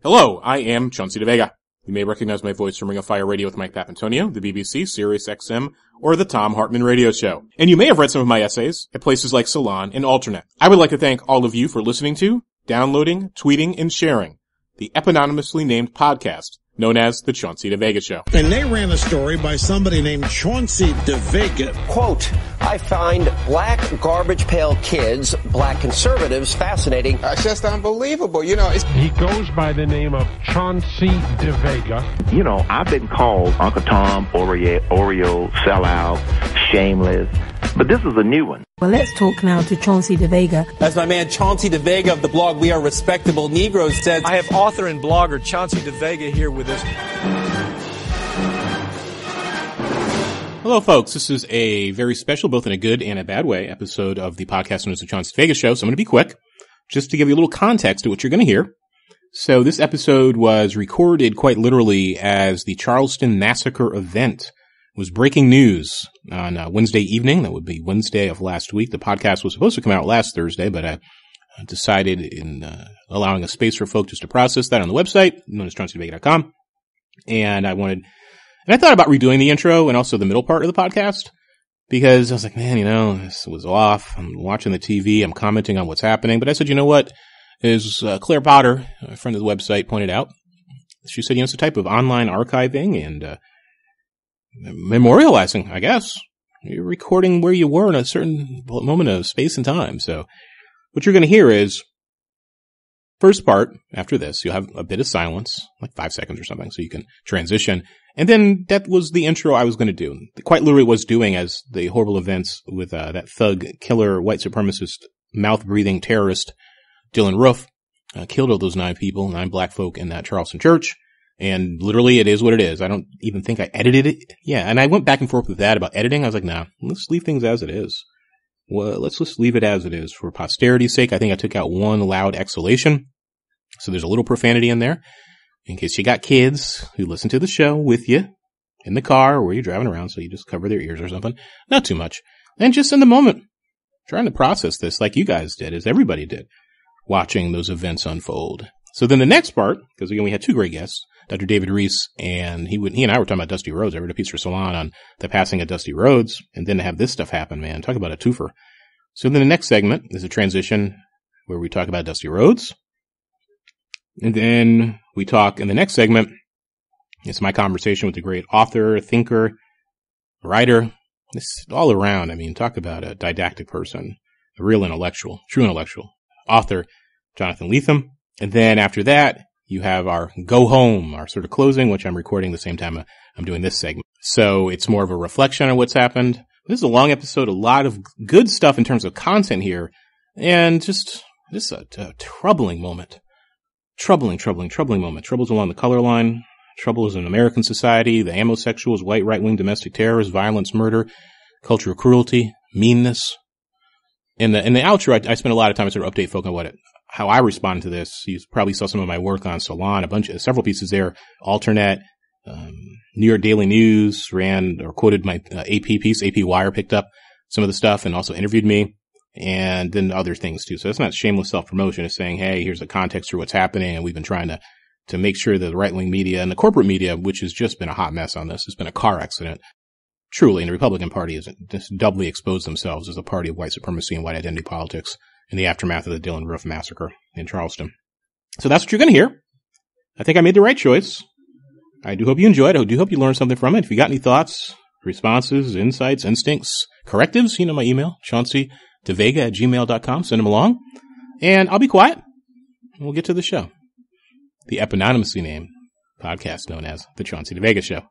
Hello, I am Chauncey DeVega. You may recognize my voice from Ring of Fire Radio with Mike Papantonio, the BBC, Sirius XM, or the Tom Hartman Radio Show. And you may have read some of my essays at places like Salon and Alternate. I would like to thank all of you for listening to, downloading, tweeting, and sharing the eponymously named podcast known as The Chauncey DeVega Show. And they ran a story by somebody named Chauncey DeVega. Quote, I find black garbage pail kids, black conservatives, fascinating. It's just unbelievable. You know, he goes by the name of Chauncey DeVega. You know, I've been called Uncle Tom, Oreo, sellout, shameless, but this is a new one. Well, let's talk now to Chauncey DeVega. As my man Chauncey DeVega of the blog We Are Respectable Negroes said, I have author and blogger Chauncey DeVega here with us. Hello, folks. This is a very special, both in a good and a bad way, episode of the podcast known as The Chauncey DeVega Show. So I'm going to be quick, just to give you a little context to what you're going to hear. So this episode was recorded quite literally as the Charleston Massacre event. It was breaking news on Wednesday evening. That would be Wednesday of last week. The podcast was supposed to come out last Thursday, but I decided in allowing a space for folks just to process that on the website, known as chaunceyDevega.com. And I thought about redoing the intro and also the middle part of the podcast because I was like, man, you know, this was off. I'm watching the TV. I'm commenting on what's happening. But I said, you know what? As Claire Potter, a friend of the website, pointed out, she said, you know, it's a type of online archiving and memorializing, I guess. You're recording where you were in a certain moment of space and time. So what you're going to hear is, first part, after this, you'll have a bit of silence, like 5 seconds or something, so you can transition. And then that was the intro I was going to do. Quite literally was doing as the horrible events with that thug, killer, white supremacist, mouth-breathing terrorist, Dylan Roof, killed all those 9 people, 9 black folk in that Charleston church. And literally, it is what it is. I don't even think I edited it. Yeah, and I went back and forth with that about editing. I was like, nah, let's leave things as it is. Well, let's just leave it as it is for posterity's sake. I think I took out one loud exhalation. So there's a little profanity in there. In case you got kids who listen to the show with you in the car or where you're driving around, so you just cover their ears or something. Not too much. And just in the moment, trying to process this like you guys did, as everybody did, watching those events unfold. So then the next part, because again, we had 2 great guests, Dr. David Reiss, and he and I were talking about Dusty Rhodes. I read a piece for Salon on the passing of Dusty Rhodes, and then to have this stuff happen, man, talk about a twofer. So then the next segment is a transition where we talk about Dusty Rhodes. And then we talk in the next segment, it's my conversation with the great author, thinker, writer. This all around, I mean, talk about a didactic person, a real intellectual, true intellectual, author, Jonathan Lethem. And then after that, you have our go home, our sort of closing, which I'm recording the same time I'm doing this segment. So it's more of a reflection on what's happened. This is a long episode, a lot of good stuff in terms of content here, and just a troubling moment. Troubling moment. Troubles along the color line, troubles in American society, the amosexuals, white right-wing domestic terrorists, violence, murder, culture of cruelty, meanness. In the outro, I spent a lot of time to sort of update folk on how I responded to this. You probably saw some of my work on Salon, several pieces there. Alternate, New York Daily News ran or quoted my AP piece. AP Wire picked up some of the stuff and also interviewed me. And then other things too. So it's not shameless self-promotion. It's saying, hey, here's the context for what's happening. And we've been trying to make sure that the right-wing media and the corporate media, which has just been a hot mess on this, it's been a car accident. Truly, and the Republican Party has just doubly exposed themselves as a party of white supremacy and white identity politics in the aftermath of the Dylan Roof massacre in Charleston. So that's what you're going to hear. I think I made the right choice. I do hope you enjoyed it. I do hope you learned something from it. If you got any thoughts, responses, insights, instincts, correctives, you know my email, chaunceyDeVega@gmail.com. Send them along. And I'll be quiet. And we'll get to the show. The eponymously named podcast known as The Chauncey DeVega Show.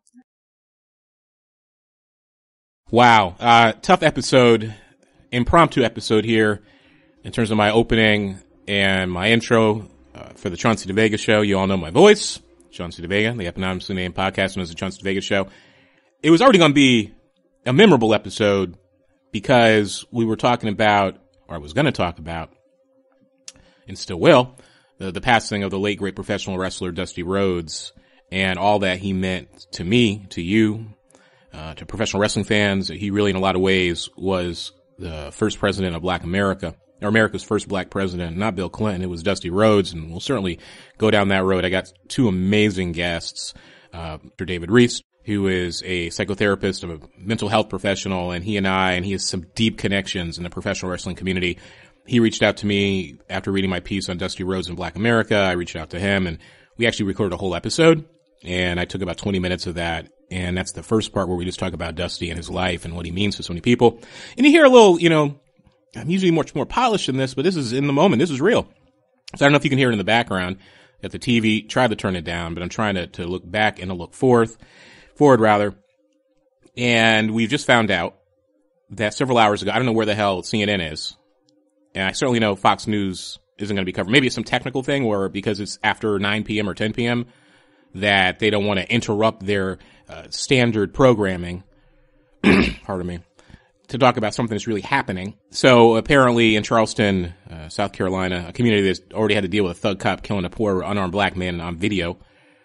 Wow. Tough episode. Impromptu episode here in terms of my opening and my intro for The Chauncey DeVega Show. You all know my voice. Chauncey DeVega, the eponymously named podcast known as The Chauncey DeVega Show. It was already going to be a memorable episode because we were talking about, or I was going to talk about, and still will, the passing of the late great professional wrestler Dusty Rhodes and all that he meant to me, to you, to professional wrestling fans. He really, in a lot of ways, was the first president of Black America, or America's first black president, not Bill Clinton. It was Dusty Rhodes, and we'll certainly go down that road. I got two amazing guests, Dr. David Reiss, who is a psychotherapist, a mental health professional, and he has some deep connections in the professional wrestling community. He reached out to me after reading my piece on Dusty Rhodes in Black America. I reached out to him, and we actually recorded a whole episode, and I took about 20 minutes of that. And that's the first part where we just talk about Dusty and his life and what he means to so many people. And you hear a little, I'm usually much more polished than this, but this is in the moment. This is real. So I don't know if you can hear it in the background at the TV. Tried to turn it down, but I'm trying to look back and to look forward. And we've just found out that several hours ago, I don't know where the hell CNN is. And I certainly know Fox News isn't going to be covered. Maybe it's some technical thing or because it's after 9 p.m. or 10 p.m. that they don't want to interrupt their standard programming, pardon me, to talk about something that's really happening. So apparently in Charleston, South Carolina, a community that's already had to deal with a thug cop killing a poor unarmed black man on video,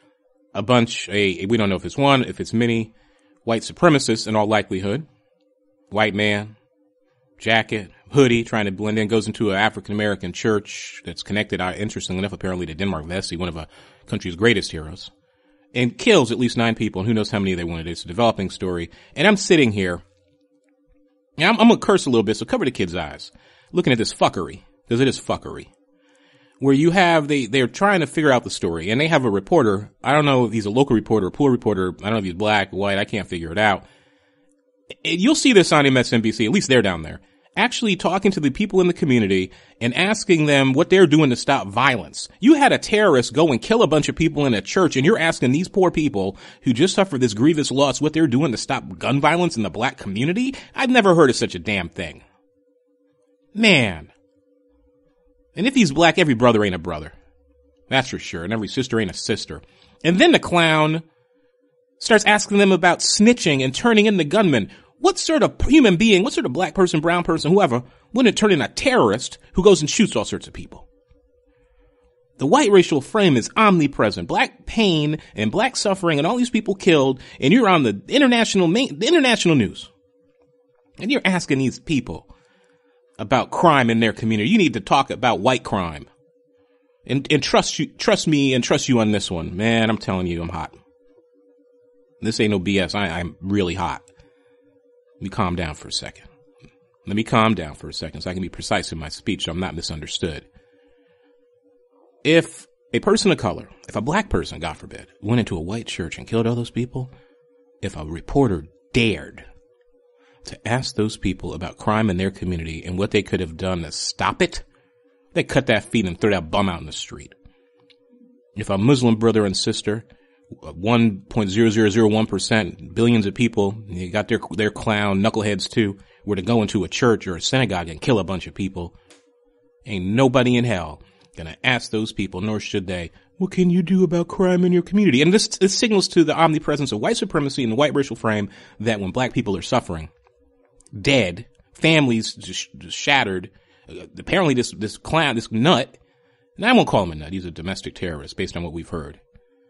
we don't know if it's one, if it's many, white supremacists in all likelihood, white man, jacket, hoodie, trying to blend in, goes into an African-American church that's connected, interestingly enough, apparently to Denmark Vesey, one of our country's greatest heroes, and kills at least 9 people, and who knows how many they wanted. It's a developing story. And I'm sitting here, and I'm going to curse a little bit, so cover the kids' eyes, looking at this fuckery, because it is fuckery, where you have, they're trying to figure out the story, and they have a reporter, I don't know if he's a local reporter, a pool reporter, I don't know if he's black, white, I can't figure it out. You'll see this on MSNBC, at least they're down there, actually talking to the people in the community and asking them what they're doing to stop violence. You had a terrorist go and kill a bunch of people in a church, and you're asking these poor people who just suffered this grievous loss what they're doing to stop gun violence in the black community? I've never heard of such a damn thing. Man. And if he's black, every brother ain't a brother. That's for sure. And every sister ain't a sister. And then the clown starts asking them about snitching and turning in the gunman. What sort of human being, what sort of black person, brown person, whoever, wouldn't turn in a terrorist who goes and shoots all sorts of people? The white racial frame is omnipresent. Black pain and black suffering and all these people killed, and you're on the international news. And you're asking these people about crime in their community. You need to talk about white crime. And trust me and trust you on this one. Man, I'm telling you, I'm hot. This ain't no BS. I'm really hot. Let me calm down for a second so I can be precise in my speech so I'm not misunderstood. If a person of color, if a black person, God forbid, went into a white church and killed all those people, if a reporter dared to ask those people about crime in their community and what they could have done to stop it, they cut that feet and throw that bum out in the street. If a Muslim brother and sister, 1.0001%, billions of people, you got their clown knuckleheads too, were to go into a church or a synagogue and kill a bunch of people, ain't nobody in hell gonna ask those people, nor should they, what can you do about crime in your community? And this signals to the omnipresence of white supremacy and the white racial frame that when black people are suffering, dead, families just shattered, apparently this clown, this nut, and I won't call him a nut, he's a domestic terrorist based on what we've heard.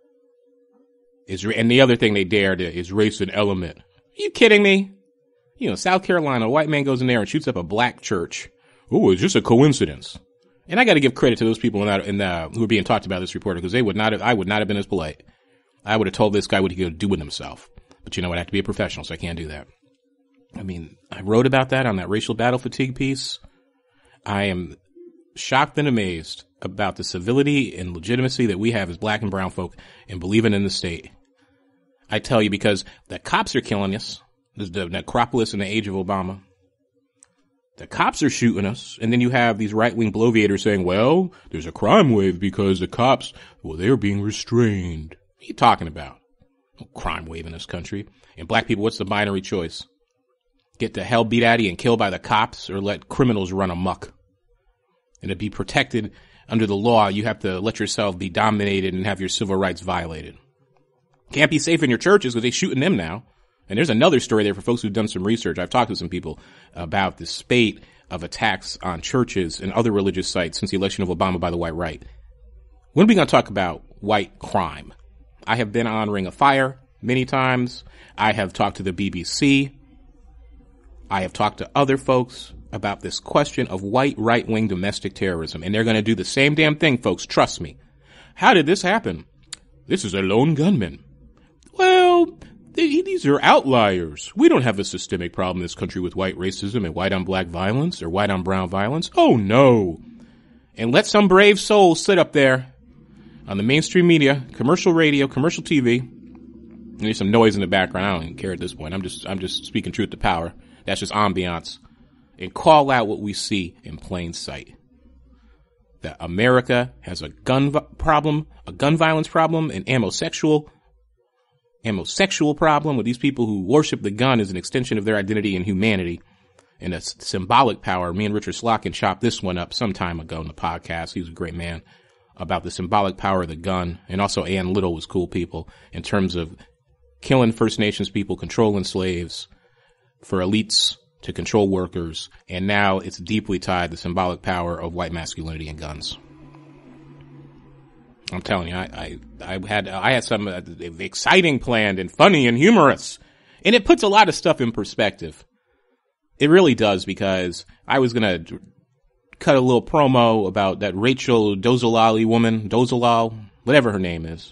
And the other thing they dared is race an element. Are you kidding me? South Carolina, a white man goes in there and shoots up a black church. Oh, it's just a coincidence. And I got to give credit to those people who are being talked about this reporter, because I would not have been as polite. I would have told this guy what he could do with himself. But I have to be a professional, so I can't do that. I mean, I wrote about that on that racial battle fatigue piece. I am shocked and amazed about the civility and legitimacy that we have as black and brown folk in believing in the state. I tell you, because the cops are killing us. There's the necropolis in the age of Obama. The cops are shooting us. And then you have these right-wing bloviators saying, well, there's a crime wave because the cops, they're being restrained. What are you talking about? No crime wave in this country. And black people, what's the binary choice? Get the hell beat out of you and killed by the cops, or let criminals run amok? And to be protected under the law, you have to let yourself be dominated and have your civil rights violated. Can't be safe in your churches because they're shooting them now. And there's another story there for folks who've done some research. I've talked to some people about the spate of attacks on churches and other religious sites since the election of Obama by the white right. When are we going to talk about white crime? I have been on Ring of Fire many times. I have talked to the BBC. I have talked to other folks about this question of white right-wing domestic terrorism. And they're going to do the same damn thing, folks. Trust me. How did this happen? This is a lone gunman. Well, these are outliers. We don't have a systemic problem in this country with white racism and white on black violence or white on brown violence. Oh, no. And let some brave soul sit up there on the mainstream media, commercial radio, commercial TV. There's some noise in the background. I don't even care at this point. I'm just speaking truth to power. That's just ambiance. And call out what we see in plain sight. That America has a gun problem, a gun violence problem, an amosexual problem with these people who worship the gun as an extension of their identity and humanity. And a symbolic power. Me and Richard Slotkin chopped this one up some time ago in the podcast. He was a great man about the symbolic power of the gun. And also Ann Little was cool people in terms of killing First Nations people, controlling slaves for elites to control workers, and now it's deeply tied to the symbolic power of white masculinity and guns. I'm telling you, I had some exciting planned and funny and humorous, and it puts a lot of stuff in perspective. It really does, because I was gonna cut a little promo about that Rachel Dolezal woman, Dolezal, whatever her name is.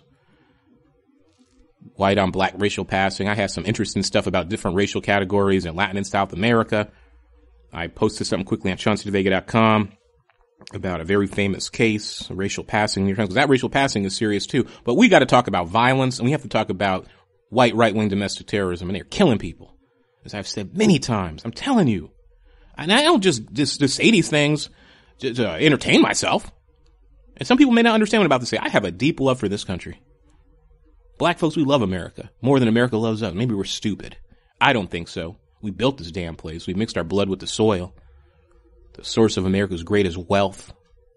White on black racial passing. I had some interesting stuff about different racial categories in Latin and South America. I posted something quickly on ChaunceyDeVega.com about a very famous case, a racial passing. Because that racial passing is serious too. But we got to talk about violence, and we have to talk about white right-wing domestic terrorism, and they're killing people. As I've said many times, I'm telling you. And I don't just say these things to entertain myself. And some people may not understand what I'm about to say. I have a deep love for this country. Black folks, we love America more than America loves us. Maybe we're stupid. I don't think so. We built this damn place. We mixed our blood with the soil. The source of America's greatest wealth.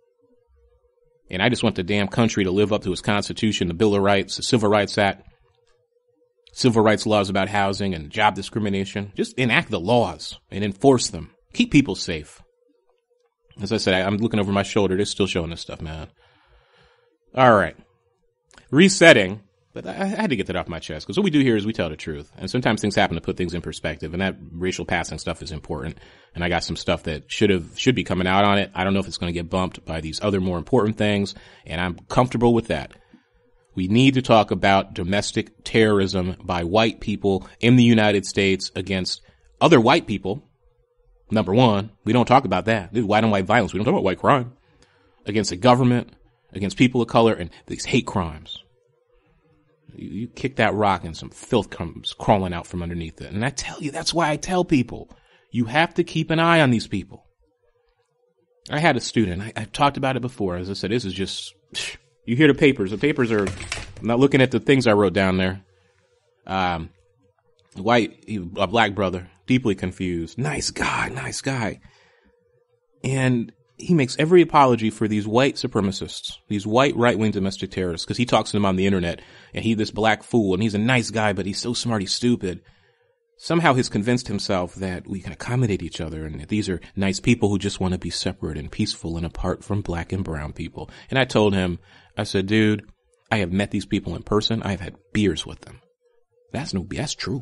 And I just want the damn country to live up to its Constitution, the Bill of Rights, the Civil Rights Act, civil rights laws about housing and job discrimination. Just enact the laws and enforce them. Keep people safe. As I said, I'm looking over my shoulder. They're still showing this stuff, man. All right. Resetting. But I had to get that off my chest, because what we do here is we tell the truth. And sometimes things happen to put things in perspective, and that racial passing stuff is important. And I got some stuff that should be coming out on it. I don't know if it's going to get bumped by these other more important things, and I'm comfortable with that. We need to talk about domestic terrorism by white people in the United States against other white people. Number one, we don't talk about that. This is white on white violence. We don't talk about white crime. Against the government, against people of color, and these hate crimes. You kick that rock and some filth comes crawling out from underneath it. And I tell you, that's why I tell people, you have to keep an eye on these people. I had a student, I've talked about it before. As I said, this is just, you hear the papers. The papers are, I'm not looking at the things I wrote down there. A black brother, deeply confused. Nice guy. And he makes every apology for these white supremacists, these white right-wing domestic terrorists, because he talks to them on the internet, and he's this black fool, and he's a nice guy, but he's so smart, he's stupid. Somehow he's convinced himself that we can accommodate each other, and that these are nice people who just want to be separate and peaceful and apart from black and brown people. And I told him, I said, dude, I have met these people in person. I have had beers with them. That's true.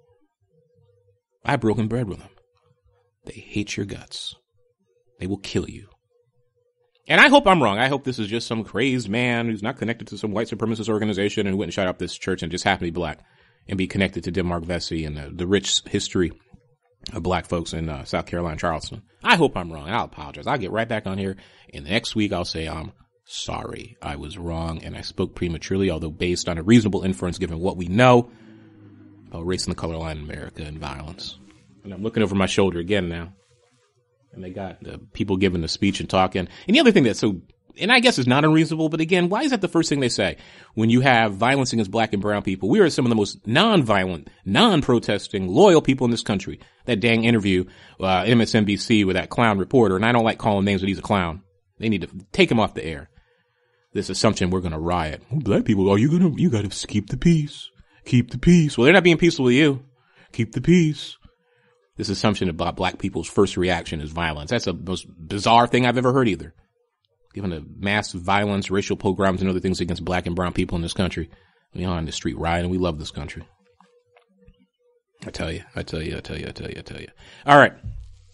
I've broken bread with them. They hate your guts. They will kill you. And I hope I'm wrong. I hope this is just some crazed man who's not connected to some white supremacist organization and went and shot up this church and just happened to be black and be connected to Denmark Vesey and the rich history of black folks in South Carolina, Charleston. I hope I'm wrong, and I'll apologize. I'll get right back on here, and the next week I'll say I'm sorry. I was wrong, and I spoke prematurely, although based on a reasonable inference given what we know about race and the color line in America and violence. And I'm looking over my shoulder again now. And they got people giving the speech and talking. And the other thing that's so, and I guess it's not unreasonable, but again, why is that the first thing they say? When you have violence against black and brown people, we are some of the most non-violent, non-protesting, loyal people in this country. That dang interview, MSNBC with that clown reporter, and I don't like calling names, but he's a clown. They need to take him off the air. This assumption we're going to riot. Black people, you got to keep the peace. Keep the peace. Well, they're not being peaceful with you. Keep the peace. This assumption about black people's first reaction is violence. That's the most bizarre thing I've ever heard either. Given the mass violence, racial pogroms, and other things against black and brown people in this country. We are on the street rioting. We love this country. I tell you. All right.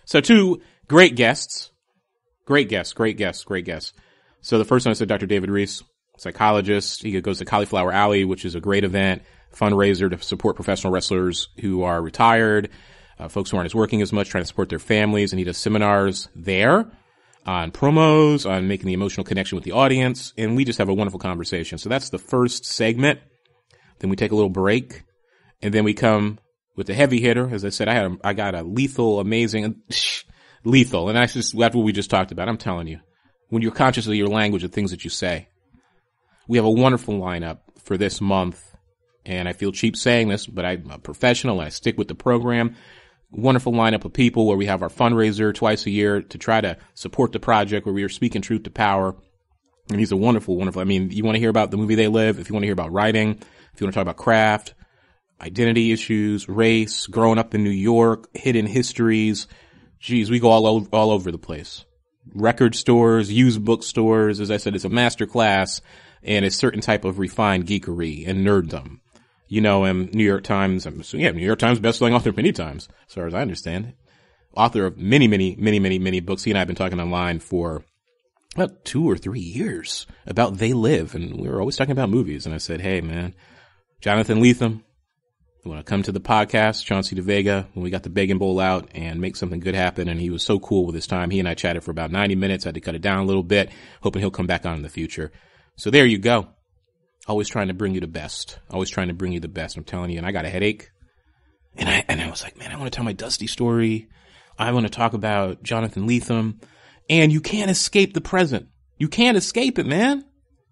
So 2 great guests. Great guests. So the first one is Dr. David Reiss, psychologist. He goes to Cauliflower Alley, which is a great event, fundraiser to support professional wrestlers who are retired, folks who aren't as working as much, trying to support their families. And he does seminars there on promos, on making the emotional connection with the audience. And we just have a wonderful conversation. So that's the first segment. Then we take a little break. And then we come with the heavy hitter. As I said, I got a lethal, amazing, lethal. And that's what we just talked about. I'm telling you, when you're conscious of your language, the things that you say. We have a wonderful lineup for this month. And I feel cheap saying this, but I'm a professional and I stick with the program. Wonderful lineup of people where we have our fundraiser twice a year to try to support the project, where we are speaking truth to power. And he's a wonderful, I mean, you want to hear about the movie They Live, if you want to hear about writing, if you want to talk about craft, identity issues, race, growing up in New York, hidden histories. Geez, we go all over the place. Record stores, used bookstores. As I said, it's a master class and a certain type of refined geekery and nerddom. You know him, New York Times. New York Times bestselling author many times, as far as I understand. Author of many books. He and I have been talking online for about 2 or 3 years about They Live, and we were always talking about movies. And I said, hey, man, Jonathan Lethem, you want to come to the podcast, Chauncey DeVega, when we got the Bacon Bowl out and make something good happen. And he was so cool with his time. He and I chatted for about 90 minutes. I had to cut it down a little bit, hoping he'll come back on in the future. So there you go. Always trying to bring you the best. I'm telling you. And I got a headache. And I was like, man, I want to tell my Dusty story. I want to talk about Jonathan Lethem. And you can't escape the present. You can't escape it, man.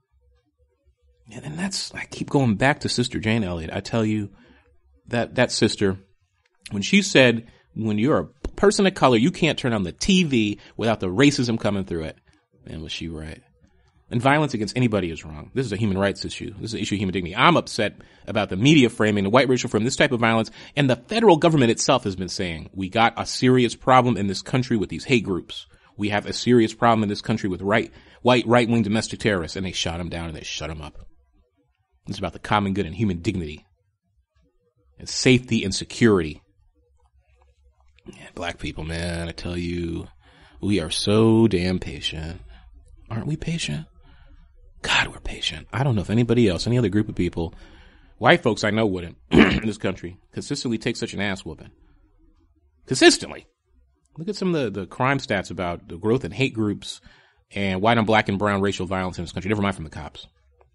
And I keep going back to Sister Jane Elliott. I tell you, that sister, when she said, when you're a person of color, you can't turn on the TV without the racism coming through it. Man, was she right. And violence against anybody is wrong. This is a human rights issue. This is an issue of human dignity. I'm upset about the media framing, the white racial frame, this type of violence. And the federal government itself has been saying, we got a serious problem in this country with these hate groups. We have a serious problem in this country with right-wing domestic terrorists. And they shot them down and they shut them up. It's about the common good and human dignity and safety and security. Yeah, black people, man, I tell you, we are so damn patient. Aren't we patient? God, we're patient. I don't know if anybody else, any other group of people, white folks I know wouldn't in this country, consistently take such an ass whooping. Consistently. Look at some of the crime stats about the growth in hate groups and white on black and brown racial violence in this country. Never mind from the cops.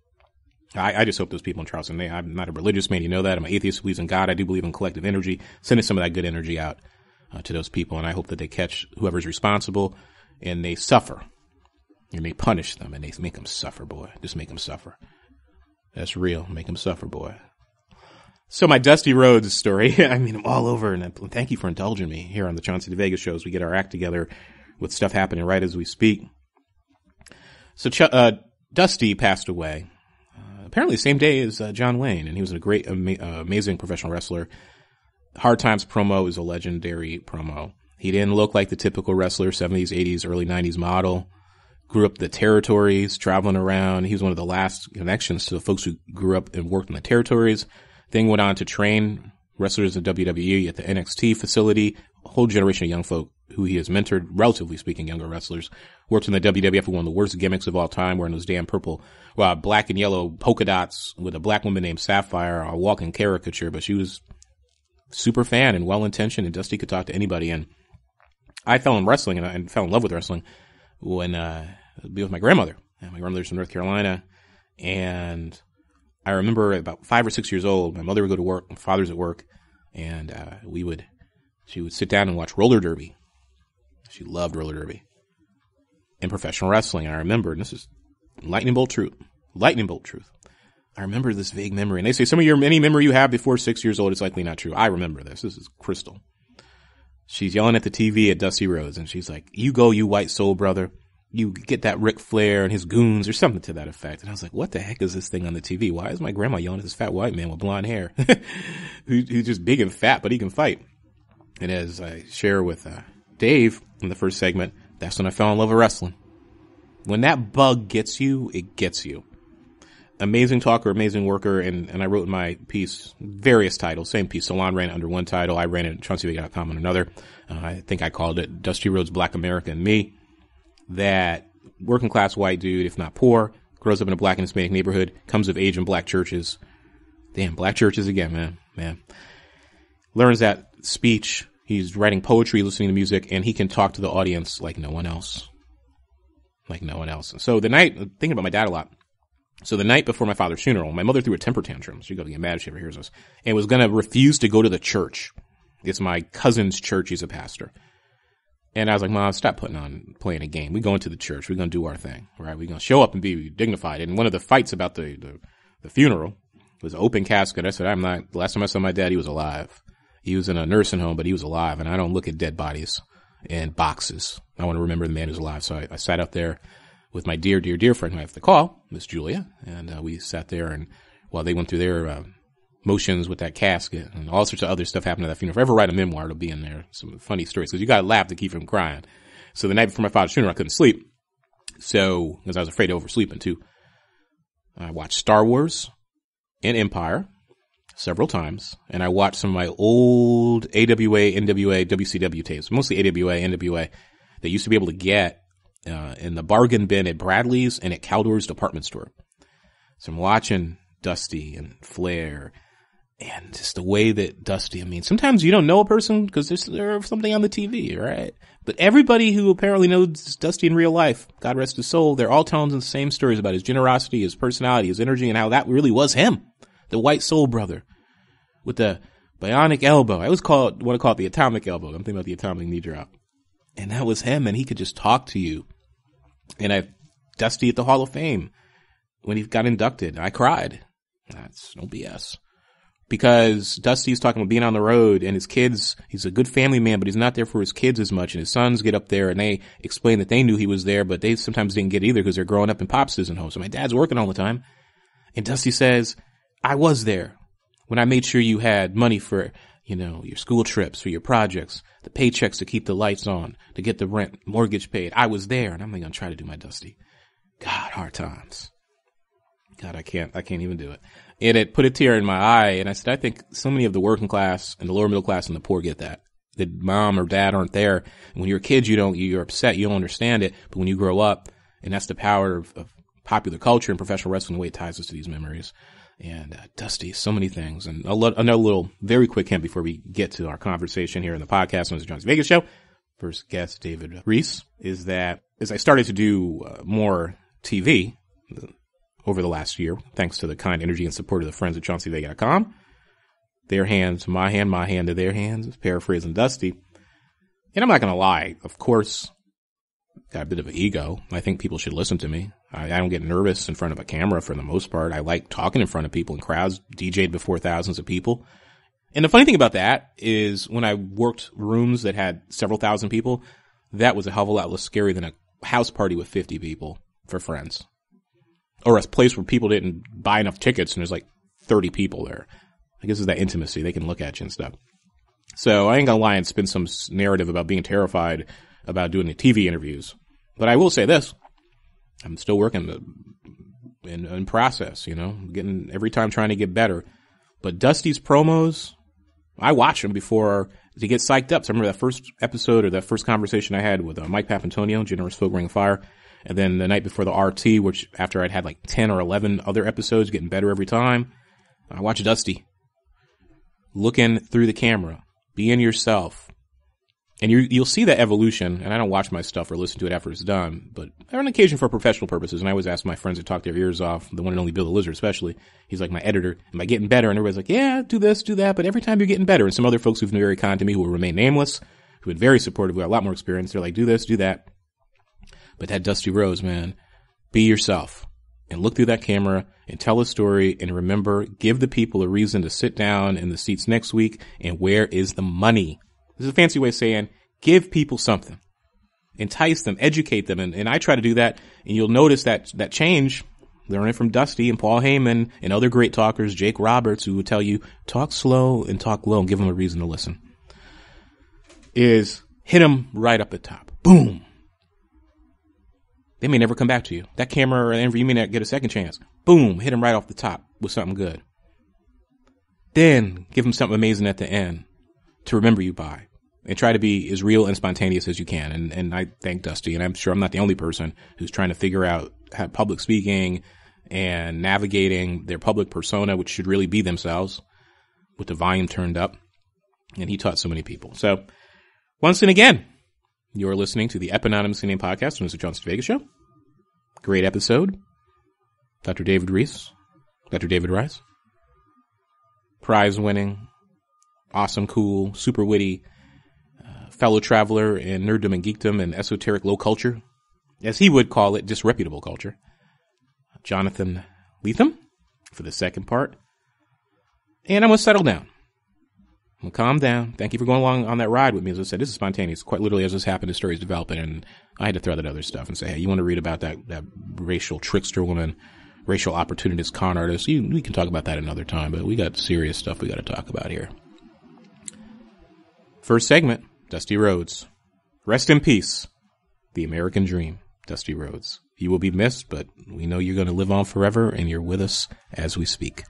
I just hope those people in Charleston, I'm not a religious man, you know that. I'm an atheist who believes in God. I do believe in collective energy. Sending some of that good energy out to those people, and I hope that they catch whoever's responsible and they suffer. And they punish them, and they make them suffer, boy. Just make them suffer. That's real. Make them suffer, boy. So my Dusty Rhodes story, I mean, I'm all over, and thank you for indulging me here on the Chauncey DeVega Show as we get our act together with stuff happening right as we speak. So Dusty passed away, apparently the same day as John Wayne, and he was a great, amazing professional wrestler. Hard Times promo is a legendary promo. He didn't look like the typical wrestler, 70s, 80s, early 90s model. Grew up in the territories, traveling around. He was one of the last connections to the folks who grew up and worked in the territories. Then went on to train wrestlers in WWE at the NXT facility. A whole generation of young folk who he has mentored, relatively speaking, younger wrestlers. Worked in the WWF with one of the worst gimmicks of all time, wearing those damn purple, black and yellow polka dots with a black woman named Sapphire, a walking caricature. But she was super fan and well-intentioned, and Dusty could talk to anybody. And I fell in wrestling and fell in love with wrestling when be with my grandmother. And my grandmother's from North Carolina. And I remember about 5 or 6 years old, my mother would go to work, my father's at work, and she would sit down and watch roller derby. She loved roller derby and professional wrestling. And I remember, and this is lightning bolt truth. I remember this vague memory. And they say any memory you have before 6 years old is likely not true. I remember this. This is crystal. She's yelling at the TV at Dusty Rhodes, and she's like, you go, you white soul brother. You get that Ric Flair and his goons or something to that effect. And I was like, what the heck is this thing on the TV? Why is my grandma yelling at this fat white man with blonde hair? who's just big and fat, but he can fight. And as I share with Dave in the first segment, that's when I fell in love with wrestling. When that bug gets you, it gets you. Amazing talker, amazing worker, and I wrote my piece, various titles, same piece. Salon ran it under one title. I ran it at ChaunceyDeVega.com on another. I think I called it Dusty Rhodes, Black America and Me. That working class white dude, if not poor, grows up in a black and Hispanic neighborhood, comes of age in black churches. Damn, black churches again, man. Learns that speech. He's writing poetry, listening to music, and he can talk to the audience like no one else. So the night, thinking about my dad a lot. So the night before my father's funeral, my mother threw a temper tantrum. She's going to get mad if she ever hears this. And was going to refuse to go to the church. It's my cousin's church. He's a pastor. And I was like, Mom, stop playing a game. We're going to the church. We're going to do our thing, right? We're going to show up and be dignified. And one of the fights about the funeral was an open casket. I said, the last time I saw my dad, he was alive. He was in a nursing home, but he was alive. And I don't look at dead bodies in boxes. I want to remember the man who's alive. So I sat out there with my dear friend who I have to call, Miss Julia. And we sat there, and while they went through their motions with that casket and all sorts of other stuff happened at that funeral. If I ever write a memoir, it'll be in there. Some funny stories, because you got to laugh to keep from crying. So the night before my father's funeral, I couldn't sleep. So, because I was afraid of oversleeping too, I watched Star Wars and Empire several times, and I watched some of my old AWA, NWA, WCW tapes, mostly AWA, NWA, that used to be able to get in the bargain bin at Bradley's and at Caldor's department store. So I'm watching Dusty and Flair, and just the way that Dusty, I mean, sometimes you don't know a person because there's something on the TV, right? But everybody who apparently knows Dusty in real life, God rest his soul, they're all telling the same stories about his generosity, his personality, his energy, and how that really was him. The white soul brother with the bionic elbow. I always want to call it the atomic elbow. I'm thinking about the atomic knee drop. And that was him, and he could just talk to you. And Dusty at the Hall of Fame, when he got inducted, I cried. That's no BS. Because Dusty's talking about being on the road, and his kids, he's a good family man, but he's not there for his kids as much. And his sons get up there, and they explain that they knew he was there, but they sometimes didn't get it either because they're growing up in Pops isn't home. So my dad's working all the time. And Dusty says, I was there when I made sure you had money for, your school trips, for your projects, the paychecks to keep the lights on, to get the rent, mortgage paid. I was there, and I'm going to try to do my Dusty. God, hard times. God, I can't even do it. And it put a tear in my eye, and I said, I think so many of the working class and the lower middle class and the poor get that. That mom or dad aren't there. And when you're a kid, you're upset, you don't understand it. But when you grow up, and that's the power of popular culture and professional wrestling, the way it ties us to these memories. And Dusty, so many things. And another little very quick hint before we get to our conversation here in the podcast on the Chauncey DeVega Show. First guest, David Reiss, is that as I started to do more TV over the last year, thanks to the kind energy and support of the friends at ChaunceyDeVega.com, their hands to my hand to their hands, paraphrasing Dusty. And I'm not going to lie, of course, got a bit of an ego. I think people should listen to me. I don't get nervous in front of a camera for the most part. I like talking in front of people and crowds, DJ'd before thousands of people. And the funny thing about that is when I worked rooms that had several thousand people, that was a hell of a lot less scary than a house party with 50 people for friends. Or a place where people didn't buy enough tickets and there's like 30 people there. I guess it's that intimacy. They can look at you and stuff. So I ain't gonna lie and spin some narrative about being terrified about doing the TV interviews. But I will say this. I'm still working in process, getting every time trying to get better. But Dusty's promos, I watch them before to get psyched up. So I remember that first episode or that first conversation I had with Mike Papantonio, Generous Folk Ring of Fire. And then the night before the RT, which after I'd had like 10 or 11 other episodes, getting better every time, I watched Dusty looking through the camera, being yourself. And you'll see that evolution, and I don't watch my stuff or listen to it after it's done, but on occasion for professional purposes, and I always ask my friends to talk their ears off, the one and only Bill the Lizard especially. He's like my editor. Am I getting better? And everybody's like, yeah, do this, do that, but every time you're getting better. And some other folks who've been very kind to me who will remain nameless, who have been very supportive, who have a lot more experience, they're like, do this, do that. But that Dusty Rhodes, man, be yourself and look through that camera and tell a story and remember, give the people a reason to sit down in the seats next week. And where is the money? This is a fancy way of saying give people something, entice them, educate them. And I try to do that. And you'll notice that change. Learning from Dusty and Paul Heyman and other great talkers, Jake Roberts, who would tell you talk slow and talk low and give them a reason to listen, is hit them right up the top. Boom. They may never come back to you. That camera or interview, you may not get a second chance. Boom, hit him right off the top with something good. Then give him something amazing at the end to remember you by. And try to be as real and spontaneous as you can. And I thank Dusty, and I'm sure I'm not the only person who's trying to figure out how public speaking and navigating their public persona, which should really be themselves, with the volume turned up. And he taught so many people. So, once and again, you're listening to the eponymous name podcast on the Chauncey DeVega Show. Great episode. Dr. David Reiss. Dr. David Reiss. Prize-winning, awesome, cool, super witty, fellow traveler in nerddom and geekdom and esoteric low culture, as he would call it, disreputable culture. Jonathan Lethem for the second part. And I'm going to settle down. I'm going to calm down. Thank you for going along on that ride with me. As I said, this is spontaneous. Quite literally, as this happened, the story's developing, and I had to throw that other stuff and say, hey, you want to read about that racial trickster woman, racial opportunist con artist? We can talk about that another time, but we got serious stuff we got to talk about here. First segment, Dusty Rhodes. Rest in peace. The American Dream, Dusty Rhodes. You will be missed, but we know you're going to live on forever, and you're with us as we speak.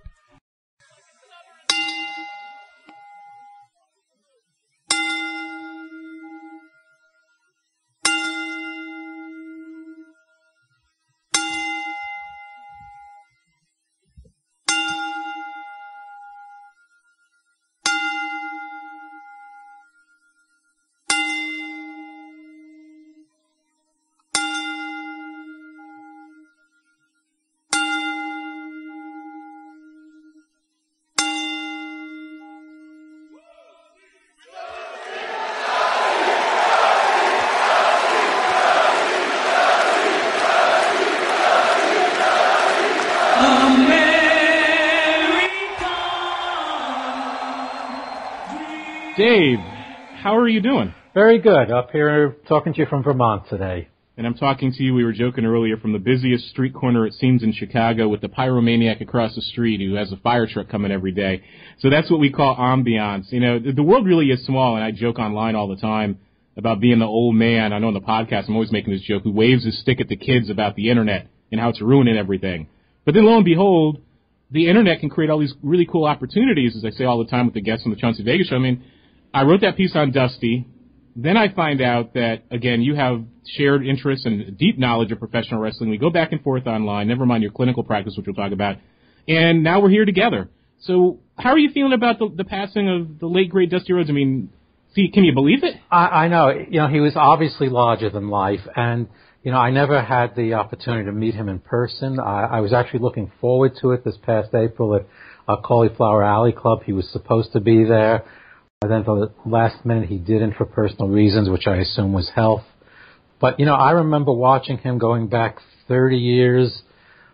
Dave, how are you doing? Very good. Up here talking to you from Vermont today. And I'm talking to you, we were joking earlier, from the busiest street corner it seems in Chicago with the pyromaniac across the street who has a fire truck coming every day. So that's what we call ambiance. You know, the world really is small, and I joke online all the time about being the old man. I know on the podcast I'm always making this joke, who waves his stick at the kids about the internet and how it's ruining everything. But then lo and behold, the internet can create all these really cool opportunities, as I say all the time with the guests on the Chauncey DeVega Show. I mean, I wrote that piece on Dusty. Then I find out that, again, you have shared interests and deep knowledge of professional wrestling. We go back and forth online, never mind your clinical practice, which we'll talk about. And now we're here together. So how are you feeling about the passing of the late, great Dusty Rhodes? I mean, can you believe it? I know. You know, he was obviously larger than life. And, you know, I never had the opportunity to meet him in person. I was actually looking forward to it this past April at Cauliflower Alley Club. He was supposed to be there. And then for the last minute, he didn't for personal reasons, which I assume was health. But, you know, I remember watching him going back 30 years.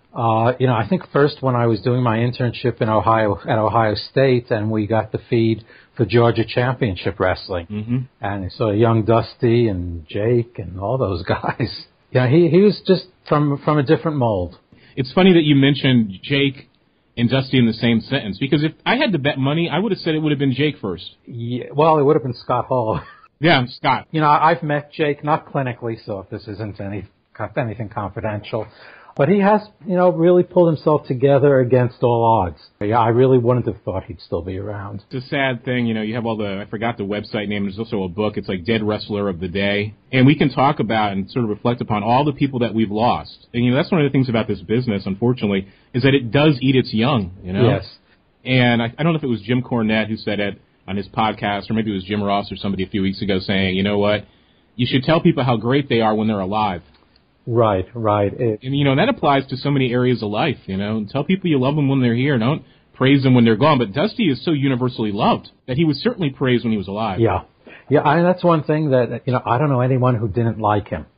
You know, I think first when I was doing my internship in Ohio, at Ohio State, and we got the feed for Georgia Championship Wrestling. Mm-hmm. And I saw young Dusty and Jake and all those guys. You know, he was just from a different mold. It's funny that you mentioned Jake and Dusty in the same sentence, because if I had to bet money, I would have said it would have been Jake first. Yeah, well, it would have been Scott Hall. Yeah, Scott. You know, I've met Jake, not clinically, so if this isn't anything confidential, but he has, you know, really pulled himself together against all odds. Yeah, I really wouldn't have thought he'd still be around. It's a sad thing, you know, you have all I forgot the website name, there's also a book, it's like Dead Wrestler of the Day, and we can talk about and sort of reflect upon all the people that we've lost. And, you know, that's one of the things about this business, unfortunately, is that it does eat its young, you know? Yes. And I don't know if it was Jim Cornette who said it on his podcast, or maybe it was Jim Ross or somebody a few weeks ago saying, you know what, you should tell people how great they are when they're alive. Right. And, you know, that applies to so many areas of life, you know. Tell people you love them when they're here. Don't praise them when they're gone. But Dusty is so universally loved that he was certainly praised when he was alive. Yeah, and that's one thing that, you know, I don't know anyone who didn't like him,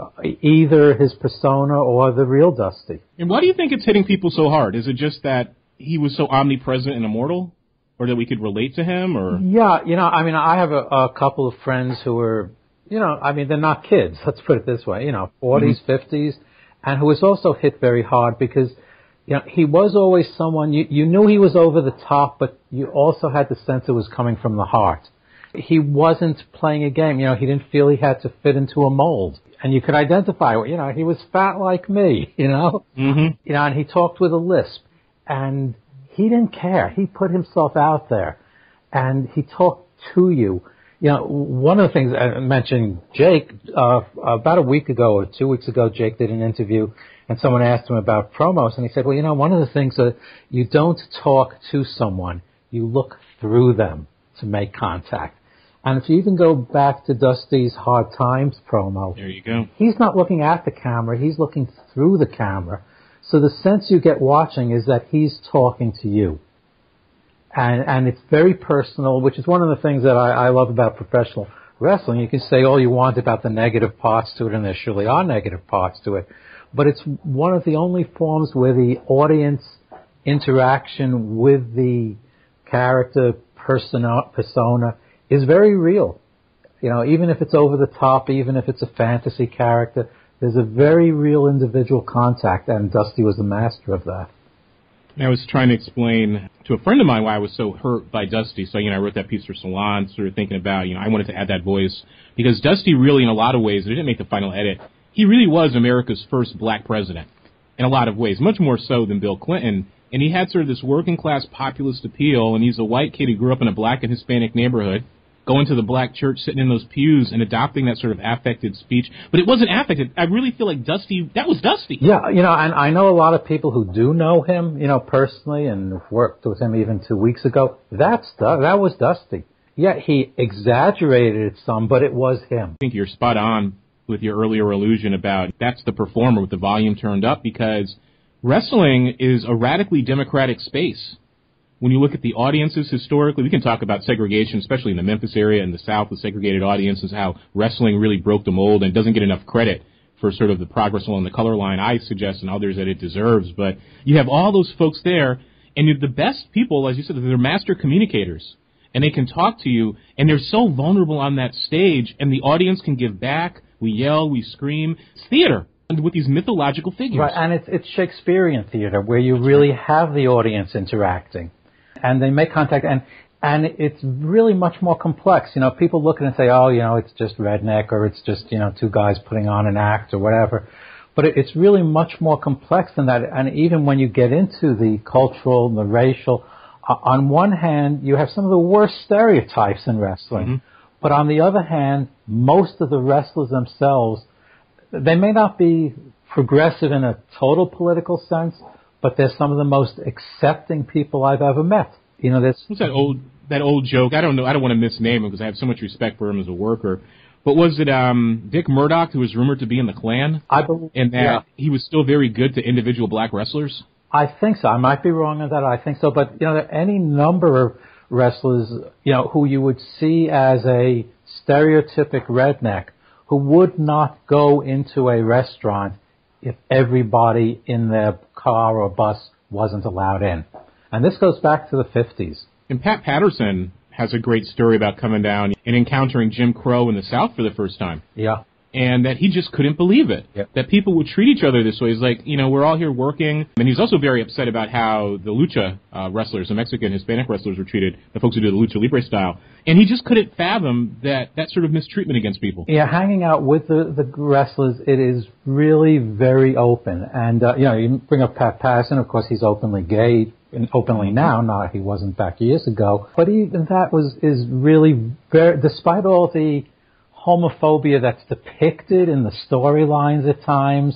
either his persona or the real Dusty. And why do you think it's hitting people so hard? Is it just that he was so omnipresent and immortal, or that we could relate to him? Or yeah, you know, I mean, I have a couple of friends who are, you know, I mean, they're not kids, let's put it this way, you know, 40s, 50s, and who was also hit very hard because, you know, he was always someone, you knew he was over the top, but you also had the sense it was coming from the heart. He wasn't playing a game, you know, he didn't feel he had to fit into a mold. And you could identify, he was fat like me, Mm-hmm. and he talked with a lisp. And he didn't care. He put himself out there. And he talked to you. One of the things I mentioned, Jake, about a week ago or 2 weeks ago, Jake did an interview, and someone asked him about promos, and he said, well, one of the things that you don't talk to someone, you look through them to make contact. And if you even go back to Dusty's Hard Times promo, there you go. He's not looking at the camera, he's looking through the camera. So the sense you get watching is that he's talking to you. And it's very personal, which is one of the things that I love about professional wrestling. You can say all you want about the negative parts to it, and there surely are negative parts to it. But it's one of the only forms where the audience interaction with the character persona is very real. Even if it's over the top, even if it's a fantasy character, there's a very real individual contact, and Dusty was the master of that. I was trying to explain to a friend of mine why I was so hurt by Dusty. So, I wrote that piece for Salon, sort of thinking about, I wanted to add that voice. Because Dusty really, in a lot of ways, it didn't make the final edit, he really was America's first black president. In a lot of ways, much more so than Bill Clinton. And he had sort of this working-class populist appeal, and he's a white kid who grew up in a black and Hispanic neighborhood, going to the black church, sitting in those pews, and adopting that sort of affected speech. But it wasn't affected. I really feel like Dusty, that was Dusty. Yeah, and I know a lot of people who do know him, personally, and worked with him even 2 weeks ago. That was Dusty. Yeah, he exaggerated it some, but it was him. I think you're spot on with your earlier allusion about that's the performer with the volume turned up, because wrestling is a radically democratic space. When you look at the audiences historically, we can talk about segregation, especially in the Memphis area and the South with segregated audiences, how wrestling really broke the mold and doesn't get enough credit for sort of the progress along the color line I suggest and others that it deserves. But you have all those folks there, and you're the best people, as you said, they're master communicators. And they can talk to you, and they're so vulnerable on that stage, and the audience can give back. We yell, we scream. It's theater with these mythological figures. Right, and it's Shakespearean theater where you really have the audience interacting. And they make contact, and it's really much more complex. People look at it and say, it's just redneck, or it's just, two guys putting on an act or whatever. But it's really much more complex than that. And even when you get into the cultural and the racial, on one hand, you have some of the worst stereotypes in wrestling. Mm-hmm. But on the other hand, most of the wrestlers themselves, they may not be progressive in a total political sense, but they're some of the most accepting people I've ever met. What's that old joke? I don't know. I don't want to misname him because I have so much respect for him as a worker. But was it Dick Murdoch who was rumored to be in the Klan? I believe, and that he was still very good to individual black wrestlers? I think so. I might be wrong on that. I think so. But, there are any number of wrestlers, who you would see as a stereotypic redneck who would not go into a restaurant if everybody in their car or bus wasn't allowed in. And this goes back to the 50s. And Pat Patterson has a great story about coming down and encountering Jim Crow in the South for the first time. Yeah. And that he just couldn't believe it, that people would treat each other this way. He's like, we're all here working. And he's also very upset about how the lucha wrestlers, the Mexican, Hispanic wrestlers were treated, the folks who do the lucha libre style. And he just couldn't fathom that sort of mistreatment against people. Yeah, hanging out with the wrestlers, it is really very open. And, you bring up Pat Patterson, of course, he's openly gay, and openly now, not he wasn't back years ago. But even that is really very, despite all the homophobia that's depicted in the storylines at times,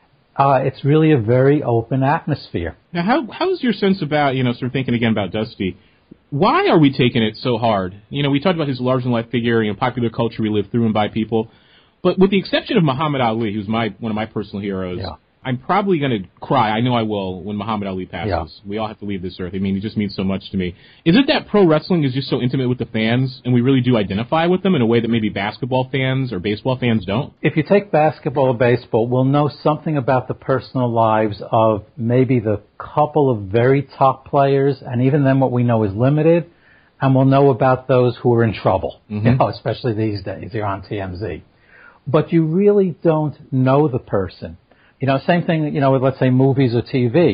it's really a very open atmosphere. Now, how's your sense about, sort of thinking again about Dusty, why are we taking it so hard? We talked about his larger-than-life figure, popular culture we live through and by people, but with the exception of Muhammad Ali, who's one of my personal heroes, I'm probably going to cry. I know I will when Muhammad Ali passes. Yeah. We all have to leave this earth. He just means so much to me. Is it that pro wrestling is just so intimate with the fans, and we really do identify with them in a way that maybe basketball fans or baseball fans don't? If you take basketball or baseball, we'll know something about the personal lives of maybe the couple of very top players, and even then what we know is limited, and we'll know about those who are in trouble, especially these days. You're on TMZ. But you really don't know the person. Same thing, with, let's say, movies or TV.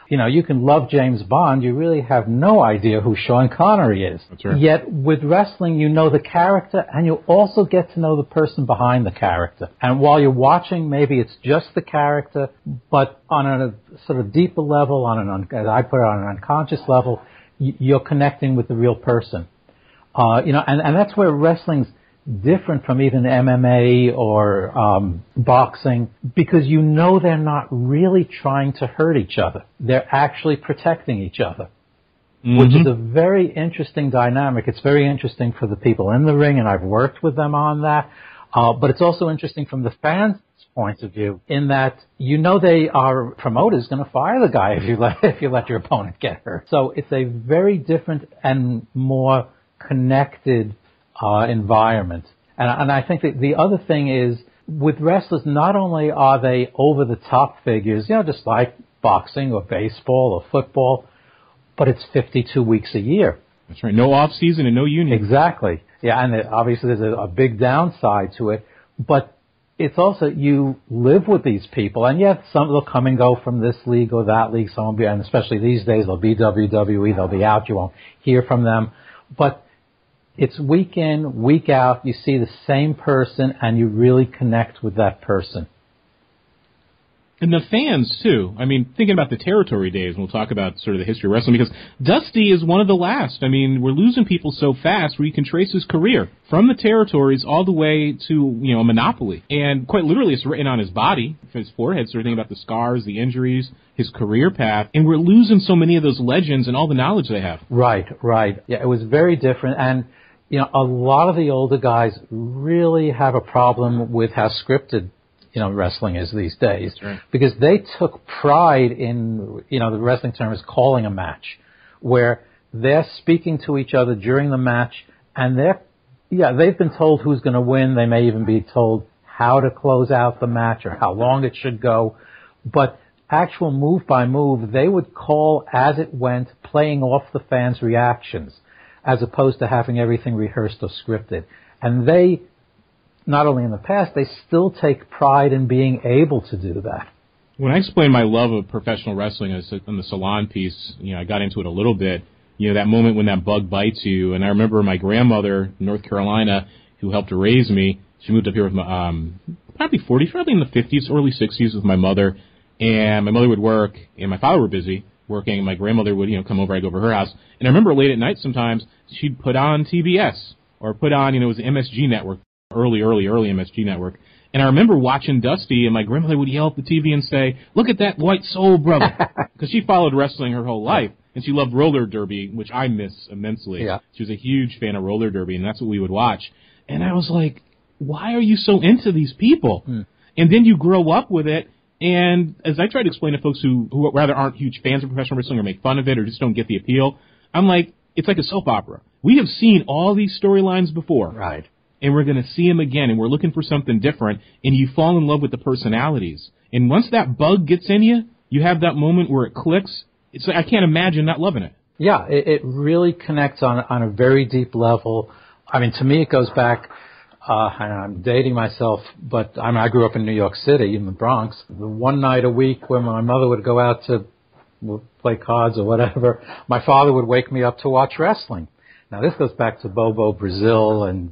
You know, you can love James Bond, you really have no idea who Sean Connery is. That's right. Yet with wrestling, you know the character, and you also get to know the person behind the character. And while you're watching, maybe it's just the character, but on a sort of deeper level, as I put it, on an unconscious level, you're connecting with the real person. You know, and that's where wrestling's different from even MMA or boxing, because you know they're not really trying to hurt each other. They're actually protecting each other, which is a very interesting dynamic. It's very interesting for the people in the ring, and I've worked with them on that. But it's also interesting from the fans' point of view, in that you know they are promoters going to fire the guy if you let your opponent get hurt. So it's a very different and more connected environment. And I think that the other thing is, with wrestlers, not only are they over-the-top figures, you know, just like boxing or baseball or football, but it's 52 weeks a year. That's right. No off-season and no union. Exactly. Yeah, and obviously there's a big downside to it, but it's also, you live with these people, and yet some will come and go from this league or that league, some will be, and especially these days, they'll be WWE, they'll be out, you won't hear from them, but it's week in, week out, you see the same person, and you really connect with that person. And the fans, too. I mean, thinking about the territory days, and we'll talk about sort of the history of wrestling, because Dusty is one of the last. I mean, we're losing people so fast where you can trace his career from the territories all the way to, you know, a monopoly. And quite literally, it's written on his body, his forehead, so we're thinking about the scars, the injuries, his career path, and we're losing so many of those legends and all the knowledge they have. Right. Yeah, it was very different, and you know, a lot of the older guys really have a problem with how scripted, you know, wrestling is these days. That's right. Because they took pride in, you know, the wrestling term is calling a match, where they're speaking to each other during the match, and they've been told who's going to win. They may even be told how to close out the match or how long it should go. But actual move by move, they would call as it went, playing off the fans' reactions, as opposed to having everything rehearsed or scripted. And they, not only in the past, they still take pride in being able to do that. When I explained my love of professional wrestling in the salon piece, you know, I got into it a little bit, you know, that moment when that bug bites you. And I remember my grandmother in North Carolina, who helped to raise me, she moved up here with my, probably in the 50s, early 60s with my mother. And my mother would work, and my father were busy working, and my grandmother would, you know, come over, I'd go over her house. And I remember late at night sometimes, she'd put on TBS, or put on, you know, it was the MSG network, early MSG network. And I remember watching Dusty, and my grandmother would yell at the TV and say, "Look at that white soul, brother." Because she followed wrestling her whole life, and she loved roller derby, which I miss immensely. Yeah. She was a huge fan of roller derby, and that's what we would watch. And I was like, why are you so into these people? And then you grow up with it. And as I try to explain to folks who rather aren't huge fans of professional wrestling or make fun of it or just don't get the appeal, I'm like, it's like a soap opera. We have seen all these storylines before. Right. And we're going to see them again, and we're looking for something different, and you fall in love with the personalities. And once that bug gets in you, you have that moment where it clicks. It's like, I can't imagine not loving it. Yeah, it really connects on a very deep level. I mean, to me, it goes back, and I'm dating myself, but I grew up in New York City, in the Bronx. The one night a week when my mother would go out to play cards or whatever, my father would wake me up to watch wrestling. Now, this goes back to Bobo Brazil and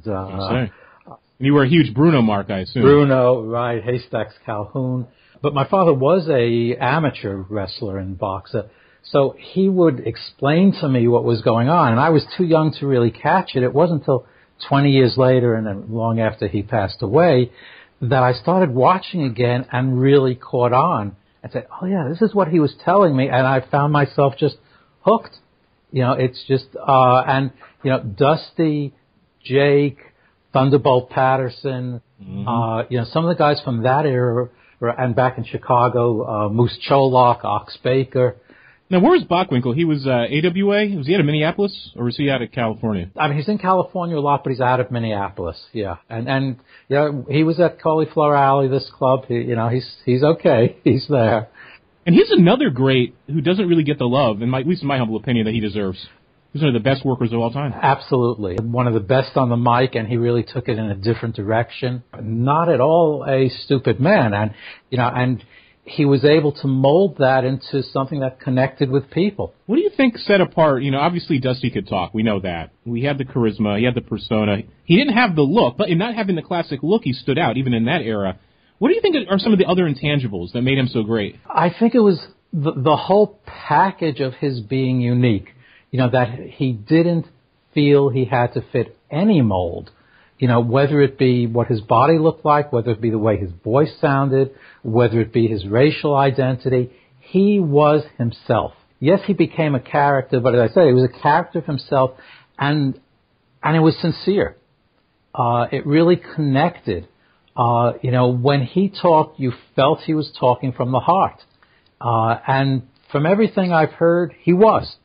you were a huge Bruno mark, I assume. Bruno, right, Haystacks Calhoun. But my father was a amateur wrestler and boxer, so he would explain to me what was going on, and I was too young to really catch it. It wasn't until 20 years later, and then long after he passed away, that I started watching again and really caught on and said, oh yeah, this is what he was telling me, and I found myself just hooked. You know, it's just, and, you know, Dusty, Jake, Thunderbolt Patterson, you know, some of the guys from that era, and back in Chicago, Moose Cholak, Ox Baker. Now, where's Bockwinkel? He was AWA? Was he out of Minneapolis, or was he out of California? I mean, he's in California a lot, but he's out of Minneapolis, yeah. And you know, he was at Cauliflower Alley, this club. You know, he's okay. He's there. And he's another great who doesn't really get the love, at least in my humble opinion, that he deserves. He's one of the best workers of all time. Absolutely. One of the best on the mic, and he really took it in a different direction. Not at all a stupid man. And, you know, and he was able to mold that into something that connected with people. What do you think set apart, obviously Dusty could talk, we know that. We had the charisma, he had the persona. He didn't have the look, but in not having the classic look, he stood out, even in that era. What do you think are some of the other intangibles that made him so great? I think it was the whole package of his being unique, that he didn't feel he had to fit any mold. Whether it be what his body looked like, whether it be the way his voice sounded, whether it be his racial identity, he was himself. Yes, he became a character, but as I said, he was a character of himself, and it was sincere. It really connected. When he talked, you felt he was talking from the heart. And from everything I've heard, he was.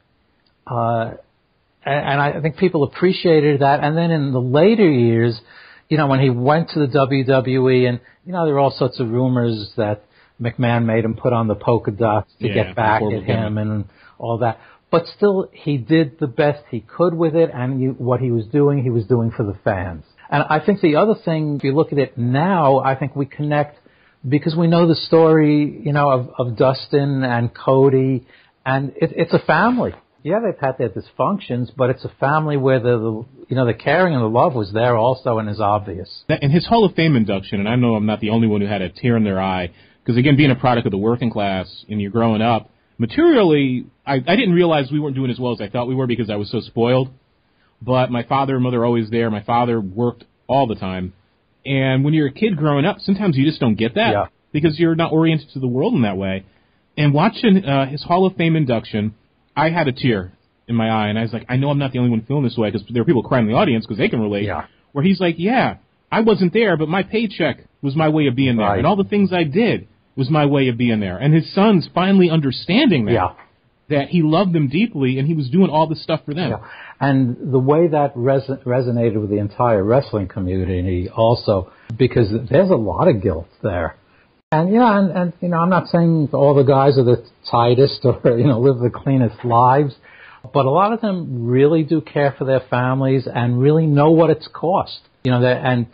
And I think people appreciated that. And then in the later years, when he went to the WWE, and, there were all sorts of rumors that McMahon made him put on the polka dots to get back at him and all that. But still, he did the best he could with it, and what he was doing for the fans. And I think the other thing, if you look at it now, I think we connect because we know the story, of Dustin and Cody, and it's a family. Yeah, they've had their dysfunctions, but it's a family where the caring and the love was there also and is obvious. And his Hall of Fame induction, and I know I'm not the only one who had a tear in their eye, because again, being a product of the working class and you're growing up, materially, I didn't realize we weren't doing as well as I thought we were because I was so spoiled. But my father and mother are always there. My father worked all the time. And when you're a kid growing up, sometimes you just don't get that because you're not oriented to the world in that way. And watching his Hall of Fame induction, I had a tear in my eye, and I was like, I know I'm not the only one feeling this way, because there are people crying in the audience because they can relate, where he's like, I wasn't there, but my paycheck was my way of being there, and all the things I did was my way of being there. And his son's finally understanding that he loved them deeply, and he was doing all this stuff for them. Yeah. And the way that resonated with the entire wrestling community also, because there's a lot of guilt there. And I'm not saying all the guys are the tightest or live the cleanest lives, but a lot of them really do care for their families and really know what it's cost. And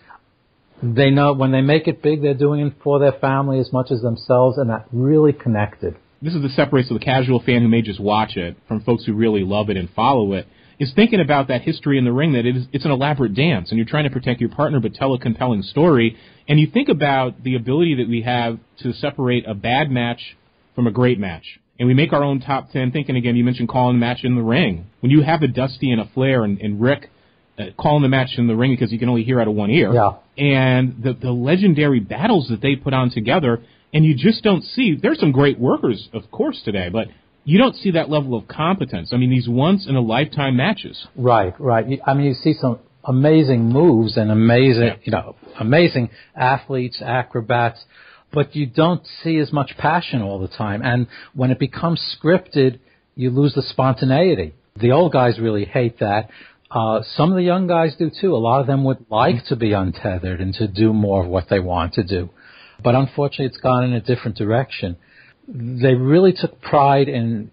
they know when they make it big, they're doing it for their family as much as themselves, and that really connected. This is the separates the casual fan who may just watch it from folks who really love it and follow it. Is thinking about that history in the ring, that it's an elaborate dance, and you're trying to protect your partner but tell a compelling story. And you think about the ability that we have to separate a bad match from a great match. And we make our own top 10, thinking, again, you mentioned calling the match in the ring. When you have a Dusty and a Flair and Rick calling the match in the ring because you can only hear out of one ear, and the legendary battles that they put on together, and you just don't see, there's some great workers, of course, today, but you don't see that level of competence. I mean, these once-in-a-lifetime matches. Right. I mean, you see some amazing moves and amazing athletes, acrobats, but you don't see as much passion all the time. And when it becomes scripted, you lose the spontaneity. The old guys really hate that. Some of the young guys do, too. A lot of them would like to be untethered and to do more of what they want to do. But unfortunately, it's gone in a different direction. They really took pride in,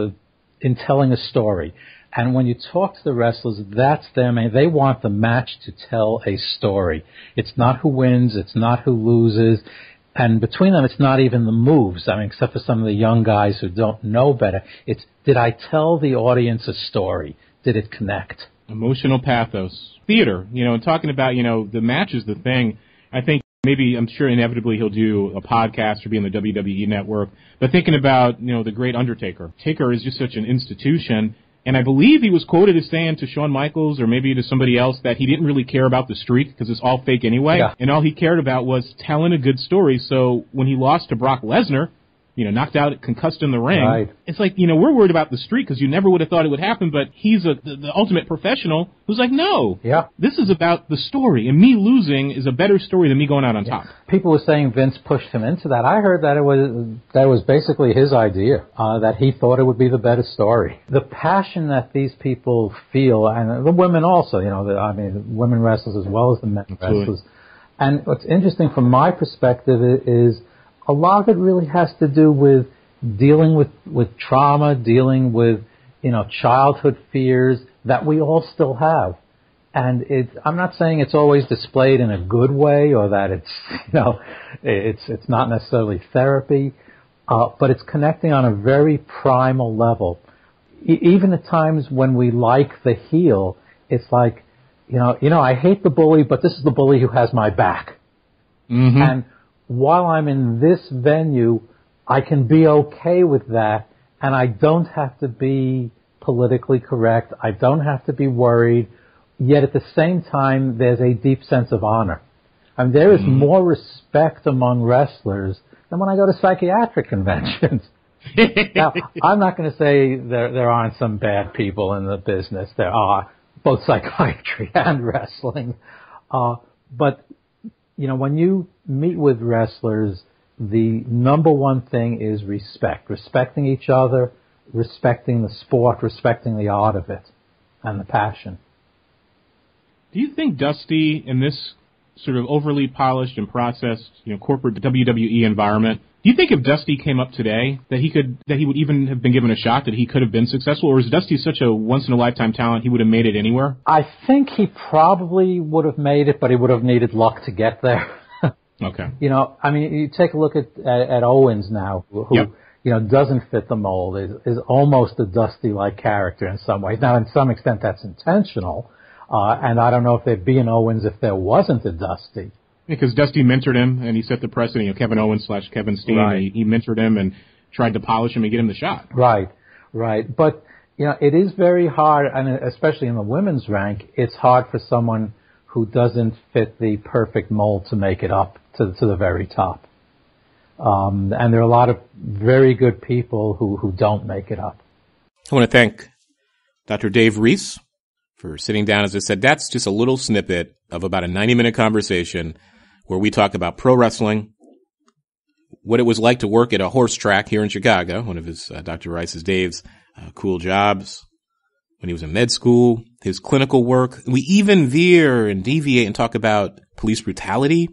in telling a story. And when you talk to the wrestlers, that's them. And they want the match to tell a story. It's not who wins. It's not who loses. And between them, it's not even the moves. I mean, except for some of the young guys who don't know better. It's, did I tell the audience a story? Did it connect? Emotional pathos. Theater, and talking about, the match is the thing. I think maybe, I'm sure inevitably he'll do a podcast or be on the WWE network. But thinking about, the great Undertaker. Taker is just such an institution. And I believe he was quoted as saying to Shawn Michaels or maybe to somebody else that he didn't really care about the streak because it's all fake anyway. Yeah. And all he cared about was telling a good story. So when he lost to Brock Lesnar, knocked out, concussed in the ring. Right. It's like, we're worried about the streak because you never would have thought it would happen, but he's the ultimate professional who's like, no, this is about the story, and me losing is a better story than me going out on top. People were saying Vince pushed him into that. I heard that that was basically his idea, that he thought it would be the better story. The passion that these people feel, and the women also, women wrestlers as well as the men wrestlers. And what's interesting from my perspective is a lot of it really has to do with dealing with trauma, dealing with, childhood fears that we all still have. And I'm not saying it's always displayed in a good way or that it's not necessarily therapy, but it's connecting on a very primal level. Even at times when we like the heel, it's like, I hate the bully, but this is the bully who has my back. Mm-hmm. And while I'm in this venue, I can be okay with that, and I don't have to be politically correct. I don't have to be worried. Yet at the same time, there's a deep sense of honor. I mean, there is more respect among wrestlers than when I go to psychiatric conventions. Now, I'm not going to say there aren't some bad people in the business. There are, both psychiatry and wrestling. But, when you meet with wrestlers, the number one thing is respect. Respecting each other, respecting the sport, respecting the art of it, and the passion. Do you think Dusty, in this sort of overly polished and processed, corporate WWE environment, do you think if Dusty came up today that he would even have been given a shot, that he could have been successful, or is Dusty such a once-in-a-lifetime talent he would have made it anywhere? I think he probably would have made it, but he would have needed luck to get there. Okay. You take a look at Owens now, who yep. Doesn't fit the mold, is almost a Dusty-like character in some ways. Now, in some extent, that's intentional. And I don't know if there'd be an Owens if there wasn't a Dusty. Because Dusty mentored him, and he set the precedent. Kevin Owens / Kevin Steen, right. He mentored him and tried to polish him and get him the shot. Right. But, it is very hard, and especially in the women's rank, it's hard for someone who doesn't fit the perfect mold to make it up to the very top. And there are a lot of very good people who don't make it up. I want to thank Dr. Dave Reiss for sitting down. As I said, that's just a little snippet of about a 90-minute conversation where we talk about pro wrestling, what it was like to work at a horse track here in Chicago, one of his, Dr. Reiss's, Dave's cool jobs, when he was in med school, his clinical work. We even veer and deviate and talk about police brutality,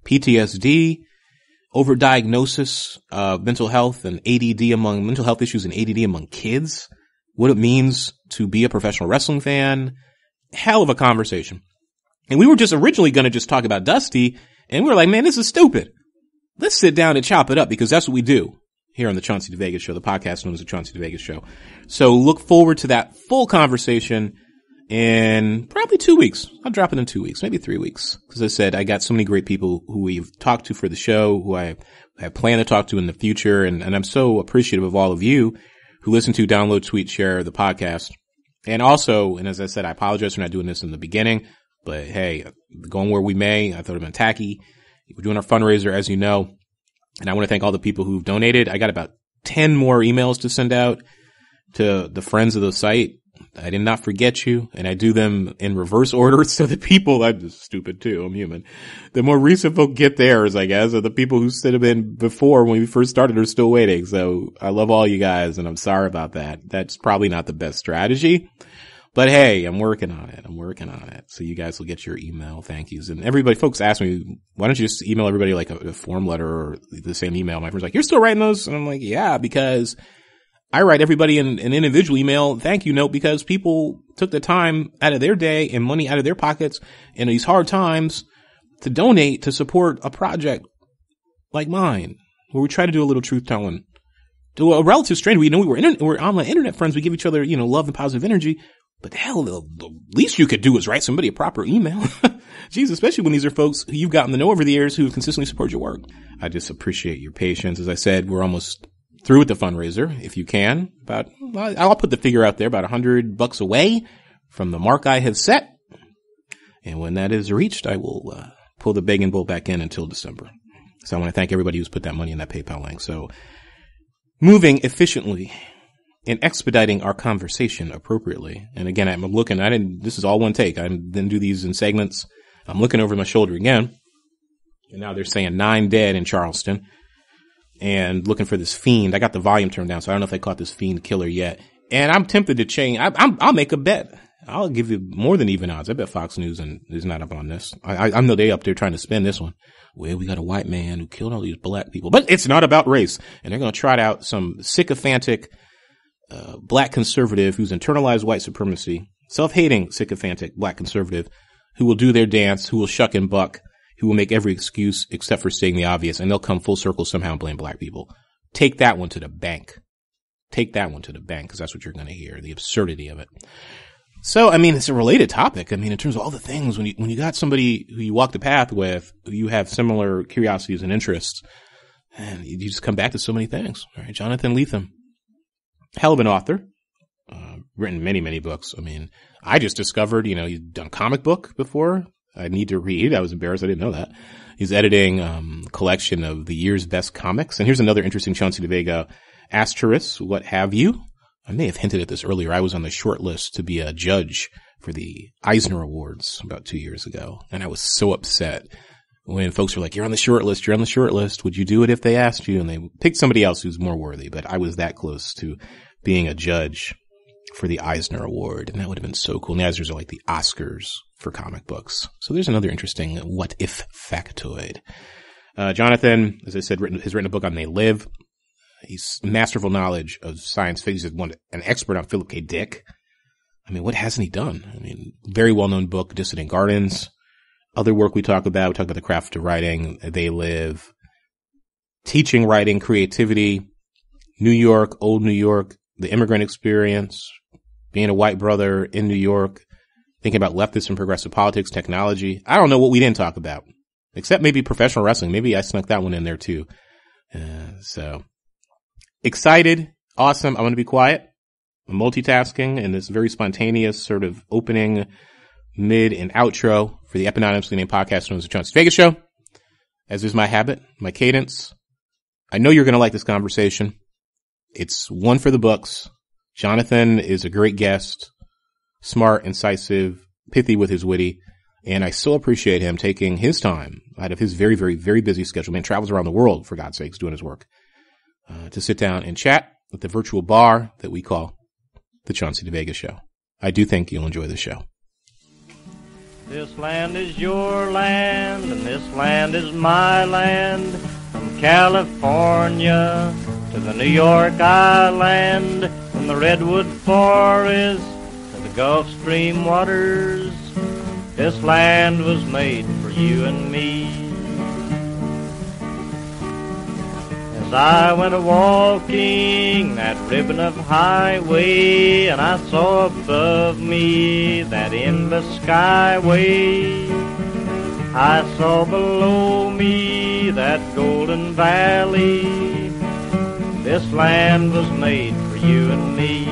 PTSD, overdiagnosis of mental health and mental health issues and ADD among kids, what it means to be a professional wrestling fan. Hell of a conversation. And we were just originally going to just talk about Dusty, and we were like, man, this is stupid. Let's sit down and chop it up, because that's what we do here on the Chauncey DeVega Show, the podcast known as the Chauncey DeVega Show. So look forward to that full conversation in probably 2 weeks. I'll drop it in 2 weeks, maybe 3 weeks. Because I said, I got so many great people who we've talked to for the show, who I plan to talk to in the future. And I'm so appreciative of all of you who listen to, download, tweet, share the podcast. And also, and as I said, I apologize for not doing this in the beginning, but hey, going where we may, I thought it had been tacky. We're doing our fundraiser, as you know. And I want to thank all the people who've donated. I got about 10 more emails to send out to the friends of the site. I did not forget you, and I do them in reverse order. So the people, I'm just stupid too, I'm human. The more recent folk get theirs, I guess, or the people who should have been before when we first started are still waiting. So I love all you guys, and I'm sorry about that. That's probably not the best strategy. But hey, I'm working on it. So you guys will get your email thank yous. And everybody, folks ask me, why don't you just email everybody like a form letter or the same email? My friend's like, you're still writing those? And I'm like, yeah, because I write everybody an individual email thank you note, because people took the time out of their day and money out of their pockets in these hard times to donate to support a project like mine, where we try to do a little truth telling to a relative stranger. We know we're online internet friends. We give each other, love and positive energy. But hell, the least you could do is write somebody a proper email. Jeez, especially when these are folks who you've gotten to know over the years who have consistently supported your work. I just appreciate your patience. As I said, we're almost through with the fundraiser. If you can, I'll put the figure out there, about $100 away from the mark I have set. And when that is reached, I will pull the begging bowl back in until December. So I want to thank everybody who's put that money in that PayPal link. So moving efficiently and expediting our conversation appropriately. And again, I'm looking, this is all one take. I didn't do these in segments. I'm looking over my shoulder again. And now they're saying 9 dead in Charleston. And looking for this fiend. I got the volume turned down, so I don't know if they caught this fiend killer yet. And I'm tempted to change. I'll make a bet. I'll give you more than even odds. I bet Fox News is not up on this. I know they up there trying to spin this one. Well, we got a white man who killed all these black people. But it's not about race. And they're going to trot out some sycophantic black conservative who's internalized white supremacy self-hating, sycophantic black conservative who will do their dance, who will shuck and buck, who will make every excuse except for stating the obvious, and they'll come full circle somehow and blame black people. Take that one to the bank. Take that one to the bank, because that's what you're going to hear, the absurdity of it. So, I mean, it's a related topic. I mean, in terms of all the things, when you got somebody who you walk the path with, who you have similar curiosities and interests, and you just come back to so many things. All right, Jonathan Lethem, hell of an author, written many, many books. I mean, I just discovered, he's done comic book before. I need to read. I was embarrassed. I didn't know that. He's editing a collection of the year's best comics. And here's another interesting Chauncey DeVega asterisk, what have you. I may have hinted at this earlier. I was on the short list to be a judge for the Eisner Awards about 2 years ago. And I was so upset when folks were like, you're on the short list. You're on the short list. Would you do it if they asked you? And they picked somebody else who's more worthy. But I was that close to being a judge for the Eisner Award. And that would have been so cool. And the Eisners are like the Oscars for comic books. So there's another interesting what if factoid. Jonathan, as I said, has written a book on They Live. He's masterful knowledge of science fiction. He's an expert on Philip K. Dick. I mean, what hasn't he done? I mean, very well-known book, Dissident Gardens. Other work we talk about the craft of writing, They Live, teaching writing, creativity, New York, old New York, the immigrant experience, being a white brother in New York, thinking about leftist and progressive politics, technology. I don't know what we didn't talk about, except maybe professional wrestling. Maybe I snuck that one in there too. So excited. Awesome. I'm going to be quiet. I'm multitasking in this very spontaneous sort of opening, mid, and outro for the eponymously named podcast known as the Chauncey DeVega Show. As is my habit, my cadence. I know you're going to like this conversation. It's one for the books. Jonathan is a great guest, smart, incisive, pithy with his witty, and I so appreciate him taking his time out of his very, very, very busy schedule. Man, travels around the world, for God's sakes, doing his work, to sit down and chat at the virtual bar that we call the Chauncey DeVega Show. I do think you'll enjoy the show. This land is your land, and this land is my land, from California to the New York Island, from the Redwood Forest to the Gulf Stream waters. This land was made for you and me. As I went a-walking that ribbon of highway, and I saw above me that endless skyway, I saw below me that golden valley. This land was made for you and me.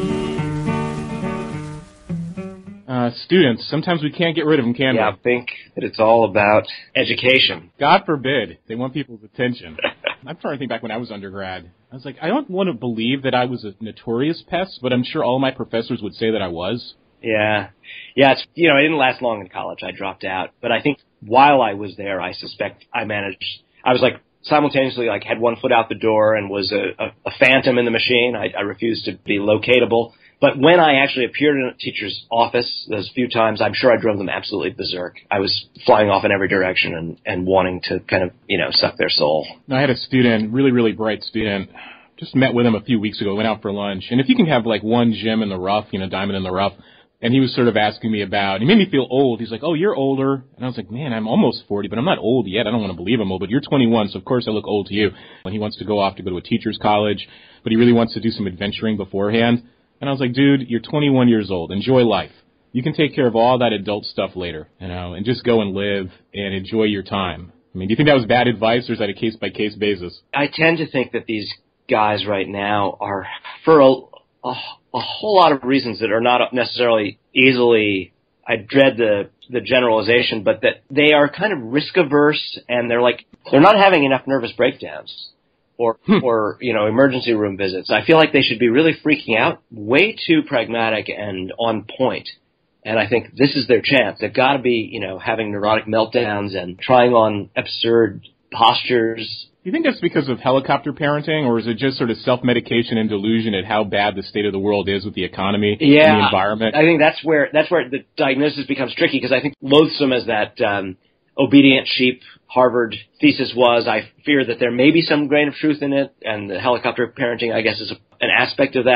Students, sometimes we can't get rid of them, can we? Yeah, I think that it's all about education. God forbid. They want people's attention. I'm trying to think back when I was undergrad. I was like, I don't want to believe that I was a notorious pest, but I'm sure all my professors would say that I was. Yeah. Yeah, it's, I didn't last long in college. I dropped out. But I think while I was there, I suspect I was like simultaneously like had one foot out the door and was a phantom in the machine. I refused to be locatable. But when I actually appeared in a teacher's office those few times, I'm sure I drove them absolutely berserk. I was flying off in every direction and wanting to kind of, suck their soul. I had a student, really, really bright student, just met with him a few weeks ago, went out for lunch. And if you can have like one gem in the rough, diamond in the rough, and he was sort of asking me about, he made me feel old. He's like, oh, you're older. And I was like, man, I'm almost 40, but I'm not old yet. I don't want to believe I'm old, but you're 21, so of course I look old to you. When he wants to go off to go to a teacher's college, but he really wants to do some adventuring beforehand. And I was like, dude, you're 21 years old. Enjoy life. You can take care of all that adult stuff later, and just go and live and enjoy your time. I mean, do you think that was bad advice, or is that a case-by-case basis? I tend to think that these guys right now are, for a whole lot of reasons that are not necessarily easily, I dread the generalization, but that they are kind of risk-averse, and they're not having enough nervous breakdowns. Or emergency room visits. I feel like they should be really freaking out, way too pragmatic and on point. And I think this is their chance. They've got to be, having neurotic meltdowns and trying on absurd postures. Do you think that's because of helicopter parenting, or is it just sort of self-medication and delusion at how bad the state of the world is with the economy and the environment? I think that's where the diagnosis becomes tricky, because I think loathsome as that obedient sheep Harvard thesis was, I fear that there may be some grain of truth in it, and the helicopter parenting, I guess, is an aspect of that.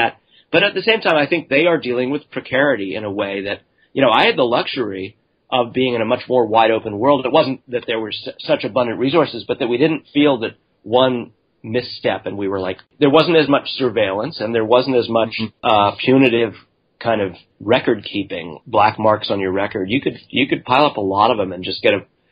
But at the same time, I think they are dealing with precarity in a way that, I had the luxury of being in a much more wide open world. It wasn't that there were such abundant resources, but that we didn't feel that one misstep and we were like, there wasn't as much surveillance and there wasn't as much punitive kind of record keeping, black marks on your record. You could pile up a lot of them and just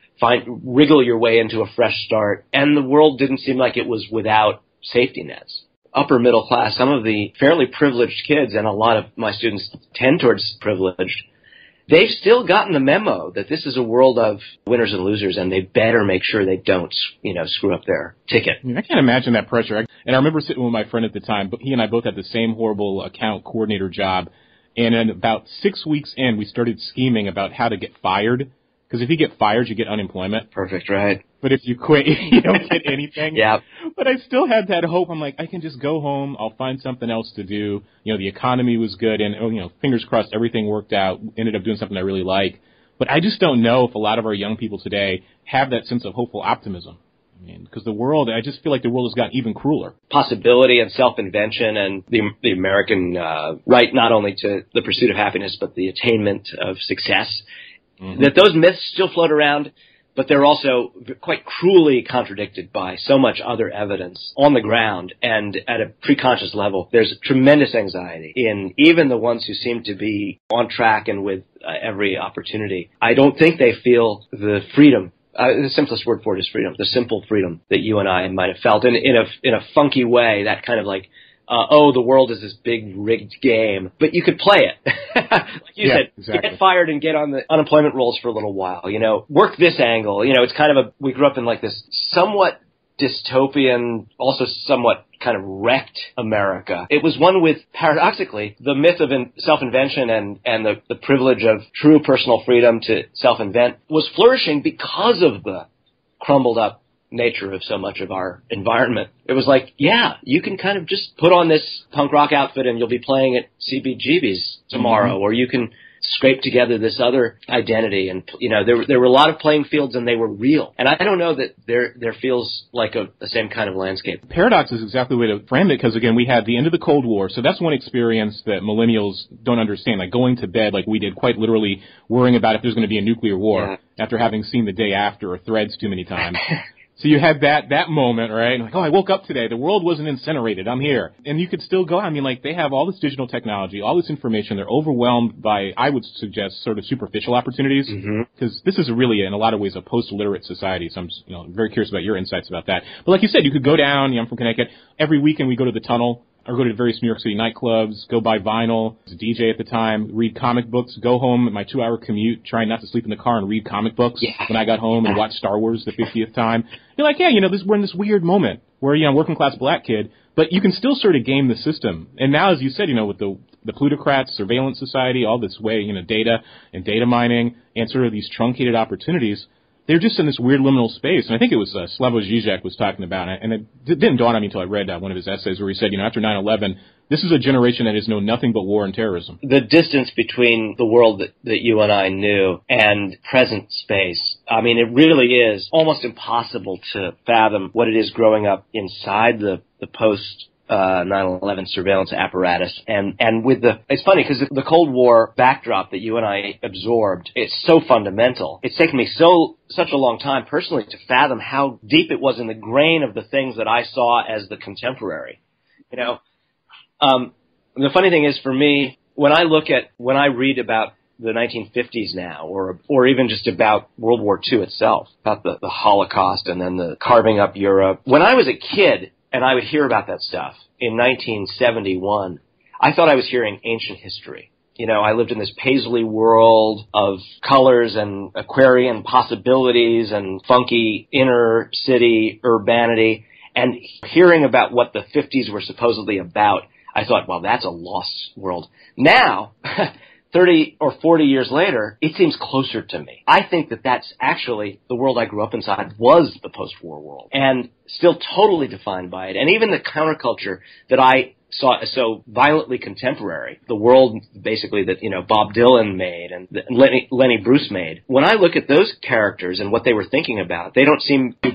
wriggle your way into a fresh start. And the world didn't seem like it was without safety nets. Upper middle class, some of the fairly privileged kids, and a lot of my students tend towards privileged, they've still gotten the memo that this is a world of winners and losers, and they better make sure they don't, screw up their ticket. I can't imagine that pressure. And I remember sitting with my friend at the time, but he and I both had the same horrible account coordinator job. And in about 6 weeks in, we started scheming about how to get fired. Because if you get fired, you get unemployment. Perfect, right. But if you quit, you don't get anything. Yeah. But I still had that hope. I'm like, I can just go home. I'll find something else to do. The economy was good. And, fingers crossed, everything worked out. Ended up doing something I really like. But I just don't know if a lot of our young people today have that sense of hopeful optimism. Because the world, I just feel like the world has gotten even crueler. Possibility and self-invention and the American right not only to the pursuit of happiness, but the attainment of success. Mm-hmm. That those myths still float around, but they're also quite cruelly contradicted by so much other evidence on the ground and at a preconscious level. There's tremendous anxiety in even the ones who seem to be on track and with every opportunity. I don't think they feel the freedom. The simplest word for it is freedom. The simple freedom that you and I might have felt in a funky way. That kind of like, the world is this big rigged game, but you could play it. Like you said, exactly. Get fired and get on the unemployment rolls for a little while, work this angle. It's kind of we grew up in like this somewhat dystopian, also somewhat kind of wrecked America. It was one with, paradoxically, the myth of self-invention and the privilege of true personal freedom to self-invent was flourishing because of the crumbled up nature of so much of our environment. It was like, you can kind of just put on this punk rock outfit and you'll be playing at CBGB's tomorrow, or you can scrape together this other identity. And, there were a lot of playing fields and they were real. And I don't know that there feels like the same kind of landscape. Paradox is exactly the way to frame it, because, again, we had the end of the Cold War. So that's one experience that millennials don't understand, like going to bed like we did, quite literally worrying about if there's going to be a nuclear war after having seen The Day After or Threads too many times. So you had that moment, right? Like, I woke up today. The world wasn't incinerated. I'm here. And you could still go. They have all this digital technology, all this information. They're overwhelmed by, I would suggest, sort of superficial opportunities. Because this is really, in a lot of ways, a post-literate society. So I'm very curious about your insights about that. But like you said, you could go down. I'm from Connecticut. Every weekend we go to the Tunnel, or go to various New York City nightclubs, go buy vinyl, as a DJ at the time, read comic books, go home at my 2-hour commute, trying not to sleep in the car and read comic books when I got home and watch Star Wars the 50th time. You're like, we're in this weird moment where, working class black kid, but you can still sort of game the system. And now, as you said, with the plutocrats, surveillance society, all this way, data and data mining and sort of these truncated opportunities, they're just in this weird liminal space. And I think it was Slavoj Žižek was talking about it, and it didn't dawn on me until I read one of his essays where he said, after 9/11, this is a generation that has known nothing but war and terrorism. The distance between the world that you and I knew and present space, it really is almost impossible to fathom what it is growing up inside the post 9/11 surveillance apparatus. And it's funny because the Cold War backdrop that you and I absorbed, it's so fundamental. It's taken me such a long time personally to fathom how deep it was in the grain of the things that I saw as the contemporary. The funny thing is for me, when I read about the 1950s now, or even just about World War II itself, about the Holocaust and then the carving up Europe. When I was a kid, and I would hear about that stuff in 1971, I thought I was hearing ancient history. I lived in this paisley world of colors and Aquarian possibilities and funky inner city urbanity. And hearing about what the 50s were supposedly about, I thought, well, that's a lost world. Now, 30 or 40 years later, it seems closer to me. I think that that's actually the world I grew up inside was the post-war world, and still totally defined by it. And even the counterculture that I saw as so violently contemporary, the world basically that, Bob Dylan made and Lenny Bruce made. When I look at those characters and what they were thinking about, they don't seem too different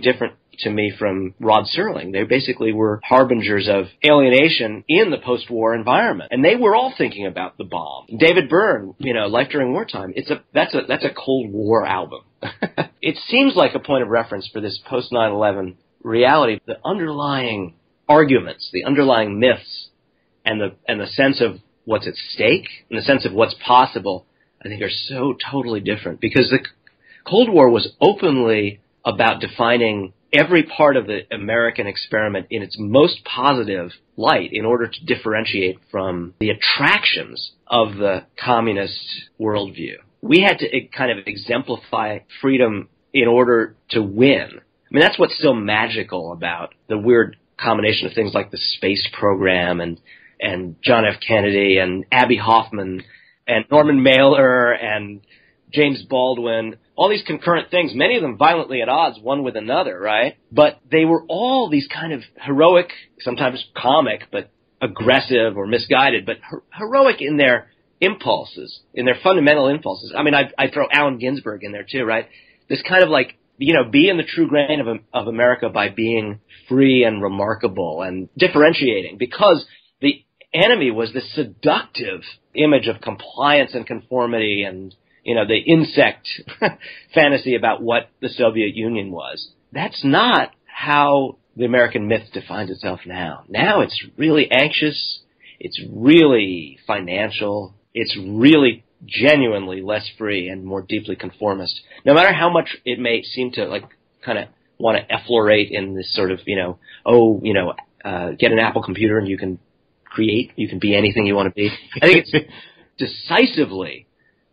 to me from Rod Serling. They basically were harbingers of alienation in the post-war environment. And they were all thinking about the bomb. David Byrne, Life During Wartime, that's a Cold War album. It seems like a point of reference for this post-9/11 reality. The underlying arguments, the underlying myths, and the sense of what's at stake, and the sense of what's possible, I think are so totally different. Because the Cold War was openly about defining every part of the American experiment in its most positive light in order to differentiate from the attractions of the communist worldview. We had to kind of exemplify freedom in order to win. I mean, that's what's so magical about the weird combination of things like the space program and John F. Kennedy and Abby Hoffman and Norman Mailer and James Baldwin, all these concurrent things, many of them violently at odds one with another, right? But they were all these kind of heroic, sometimes comic, but aggressive or misguided, but heroic in their impulses, in their fundamental impulses. I mean, I throw Allen Ginsberg in there too, right? This kind of like, be in the true grain of America by being free and remarkable and differentiating, because the enemy was this seductive image of compliance and conformity and, the insect fantasy about what the Soviet Union was. That's not how the American myth defines itself now. Now it's really anxious. It's really financial. It's really genuinely less free and more deeply conformist. No matter how much it may seem to kind of want to efflorate in this sort of, get an Apple computer and you can be anything you want to be. I think it's decisively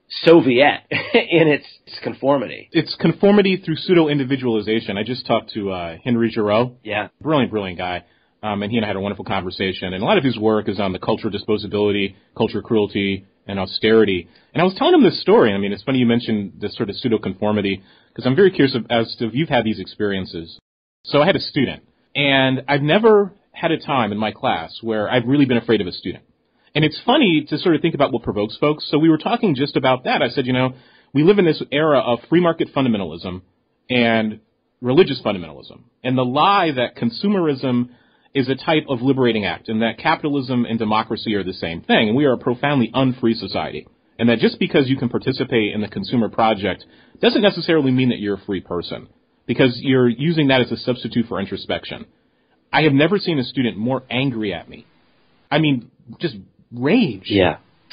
Soviet in its conformity. It's conformity through pseudo-individualization. I just talked to Henry Giroux. Yeah. Brilliant guy. And he and I had a wonderful conversation. And a lot of his work is on the culture of disposability, culture of cruelty, and austerity. And I was telling him this story. I mean, it's funny you mentioned this sort of pseudo-conformity, because I'm very curious as to if you've had these experiences. So I had a student, and I've never had a time in my class where I've really been afraid of a student. And it's funny to sort of think about what provokes folks. So we were talking just about that. I said, we live in this era of free market fundamentalism and religious fundamentalism, and the lie that consumerism is a type of liberating act, and that capitalism and democracy are the same thing, and we are a profoundly unfree society, and that just because you can participate in the consumer project doesn't necessarily mean that you're a free person, because you're using that as a substitute for introspection. I have never seen a student more angry at me. I mean, just rage. Yeah.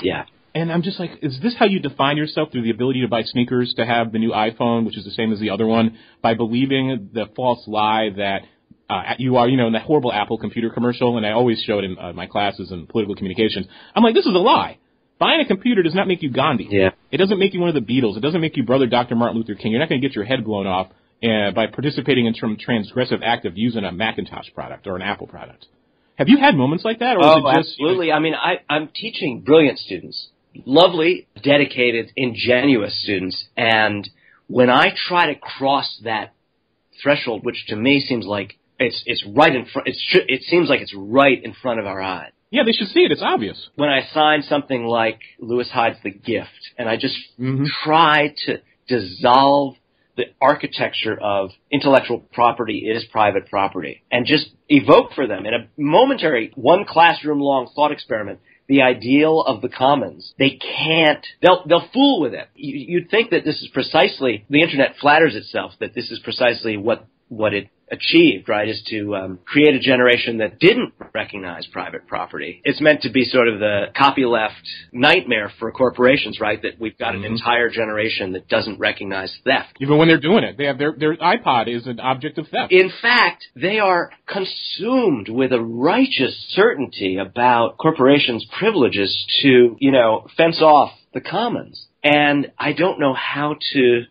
And I'm just like, is this how you define yourself, through the ability to buy sneakers, to have the new iPhone, which is the same as the other one, by believing the false lie that you are, in that horrible Apple computer commercial? And I always show it in my classes in political communications. I'm like, this is a lie. Buying a computer does not make you Gandhi. Yeah. It doesn't make you one of the Beatles. It doesn't make you brother Dr. Martin Luther King. You're not going to get your head blown off by participating in some transgressive act of using a Macintosh product or an Apple product. Have you had moments like that? Or is it just, absolutely. I mean, I'm teaching brilliant students, lovely, dedicated, ingenuous students, and when I try to cross that threshold, which to me seems like it's right in front, it seems like it's right in front of our eyes. Yeah, they should see it. It's obvious. When I sign something like Lewis Hyde's The Gift, and I just try to dissolve the architecture of intellectual property is private property, and just evoke for them in a momentary, one classroom-long thought experiment the ideal of the commons. They can't. They'll fool with it. You'd think that this is precisely, the internet flatters itself that this is precisely what it achieved, right, is to create a generation that didn't recognize private property. It's meant to be sort of the copyleft nightmare for corporations, right, that we've got an entire generation that doesn't recognize theft. Even when they're doing it. They have their iPod is an object of theft. In fact, they are consumed with a righteous certainty about corporations' privileges to, fence off the commons. And I don't know how to,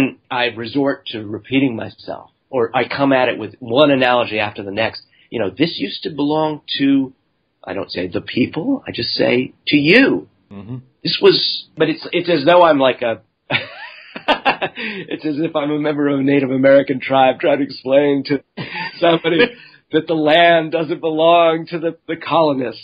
I resort to repeating myself, or I come at it with one analogy after the next. This used to belong to, I don't say the people, I just say to you. This was, but it's as though I'm like it's as if I'm a member of a Native American tribe trying to explain to somebody that the land doesn't belong to the colonists.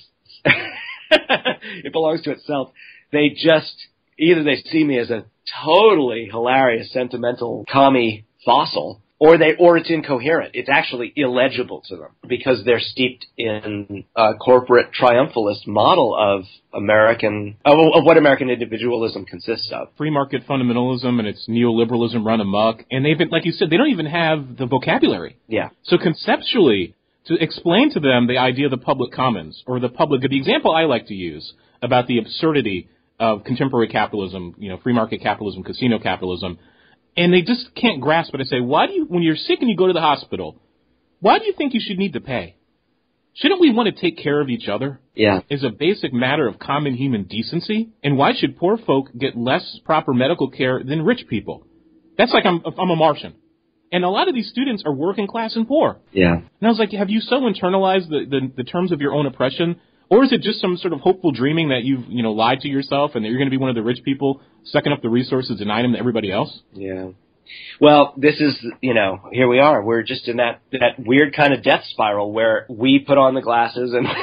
It belongs to itself. They just, either they see me as a totally hilarious, sentimental, commie fossil, or it's incoherent. It's actually illegible to them because they're steeped in a corporate triumphalist model of what American individualism consists of. Free market fundamentalism and its neoliberalism run amok. And they've been, like you said, they don't even have the vocabulary. Yeah. So conceptually, to explain to them the idea of the public commons or the example I like to use about the absurdity of contemporary capitalism, free market capitalism, casino capitalism, and they just can't grasp it. I say, when you're sick and you go to the hospital, why do you think you should need to pay? Shouldn't we want to take care of each other? Yeah. As a basic matter of common human decency? And why should poor folk get less proper medical care than rich people? That's like I'm a Martian. And a lot of these students are working class and poor. Yeah. And I was like, have you so internalized the terms of your own oppression? Or is it just some sort of hopeful dreaming that you've, lied to yourself and that you're going to be one of the rich people sucking up the resources, denying them to everybody else? Yeah. Well, this is, here we are. We're just in that weird kind of death spiral where we put on the glasses and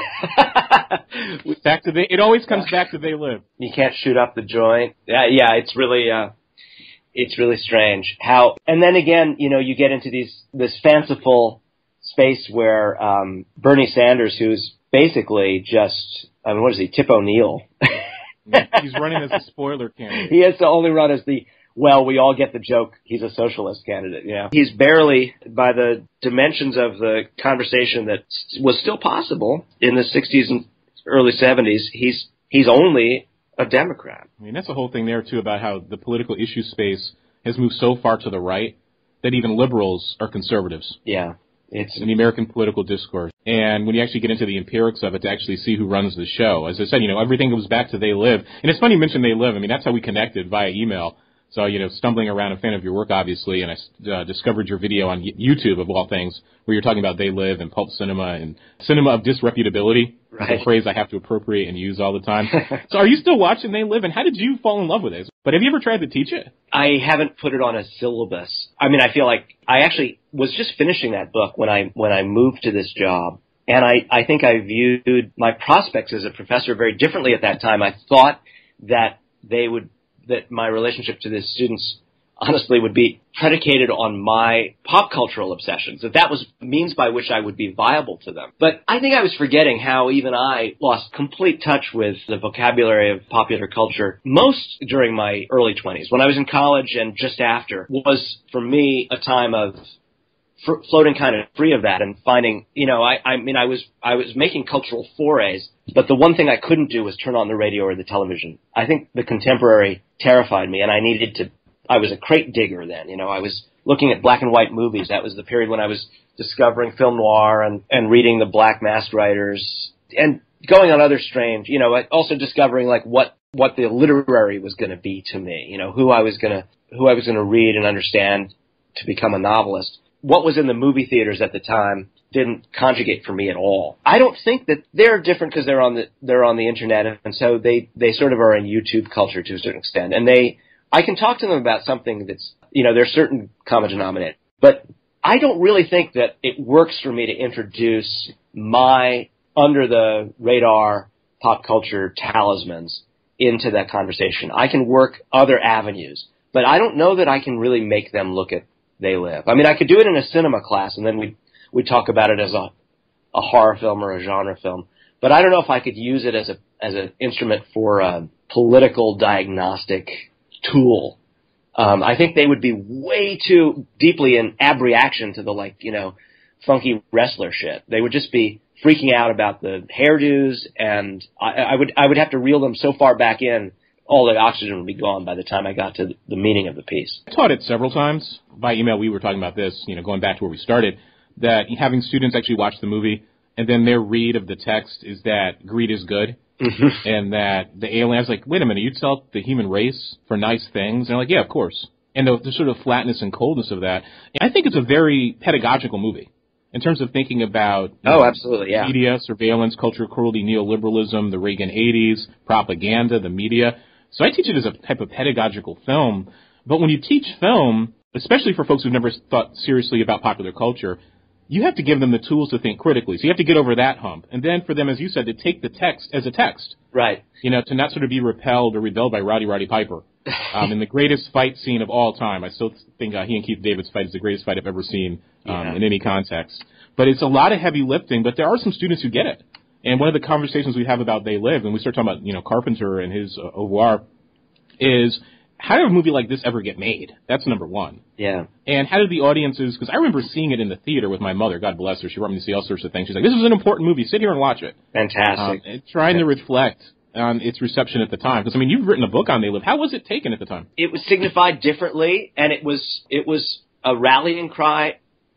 it always comes back to they live. You can't shoot up the joint. Yeah, it's really strange how, and then again, you get into this fanciful space where Bernie Sanders, who's basically just, what is he, Tip O'Neill? He's running as a spoiler candidate. He has to only run as we all get the joke, he's a socialist candidate, He's barely, by the dimensions of the conversation that was still possible in the 60s and early 70s, he's only a Democrat. I mean, that's the whole thing there, too, about how the political issue space has moved so far to the right that even liberals are conservatives. Yeah. It's in the American political discourse. And when you actually get into the empirics of it to actually see who runs the show, as I said, everything goes back to They Live. And it's funny you mention They Live. I mean, that's how we connected via email. So, stumbling around, a fan of your work, obviously, and I discovered your video on YouTube, of all things, where you're talking about They Live and pulp cinema and cinema of disreputability. Right. A phrase I have to appropriate and use all the time. So are you still watching They Live, and how did you fall in love with it? But have you ever tried to teach it? I haven't put it on a syllabus. I mean, I feel like I actually was just finishing that book when I moved to this job. And I think I viewed my prospects as a professor very differently at that time. I thought that that my relationship to the students honestly would be predicated on my pop cultural obsessions, that was means by which I would be viable to them. But I think I was forgetting how even I lost complete touch with the vocabulary of popular culture most during my early 20s. When I was in college and just after was, for me, a time of floating kind of free of that and finding, I was making cultural forays, but the one thing I couldn't do was turn on the radio or the television. I think the contemporary terrified me, and I was a crate digger then. I was looking at black and white movies. That was the period when I was discovering film noir and reading the black mask writers and going on other strange, also discovering like what the literary was going to be to me, who I was going to read and understand to become a novelist. What was in the movie theaters at the time didn't conjugate for me at all. I don't think that they're different because they're on the internet, and so they sort of are in YouTube culture to a certain extent. And I can talk to them about something that's, there's certain common denominator. But I don't really think that it works for me to introduce my under the radar pop culture talismans into that conversation. I can work other avenues, but I don't know that I can really make them look at They Live. I mean, I could do it in a cinema class, and then we'd talk about it as a horror film or a genre film. But I don't know if I could use it as an instrument for a political diagnostic tool. I think they would be way too deeply in abreaction to the funky wrestler shit. They would just be freaking out about the hairdos, and I would have to reel them so far back in, all the oxygen would be gone by the time I got to the meaning of the piece. I taught it several times. By email, we were talking about this, going back to where we started, that having students actually watch the movie, and then their read of the text is that greed is good, and that the aliens, like, wait a minute, you'd sell the human race for nice things? And they're like, yeah, of course. And the sort of flatness and coldness of that. And I think it's a very pedagogical movie in terms of thinking about absolutely, yeah. Media, surveillance, cultural cruelty, neoliberalism, the Reagan 80s, propaganda, the media. So I teach it as a type of pedagogical film. But when you teach film, especially for folks who've never thought seriously about popular culture, you have to give them the tools to think critically. So you have to get over that hump. And then for them, as you said, to take the text as a text. Right. To not sort of be repelled or rebelled by Roddy Piper. In the greatest fight scene of all time. I still think he and Keith David's fight is the greatest fight I've ever seen in any context. But it's a lot of heavy lifting, but there are some students who get it. And one of the conversations we have about They Live, and we start talking about, Carpenter and his au revoir, is how did a movie like this ever get made? That's number one. Yeah. And how did the audiences, because I remember seeing it in the theater with my mother, God bless her, she brought me to see all sorts of things. She's like, this is an important movie, sit here and watch it. Fantastic. And trying to reflect on its reception at the time. Because, you've written a book on They Live. How was it taken at the time? It was signified differently, and it was a rallying cry.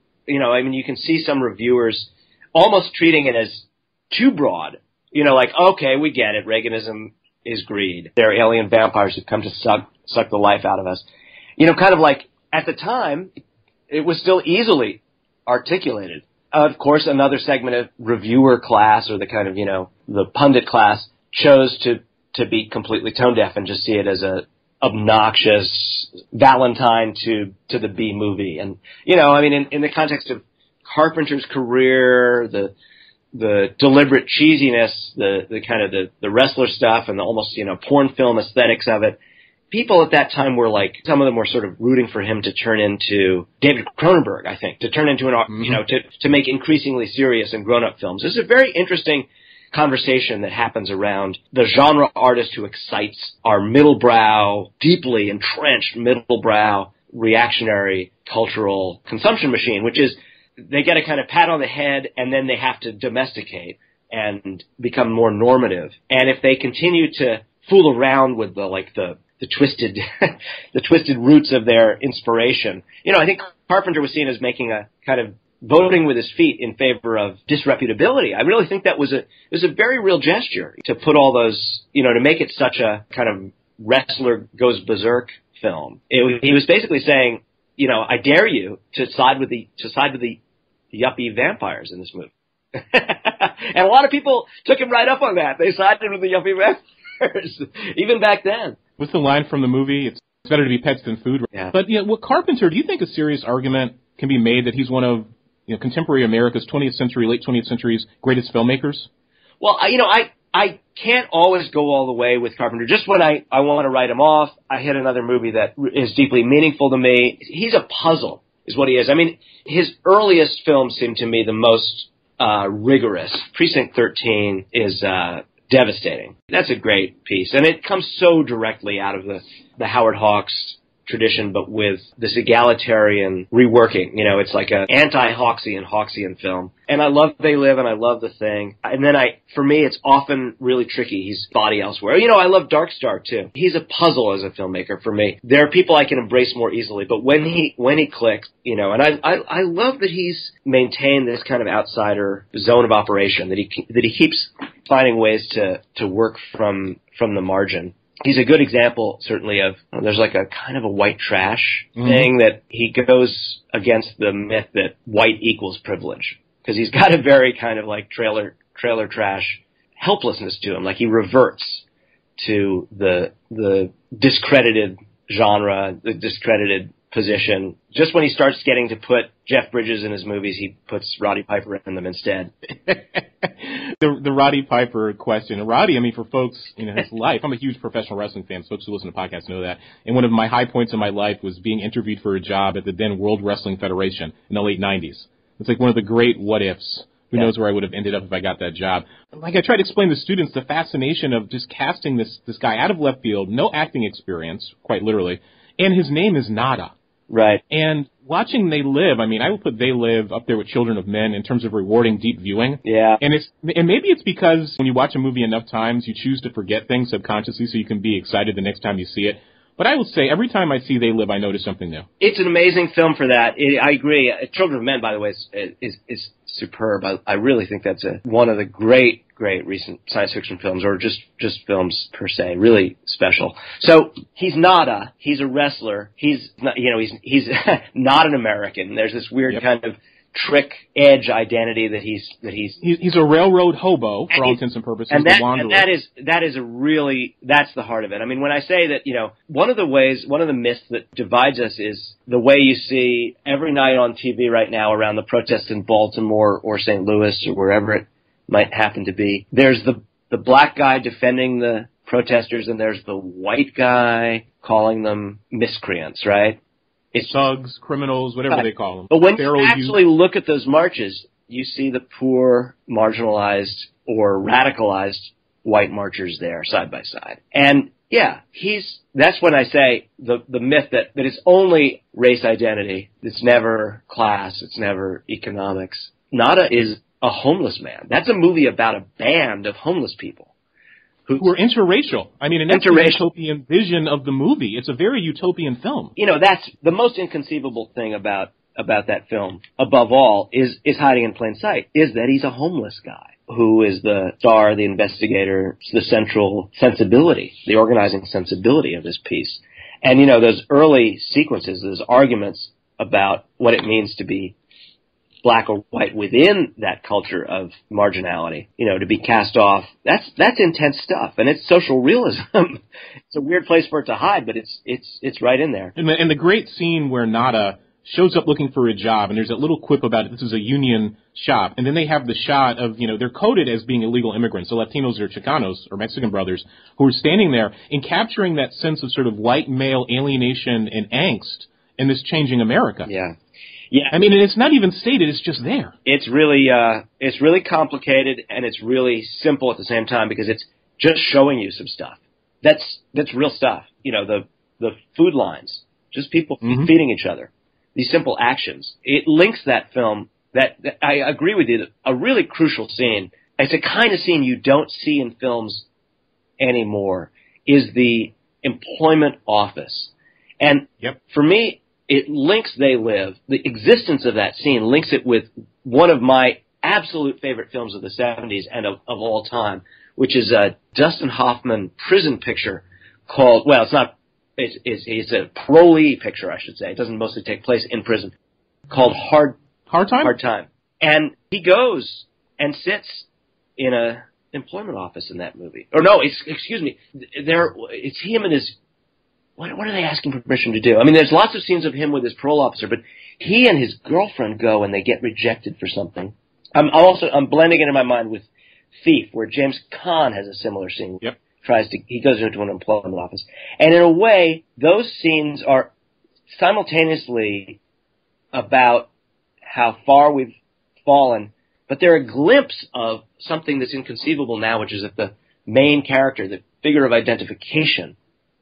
You can see some reviewers almost treating it as too broad. Okay, we get it. Reaganism is greed. They're alien vampires who've come to suck the life out of us. Kind of like, at the time, it was still easily articulated. Of course, another segment of reviewer class, or the kind of, the pundit class, chose to be completely tone deaf and just see it as a obnoxious Valentine to the B movie. And, in the context of Carpenter's career, the deliberate cheesiness, the kind of the wrestler stuff and the almost, porn film aesthetics of it, people at that time were like, some of them were sort of rooting for him to turn into David Cronenberg, I think, to turn into to make increasingly serious and grown-up films. This is a very interesting conversation that happens around the genre artist who excites our middle-brow, deeply entrenched middle-brow, reactionary cultural consumption machine, which is they get a kind of pat on the head and then they have to domesticate and become more normative. And if they continue to fool around with the twisted the twisted roots of their inspiration, I think Carpenter was seen as making a kind of voting with his feet in favor of disreputability. I really think that was a very real gesture to put all those, to make it such a kind of wrestler goes berserk film. He was basically saying, I dare you to side with the yuppie vampires in this movie. And a lot of people took him right up on that. They sided with the yuppie vampires, even back then. What's the line from the movie? It's better to be pets than food. Yeah. But with Carpenter, do you think a serious argument can be made that he's one of contemporary America's 20th century, late 20th century's greatest filmmakers? Well, I can't always go all the way with Carpenter. Just when I want to write him off, I hit another movie that is deeply meaningful to me. He's a puzzle, is what he is. His earliest films seem to me the most rigorous. Precinct 13 is devastating. That's a great piece. And it comes so directly out of the Howard Hawks tradition, but with this egalitarian reworking. It's like an anti-Hawksian film. And I love They Live, and I love The Thing. And then for me, it's often really tricky. He's body elsewhere. I love Dark Star, too. He's a puzzle as a filmmaker for me. There are people I can embrace more easily, but when he clicks, and I love that he's maintained this kind of outsider zone of operation, that he keeps finding ways to work from the margin. He's a good example, certainly, of there's like a kind of a white trash thing that he goes against the myth that white equals privilege, because he's got a very kind of like trailer trash helplessness to him. Like he reverts to the discredited genre, the discredited position. Just when he starts getting to put Jeff Bridges in his movies, he puts Roddy Piper in them instead. The Roddy Piper question. Roddy, for folks, his life, I'm a huge professional wrestling fan. Folks who listen to podcasts know that. And one of my high points in my life was being interviewed for a job at the then World Wrestling Federation in the late 90s. It's like one of the great what-ifs. Who knows where I would have ended up if I got that job. Like I try to explain to students the fascination of just casting this guy out of left field, no acting experience, quite literally, and his name is Nada. Right. And watching They Live, I would put They Live up there with Children of Men in terms of rewarding deep viewing. Yeah. And maybe it's because when you watch a movie enough times, you choose to forget things subconsciously so you can be excited the next time you see it. But I will say, every time I see They Live, I notice something new. It's an amazing film for that. I agree. Children of Men, by the way, is superb. I really think that's one of the great recent science fiction films, or just films per se. Really special. So he's Nada. He's a wrestler. He's not, he's not an American. There's this weird kind of trick edge identity that he's a railroad hobo for all intents and purposes. And that's the heart of it. When I say that, one of the myths that divides us is the way you see every night on TV right now around the protests in Baltimore or St. Louis or wherever it might happen to be. There's the black guy defending the protesters, and there's the white guy calling them miscreants, right? It's thugs, criminals, whatever they call them. But when you actually look at those marches, you see the poor, marginalized, or radicalized white marchers there side by side. And yeah, that's when I say the myth that it's only race identity. It's never class. It's never economics. Nada is a homeless man. That's a movie about a band of homeless people. Who are interracial. I mean, and that's the utopian vision of the movie. It's a very utopian film. You know, that's the most inconceivable thing about that film, above all, is hiding in plain sight, is that he's a homeless guy who is the star, the investigator, the central sensibility, the organizing sensibility of this piece. And, you know, those early sequences, those arguments about what it means to be black or white within that culture of marginality, you know, to be cast off, that's intense stuff. And it's social realism. It's a weird place for it to hide, but it's right in there. And the great scene where Nada shows up looking for a job, and there's that little quip about it. This is a union shop. And then they have the shot of, you know, they're coded as being illegal immigrants, so Latinos or Chicanos or Mexican brothers who are standing there and capturing that sense of sort of white male alienation and angst in this changing America. Yeah. Yeah. I mean, and it's not even stated, it's just there. It's really complicated, and it's really simple at the same time, because it's just showing you some stuff. That's real stuff. You know, the food lines, just people feeding each other. These simple actions. It links that film, that I agree with you, a really crucial scene. It's a kind of scene you don't see in films anymore, is the employment office. And for me, it links They Live. The existence of that scene links it with one of my absolute favorite films of the 70s and of all time, which is a Dustin Hoffman prison picture called, well, it's a parolee picture, I should say. It doesn't mostly take place in prison, called Hard Time. And he goes and sits in a employment office in that movie. Or no, excuse me. It's him and his, what are they asking permission to do? I mean, there's lots of scenes of him with his parole officer, but he and his girlfriend go and they get rejected for something. I'm blending it in my mind with Thief, where James Caan has a similar scene. Yep. He goes into an employment office. And in a way, those scenes are simultaneously about how far we've fallen, but they're a glimpse of something that's inconceivable now, which is that the main character, the figure of identification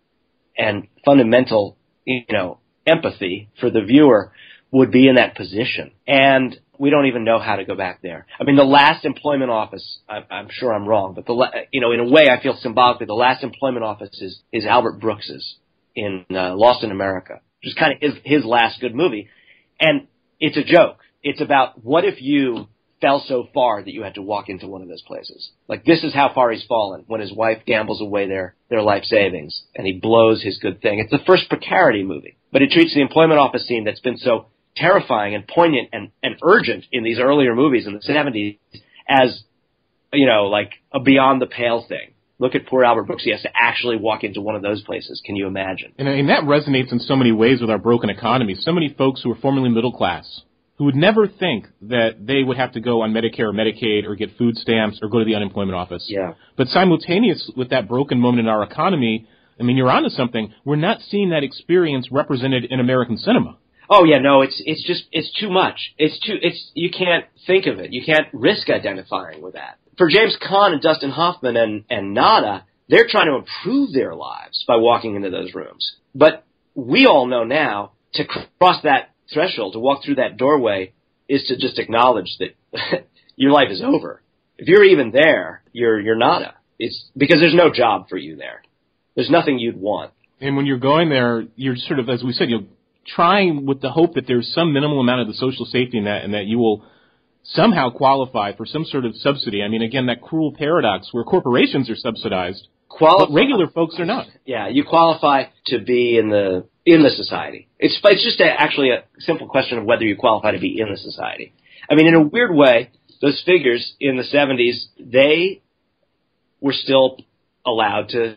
and fundamental, you know, empathy for the viewer would be in that position. And we don't even know how to go back there. I mean, the last employment office, I'm sure I'm wrong, but in a way I feel symbolically the last employment office is Albert Brooks's in Lost in America, which is kind of his last good movie. And it's a joke. It's about what if you fell so far that you had to walk into one of those places. Like, this is how far he's fallen when his wife gambles away their life savings and he blows his good thing. It's the first precarity movie, but it treats the employment office scene that's been so terrifying and poignant and urgent in these earlier movies in the 70s as, you know, like a beyond the pale thing. Look at poor Albert Brooks. He has to actually walk into one of those places. Can you imagine? And that resonates in so many ways with our broken economy. So many folks who are formerly middle class, who would never think that they would have to go on Medicare or Medicaid or get food stamps or go to the unemployment office. Yeah. But simultaneous with that broken moment in our economy, I mean, you're onto something. We're not seeing that experience represented in American cinema. Oh yeah, no, it's too much. You can't think of it. You can't risk identifying with that. For James Caan and Dustin Hoffman and Nada, they're trying to improve their lives by walking into those rooms. But we all know now, to cross that threshold, to walk through that doorway, is to just acknowledge that your life is over. If you're even there, you're Nada. It's because there's no job for you there. There's nothing you'd want. And when you're going there, you're sort of, as we said, you're trying with the hope that there's some minimal amount of the social safety in that, and that you will somehow qualify for some sort of subsidy. I mean, again, that cruel paradox where corporations are subsidized, but regular folks are not. Yeah, you qualify to be in the society. It's just actually a simple question of whether you qualify to be in the society. I mean, in a weird way, those figures in the 70s, they were still allowed to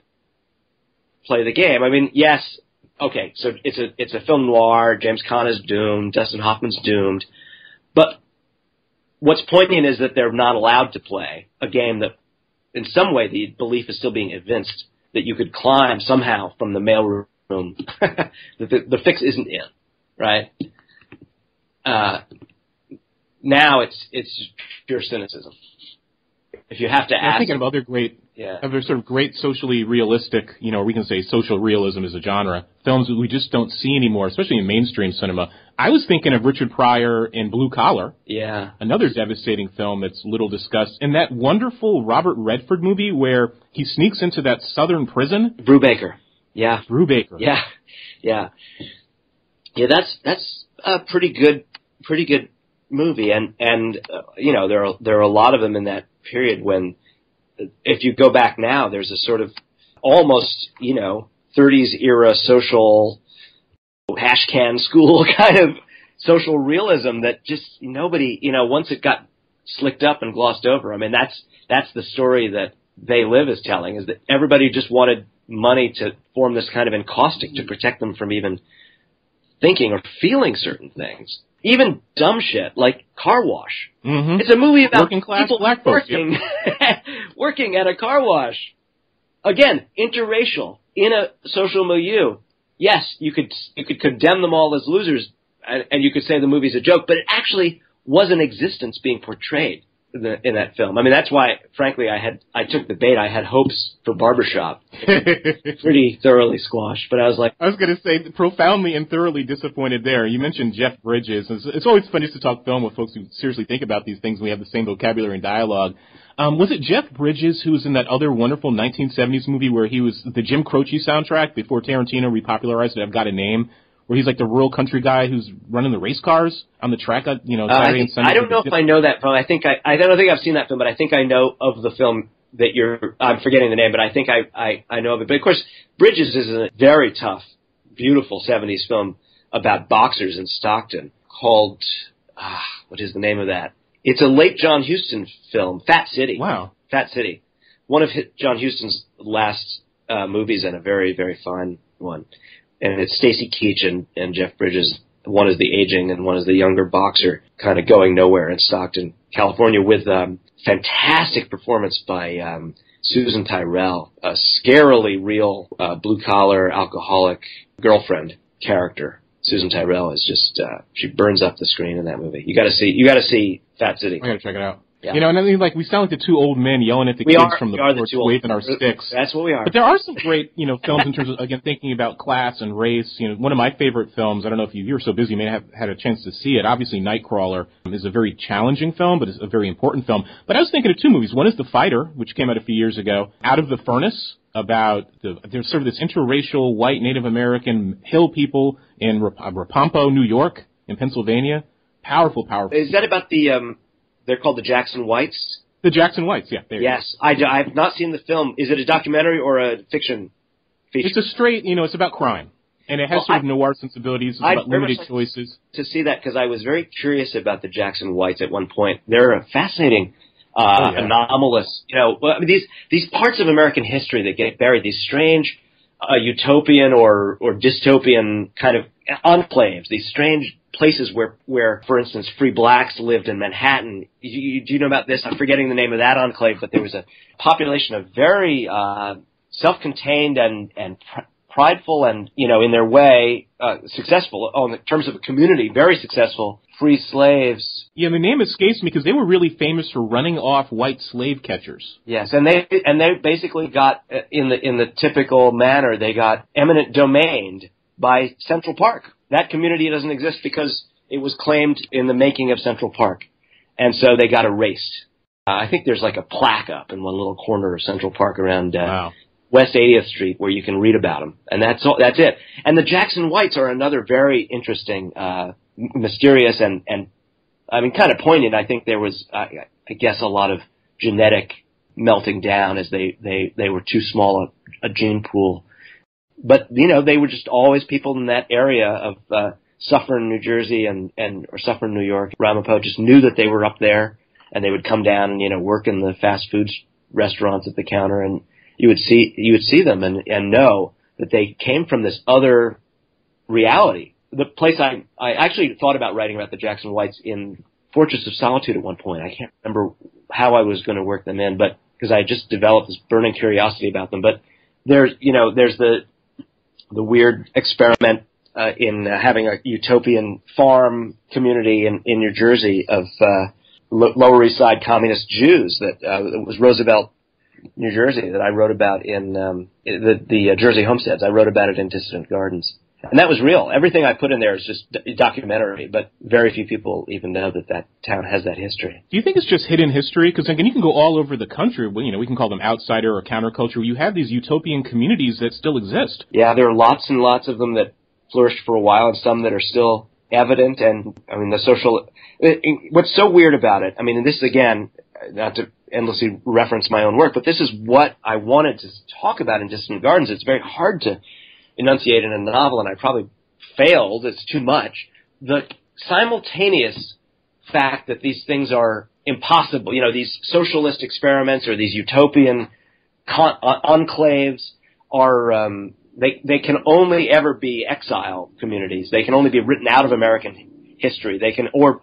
play the game. I mean, yes, okay, so it's a film noir. James Caan is doomed. Dustin Hoffman's doomed. But what's poignant is that they're not allowed to play a game that, in some way, the belief is still being evinced that you could climb somehow from the mailroom. the fix isn't in, right? Now it's pure cynicism. If you have to ask, I'm thinking of other sort of great socially realistic, we can say social realism is a genre, films that we just don't see anymore, especially in mainstream cinema. I was thinking of Richard Pryor in Blue Collar. Yeah. Another devastating film that's little discussed. And that wonderful Robert Redford movie where he sneaks into that southern prison. Brubaker. Yeah. Brubaker. Yeah. Yeah. Yeah, that's a pretty good movie. And there are a lot of them in that period when, if you go back now, there's a sort of almost, 30s era social hash can school kind of social realism that just nobody, once it got slicked up and glossed over. I mean, that's the story that They Live is telling, is that everybody just wanted money to form this kind of encaustic to protect them from even thinking or feeling certain things. Even dumb shit like Car Wash. Mm-hmm. It's a movie about working class people black folks, working, working at a car wash. Again, interracial, in a social milieu. Yes, you could condemn them all as losers, and you could say the movie's a joke, but it actually was an existence being portrayed in that film. I mean, that's why, frankly, I took the bait. I had hopes for Barbershop. Pretty thoroughly squashed, but I was going to say, profoundly and thoroughly disappointed there. You mentioned Jeff Bridges. It's always fun just to talk film with folks who seriously think about these things. We have the same vocabulary and dialogue. Was it Jeff Bridges who was in that other wonderful 1970s movie where he was the Jim Croce soundtrack before Tarantino repopularized it? I've Got a Name. Where he's like the rural country guy who's running the race cars on the track, Saturday and Sunday. I don't know if I know that film. I don't think I've seen that film, but I think I know of the film that I'm forgetting the name, but I think I know of it. But of course, Bridges is a very tough, beautiful 70s film about boxers in Stockton called, what is the name of that? It's a late John Huston film, Fat City. Wow. Fat City. One of John Huston's last movies, and a very, very fine one. And it's Stacy Keach and Jeff Bridges. One is the aging and one is the younger boxer, kind of going nowhere in Stockton, California, with fantastic performance by Susan Tyrrell, a scarily real blue-collar alcoholic girlfriend character. Susan Tyrrell is just she burns up the screen in that movie. You got to see Fat City. I got to check it out. Yeah. And I mean, we sound like the two old men yelling at the kids from the porch, waving our sticks. That's what we are. But there are some great, films in terms of, again, thinking about class and race. One of my favorite films, I don't know if you were so busy, you may have had a chance to see it. Obviously, Nightcrawler is a very challenging film, but it's a very important film. But I was thinking of two movies. One is The Fighter, which came out a few years ago, Out of the Furnace, about there's sort of this interracial white Native American hill people in Repompo, New York, in Pennsylvania. Powerful. Is that about they're called the Jackson Whites? The Jackson Whites, yeah. Yes, I've not seen the film. Is it a documentary or a fiction feature? It's a straight, it's about crime. And it has sort of noir sensibilities. It's about limited choices. To see that, because I was very curious about the Jackson Whites at one point. They're a fascinating, anomalous, these parts of American history that get buried, these strange utopian or dystopian kind of enclaves, these strange places where, for instance, free blacks lived in Manhattan. Do you know about this? I'm forgetting the name of that enclave, but there was a population of very self-contained and prideful and, in their way, successful, in terms of a community, very successful, free slaves. Yeah, the name escapes me because they were really famous for running off white slave catchers. Yes, and they basically got, in the typical manner, they got eminent domained by Central Park. That community doesn't exist because it was claimed in the making of Central Park. And so they got erased. I think there's like a plaque up in one little corner of Central Park around West 80th Street where you can read about them. And that's it. And the Jackson Whites are another very interesting, mysterious and I mean, kind of poignant. I think there was, I guess, a lot of genetic melting down as they were too small a gene pool. But, they were just always people in that area of Suffern, New Jersey or Suffern, New York. Ramapo just knew that they were up there, and they would come down and, work in the fast food restaurants at the counter, and you would see them and know that they came from this other reality. The place I actually thought about writing about the Jackson Whites in Fortress of Solitude at one point. I can't remember how I was going to work them in, but because I just developed this burning curiosity about them. But there's the weird experiment in having a utopian farm community in New Jersey of Lower East Side communist Jews that it was Roosevelt, New Jersey, that I wrote about in the Jersey homesteads. I wrote about it in Dissident Gardens. And that was real. Everything I put in there is just documentary, but very few people even know that town has that history. Do you think it's just hidden history? Because, again, you can go all over the country. We can call them outsider or counterculture. You have these utopian communities that still exist. Yeah, there are lots and lots of them that flourished for a while and some that are still evident. And, I mean, what's so weird about it, I mean, and this is, again, not to endlessly reference my own work, but this is what I wanted to talk about in Dissident Gardens. It's very hard to enunciate in a novel, and I probably failed. It's too much. The simultaneous fact that these things are impossible, these socialist experiments or these utopian enclaves are, they can only ever be exile communities. They can only be written out of American history. They can, or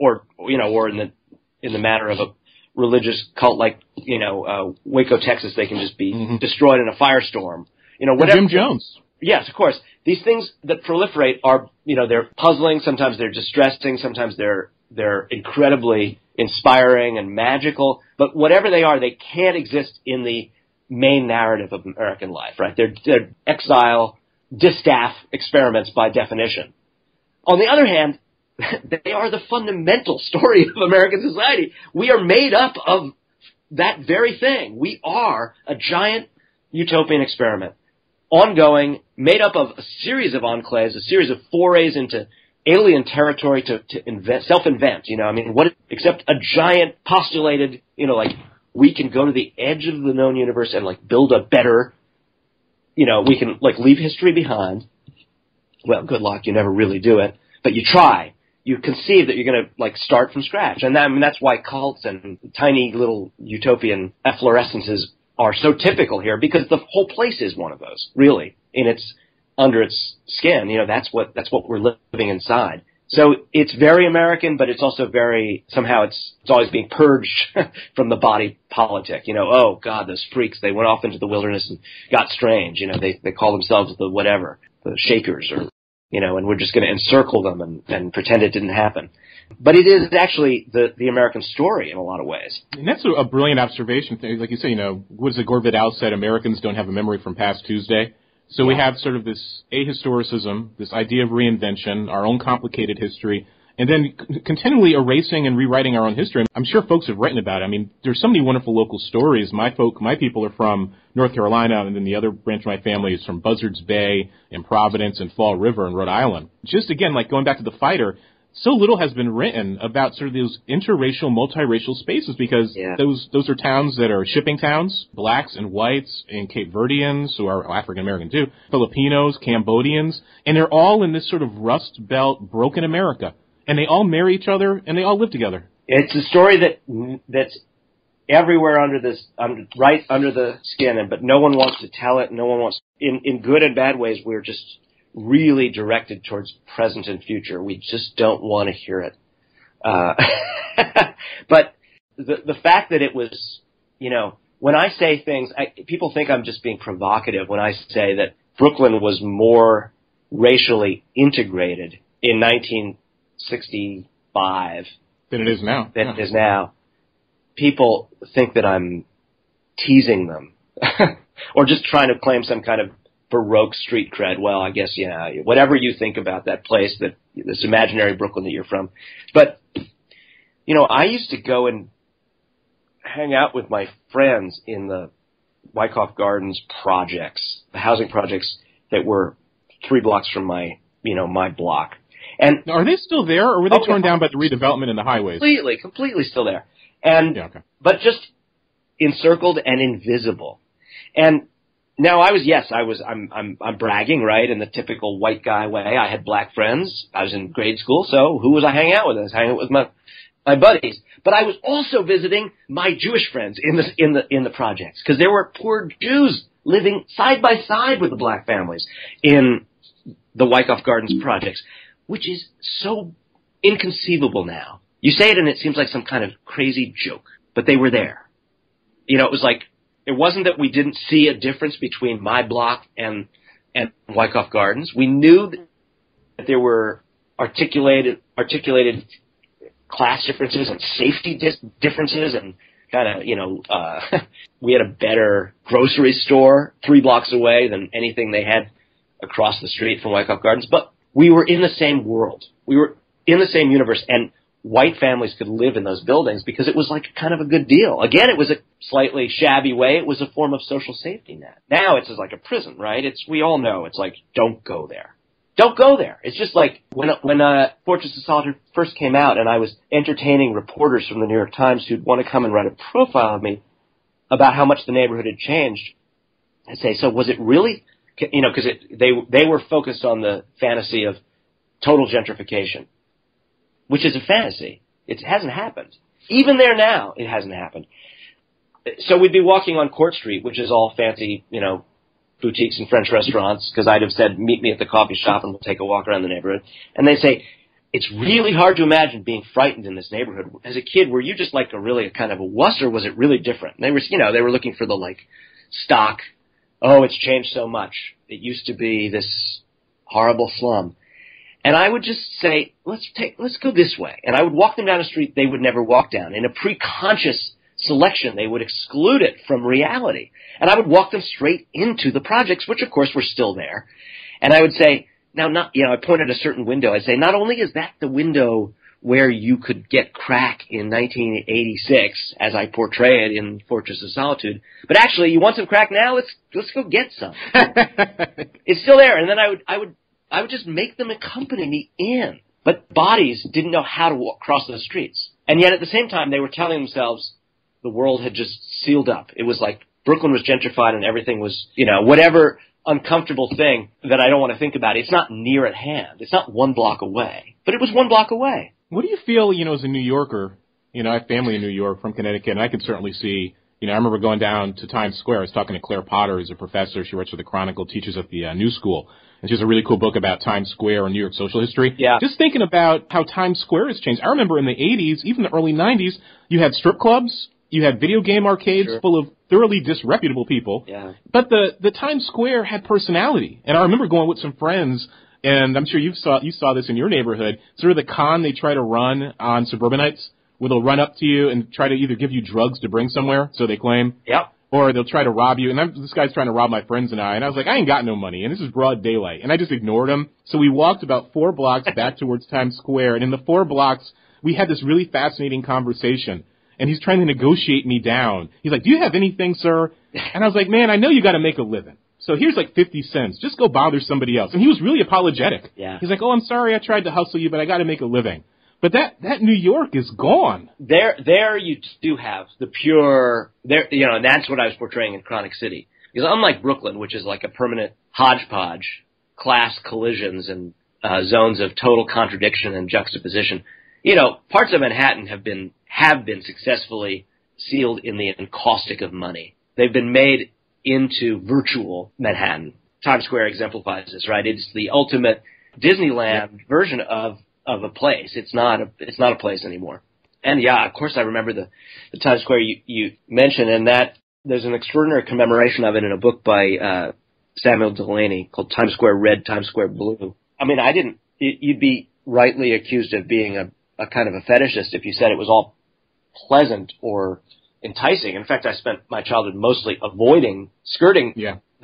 in the matter of a religious cult like, Waco, Texas, they can just be destroyed in a firestorm. Whatever. Jim Jones. Yes, of course. These things that proliferate are, they're puzzling. Sometimes they're distressing. Sometimes they're incredibly inspiring and magical. But whatever they are, they can't exist in the main narrative of American life, right? They're exile, distaff experiments by definition. On the other hand, they are the fundamental story of American society. We are made up of that very thing. We are a giant utopian experiment. Ongoing, made up of a series of enclaves, a series of forays into alien territory to self-invent, except a giant postulated, we can go to the edge of the known universe and, build a better, we can, leave history behind. Well, good luck, you never really do it, but you try. You conceive that you're going to, start from scratch. And that's why cults and tiny little utopian efflorescences are so typical here, because the whole place is one of those, really, under its skin. That's what we're living inside. So it's very American, but it's also somehow it's always being purged from the body politic. Oh God, those freaks, they went off into the wilderness and got strange. They call themselves the Shakers, or, and we're just going to encircle them and pretend it didn't happen. But it is actually the American story in a lot of ways. And that's a brilliant observation. Like you say, what is it, Gore Vidal said, Americans don't have a memory from past Tuesday. So we have sort of this ahistoricism, this idea of reinvention, our own complicated history, and then continually erasing and rewriting our own history. I'm sure folks have written about it. I mean, there's so many wonderful local stories. My people are from North Carolina, and then the other branch of my family is from Buzzards Bay and Providence and Fall River in Rhode Island. Just again, going back to the fighter, so little has been written about sort of those interracial, multiracial spaces, because those are towns that are shipping towns, blacks and whites and Cape Verdeans, who are African American too, Filipinos, Cambodians, and they're all in this sort of Rust Belt, broken America, and they all marry each other and they all live together. It's a story that's everywhere right under the skin, but no one wants to tell it. No one wants, in good and bad ways. We're just really directed towards present and future. We just don't want to hear it. But the fact that it was, when I say things, people think I'm just being provocative when I say that Brooklyn was more racially integrated in 1965 than it is now. It is now. People think that I'm teasing them or just trying to claim some kind of Baroque street cred. Well, I guess, whatever you think about that place, this imaginary Brooklyn that you're from. But, I used to go and hang out with my friends in the Wyckoff Gardens projects, the housing projects that were 3 blocks from my block. And are they still there, or were they torn down by the redevelopment in the highways? Completely still there. And, but just encircled and invisible. And now I'm bragging, right, in the typical white guy way. I had black friends. I was in grade school, so who was I hanging out with? I was hanging out with my buddies. But I was also visiting my Jewish friends in the projects, because there were poor Jews living side by side with the black families in the Wyckoff Gardens projects, which is so inconceivable now. You say it and it seems like some kind of crazy joke, but they were there. It was like It wasn't that we didn't see a difference between my block and Wyckoff Gardens. We knew that there were articulated class differences and safety differences, and kind of, we had a better grocery store 3 blocks away than anything they had across the street from Wyckoff Gardens. But we were in the same world. We were in the same universe, and white families could live in those buildings because it was like kind of a good deal. Again, it was a slightly shabby way. It was a form of social safety net. Now it's like a prison, right? We all know it's like, don't go there. Don't go there. It's just like when Fortress of Solitude first came out, and I was entertaining reporters from the New York Times who'd want to come and write a profile of me about how much the neighborhood had changed. I'd say, so was it really, because they were focused on the fantasy of total gentrification, which is a fantasy. It hasn't happened. Even there now, it hasn't happened. So we'd be walking on Court Street, which is all fancy, boutiques and French restaurants, because I'd have said, meet me at the coffee shop and we'll take a walk around the neighborhood. And they say, it's really hard to imagine being frightened in this neighborhood. As a kid, were you just like a kind of a wuss, or was it really different? And they were looking for the stock. Oh, it's changed so much. It used to be this horrible slum. And I would just say, let's go this way. And I would walk them down a street they would never walk down. In a pre-conscious selection, they would exclude it from reality. And I would walk them straight into the projects, which of course were still there. And I would say, I pointed at a certain window. I'd say, not only is that the window where you could get crack in 1986, as I portray it in Fortress of Solitude, but actually, you want some crack now? Let's go get some. It's still there. And then I would just make them accompany me in. But bodies didn't know how to walk across those streets. And yet at the same time, they were telling themselves the world had just sealed up. It was like Brooklyn was gentrified and everything was, whatever uncomfortable thing that I don't want to think about. It's not near at hand. It's not 1 block away. But it was 1 block away. What do you feel, as a New Yorker? I have family in New York from Connecticut, and I can certainly see, I remember going down to Times Square. I was talking to Claire Potter, who's a professor. She writes for the Chronicle, teaches at the New School. And she has a really cool book about Times Square and New York social history. Yeah. Just thinking about how Times Square has changed. I remember in the 80s, even the early 90s, you had strip clubs, you had video game arcades full of thoroughly disreputable people. Yeah. But the Times Square had personality. And I remember going with some friends, and I'm sure you saw this in your neighborhood, sort of the con they try to run on suburbanites, where they'll run up to you and try to either give you drugs to bring somewhere, so they claim. Yep. Or they'll try to rob you. And this guy's trying to rob my friends and I was like, I ain't got no money. And this is broad daylight. And I just ignored him. So we walked about 4 blocks back towards Times Square. And in the 4 blocks, we had this really fascinating conversation. And he's trying to negotiate me down. He's like, do you have anything, sir? And I was like, man, I know you got to make a living. So here's like 50 cents. Just go bother somebody else. And he was really apologetic. Yeah. He's like, oh, I'm sorry I tried to hustle you, but I got to make a living. But that New York is gone. There you do have the pure, and that's what I was portraying in Chronic City. Because unlike Brooklyn, which is like a permanent hodgepodge, class collisions and zones of total contradiction and juxtaposition, parts of Manhattan have been successfully sealed in the encaustic of money. They've been made into virtual Manhattan. Times Square exemplifies this, right? It's the ultimate Disneyland version of a place. It's not a place anymore. And yeah, of course I remember the Times Square you mentioned, and that there's an extraordinary commemoration of it in a book by Samuel Delaney called Times Square Red, Times Square Blue. I mean, you'd be rightly accused of being a kind of a fetishist if you said it was all pleasant or enticing. In fact, I spent my childhood mostly skirting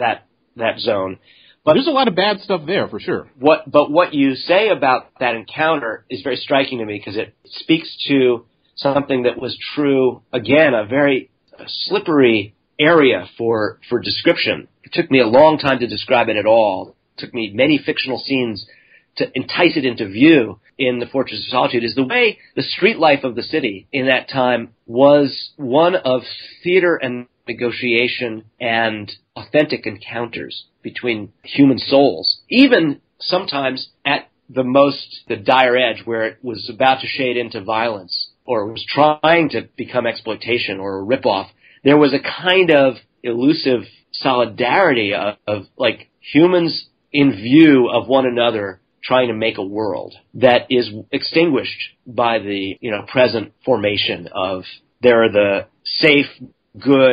that zone. But there's a lot of bad stuff there, for sure. But what you say about that encounter is very striking to me, because it speaks to something that was true, again, a very slippery area for description. It took me a long time to describe it at all. It took me many fictional scenes to entice it into view in the Fortress of Solitude, is the way the street life of the city in that time was one of theater and negotiation and authentic encounters between human souls, even sometimes at the dire edge where it was about to shade into violence or was trying to become exploitation or a ripoff. There was a kind of elusive solidarity of like humans in view of one another trying to make a world that is extinguished by the present formation of there are the safe, good,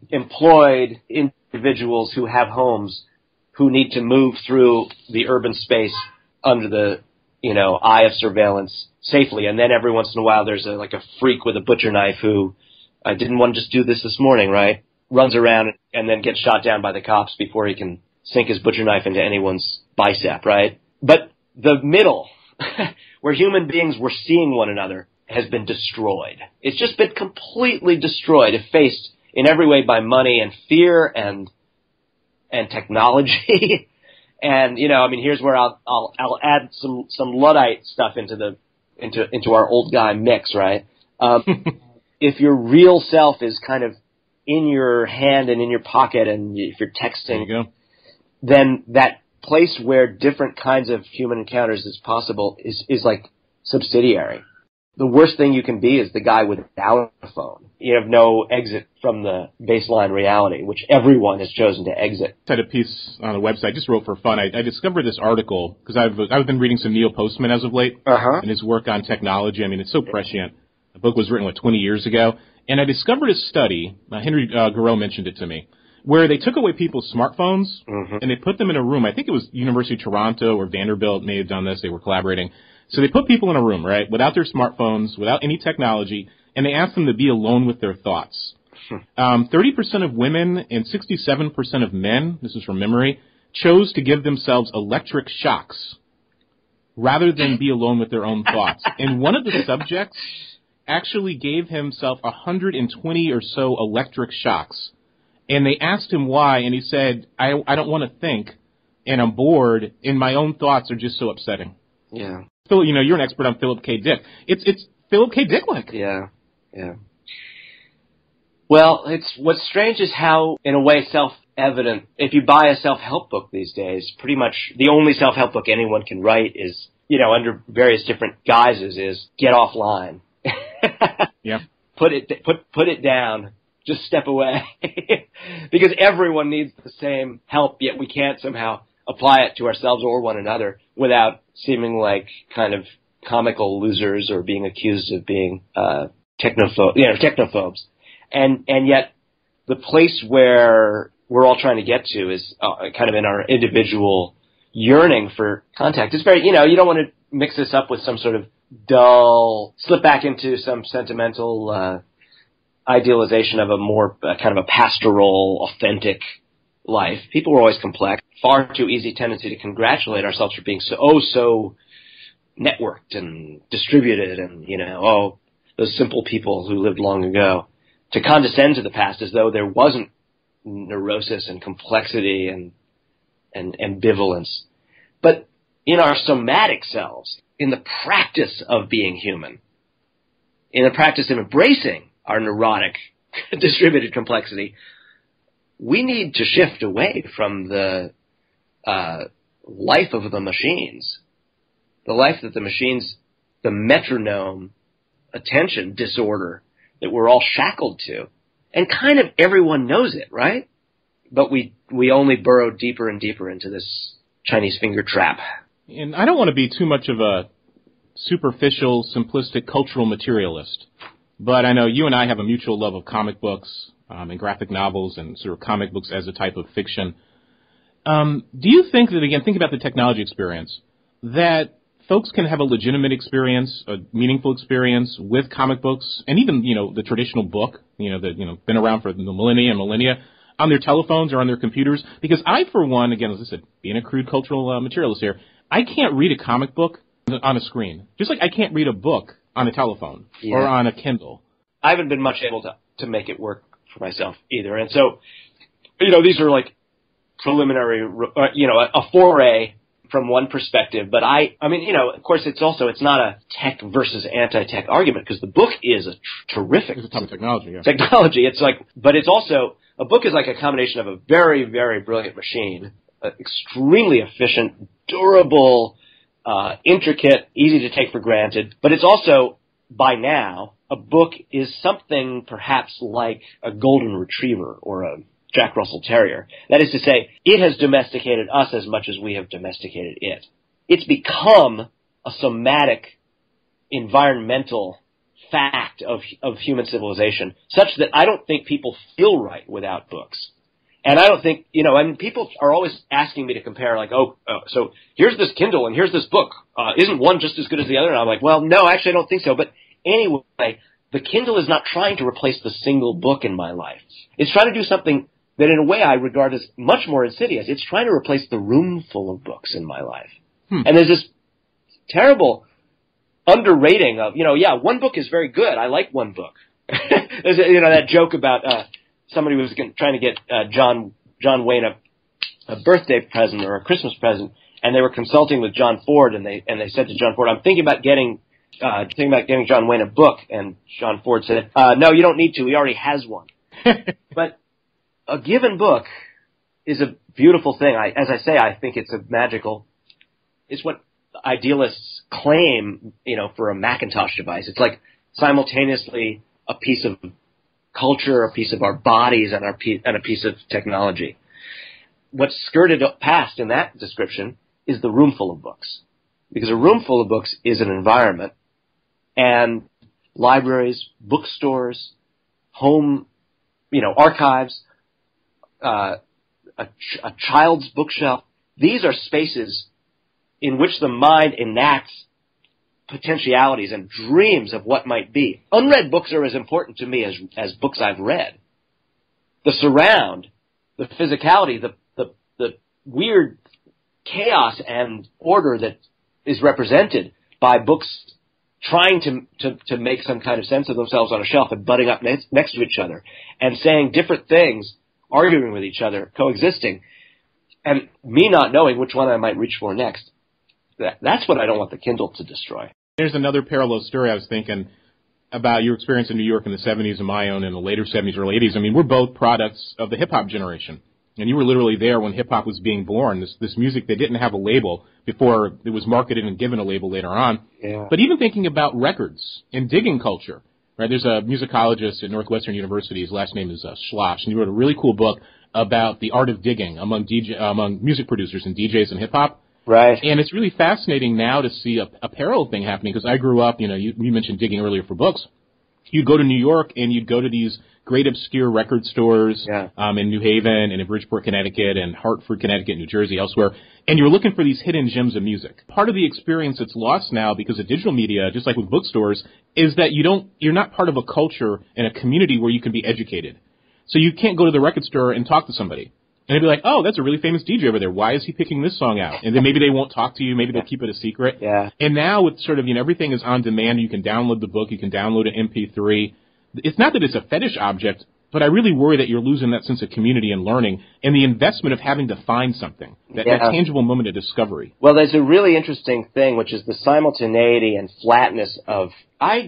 employed individuals who have homes who need to move through the urban space under the, eye of surveillance safely. And then every once in a while there's a freak with a butcher knife who didn't want to just do this morning, right? Runs around and then gets shot down by the cops before he can sink his butcher knife into anyone's bicep, right? But the middle, where human beings were seeing one another, has been destroyed. It's just been completely destroyed, effaced in every way by money and fear and technology. And, here's where I'll add some Luddite stuff into our old guy mix, right? If your real self is kind of in your hand and in your pocket, and if you're texting, then that place where different kinds of human encounters is possible is like subsidiary. The worst thing you can be is the guy without a phone. You have no exit from the baseline reality, which everyone has chosen to exit. I had a piece on the website I just wrote for fun. I discovered this article because I've been reading some Neil Postman as of late and his work on technology. I mean, it's so prescient. The book was written, 20 years ago. And I discovered a study, Henry Garreau mentioned it to me, where they took away people's smartphones and they put them in a room. I think it was University of Toronto or Vanderbilt may have done this. They were collaborating. So they put people in a room, right, without their smartphones, without any technology, and they asked them to be alone with their thoughts. 30% of women and 67% of men, this is from memory, chose to give themselves electric shocks rather than be alone with their own thoughts. And one of the subjects actually gave himself 120 or so electric shocks. And they asked him why, and he said, I don't want to think, and I'm bored, and my own thoughts are just so upsetting. Yeah. Phil, you're an expert on Philip K. Dick. It's Philip K. Dick-like. Yeah. Well, what's strange is how, in a way, self-evident, if you buy a self-help book these days, pretty much the only self-help book anyone can write is, under various different guises, is get offline. Yeah. Put it down. Just step away. Because everyone needs the same help, yet we can't somehow apply it to ourselves or one another without seeming like kind of comical losers or being accused of being technophobes. And yet the place where we're all trying to get to is kind of in our individual yearning for contact. It's very, you don't want to mix this up with some sort of dull, slip back into some sentimental idealization of a more kind of a pastoral, authentic life. People are always complex. Far too easy tendency to congratulate ourselves for being so networked and distributed and, those simple people who lived long ago. To condescend to the past as though there wasn't neurosis and complexity and ambivalence. But in our somatic selves, in the practice of being human, in the practice of embracing our neurotic, distributed complexity, we need to shift away from the life of the machines, the life that the machines, the metronome, attention disorder that we're all shackled to. And kind of everyone knows it, right? But we only burrow deeper and deeper into this Chinese finger trap. And I don't want to be too much of a superficial, simplistic cultural materialist, but I know you and I have a mutual love of comic books and graphic novels and sort of comic books as a type of fiction. Do you think that, again, think about the technology experience, that folks can have a legitimate experience, a meaningful experience with comic books, and even, the traditional book, that, been around for millennia, on their telephones or on their computers? Because I, for one, again, as I said, being a crude cultural materialist here, I can't read a comic book on a screen. Just like I can't read a book on a telephone or on a Kindle. I haven't been much able to make it work for myself either. And so, these are like preliminary, a foray from one perspective. But of course, it's not a tech versus anti-tech argument, because the book is a terrific. It's a ton of technology, yeah. Technology. But it's also, a book is like a combination of a very, very brilliant machine, extremely efficient, durable, intricate, easy to take for granted. But it's also, by now, a book is something perhaps like a golden retriever or a Jack Russell Terrier. That is to say, it has domesticated us as much as we have domesticated it. It's become a somatic, environmental fact of human civilization, such that I don't think people feel right without books. And I don't think, people are always asking me to compare, like, so here's this Kindle and here's this book. Isn't one just as good as the other? And I'm like, well, no, actually I don't think so. But anyway, the Kindle is not trying to replace the single book in my life. It's trying to do something that in a way I regard as much more insidious. It's trying to replace the room full of books in my life. And there's this terrible underrating of, one book is very good. I like one book. There's that joke about somebody was trying to get John Wayne a birthday present or a Christmas present, and they were consulting with John Ford, and they said to John Ford, "I'm thinking about getting John Wayne a book." And John Ford said, "No, you don't need to. He already has one." But a given book is a beautiful thing. As I say, I think it's it's what idealists claim, for a Macintosh device. It's like simultaneously a piece of culture, a piece of our bodies, and a piece of technology. What's skirted past in that description is the room full of books. Because a room full of books is an environment, and libraries, bookstores, home, archives, a child's bookshelf, these are spaces in which the mind enacts potentialities and dreams of what might be. Unread books are as important to me as books I've read. The surround, the physicality, the weird chaos and order that is represented by books trying to make some kind of sense of themselves on a shelf and butting up next to each other and saying different things, arguing with each other, coexisting, and me not knowing which one I might reach for next. That's what I don't want the Kindle to destroy. There's another parallel story I was thinking about your experience in New York in the 70s and my own in the later 70s, early 80s. I mean, we're both products of the hip-hop generation. And you were literally there when hip-hop was being born, this music that didn't have a label before it was marketed and given a label later on. Yeah. But even thinking about records and digging culture, right? There's a musicologist at Northwestern University. His last name is Schloss, and he wrote a really cool book about the art of digging among music producers and DJs in hip-hop. Right. And it's really fascinating now to see a parallel thing happening, because I grew up, you mentioned digging earlier for books. You'd go to New York and you'd go to these great obscure record stores in New Haven and in Bridgeport, Connecticut, and Hartford, Connecticut, New Jersey, elsewhere, and you're looking for these hidden gems of music. Part of the experience that's lost now because of digital media, just like with bookstores, is that you're not part of a culture and a community where you can be educated. So you can't go to the record store and talk to somebody. And they'd be like, oh, that's a really famous DJ over there. Why is he picking this song out? And then maybe they won't talk to you. Maybe they'll keep it a secret. Yeah. And now with sort of, everything is on demand. You can download the book. You can download an MP3. It's not that it's a fetish object, but I really worry that you're losing that sense of community and learning and the investment of having to find something, that tangible moment of discovery. Well, there's a really interesting thing, which is the simultaneity and flatness of, I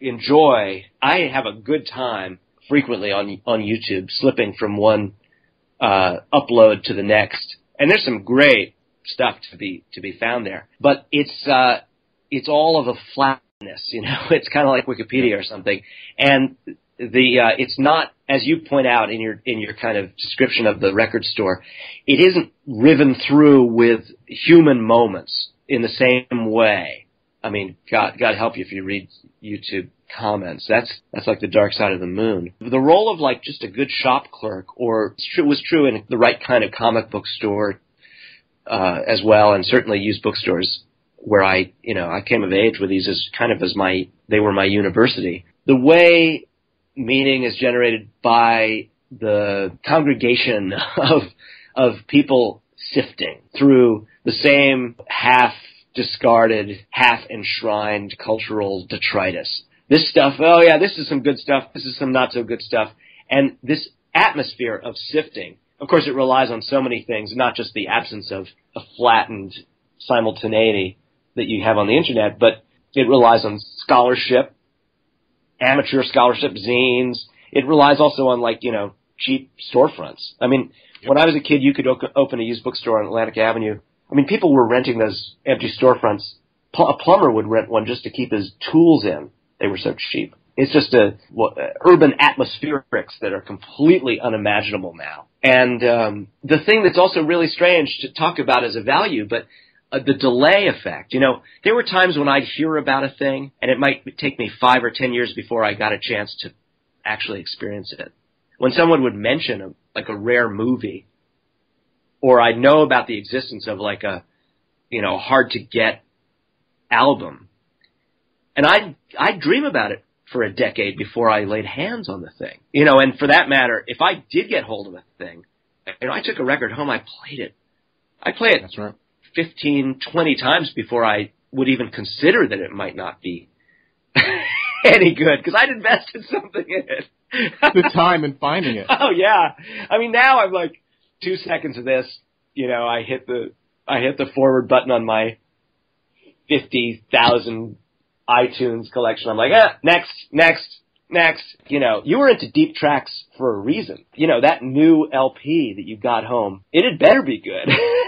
have a good time frequently on YouTube, slipping from one upload to the next, and there's some great stuff to be found there. But it's all of a flatness, It's kind of like Wikipedia or something, and it's not, as you point out in your kind of description of the record store, it isn't riven through with human moments in the same way. I mean, God help you if you read YouTube comments. That's like the dark side of the moon. The role of like just a good shop clerk, or was true in the right kind of comic book store as well, and certainly used bookstores where I came of age with these they were my university. The way meaning is generated by the congregation of people sifting through the same half-discarded, half-enshrined cultural detritus. This stuff, this is some good stuff, this is some not-so-good stuff. And this atmosphere of sifting, of course, it relies on so many things, not just the absence of a flattened simultaneity that you have on the Internet, but it relies on scholarship, amateur scholarship, zines. It relies also on, cheap storefronts. I mean, when I was a kid, you could open a used bookstore on Atlantic Avenue. I mean, people were renting those empty storefronts. A plumber would rent one just to keep his tools in. They were so cheap. It's just urban atmospherics that are completely unimaginable now. And the thing that's also really strange to talk about as a value, but the delay effect. You know, there were times when I'd hear about a thing, and it might take me 5 or 10 years before I got a chance to actually experience it. When someone would mention a rare movie, or I know about the existence of like a, you know, hard to get album, and I'd dream about it for a decade before I laid hands on the thing. You know, and for that matter, if I did get hold of a thing, and I took a record home, I played it. That's right. 15, 20 times before I would even consider that it might not be any good, because I'd invested something in it. The time in finding it. Oh yeah. I mean, now I'm like 2 seconds of this, you know, I hit the forward button on my 50,000 iTunes collection. I'm like, next. You know, you were into deep tracks for a reason. You know, that new LP that you got home, it had better be good.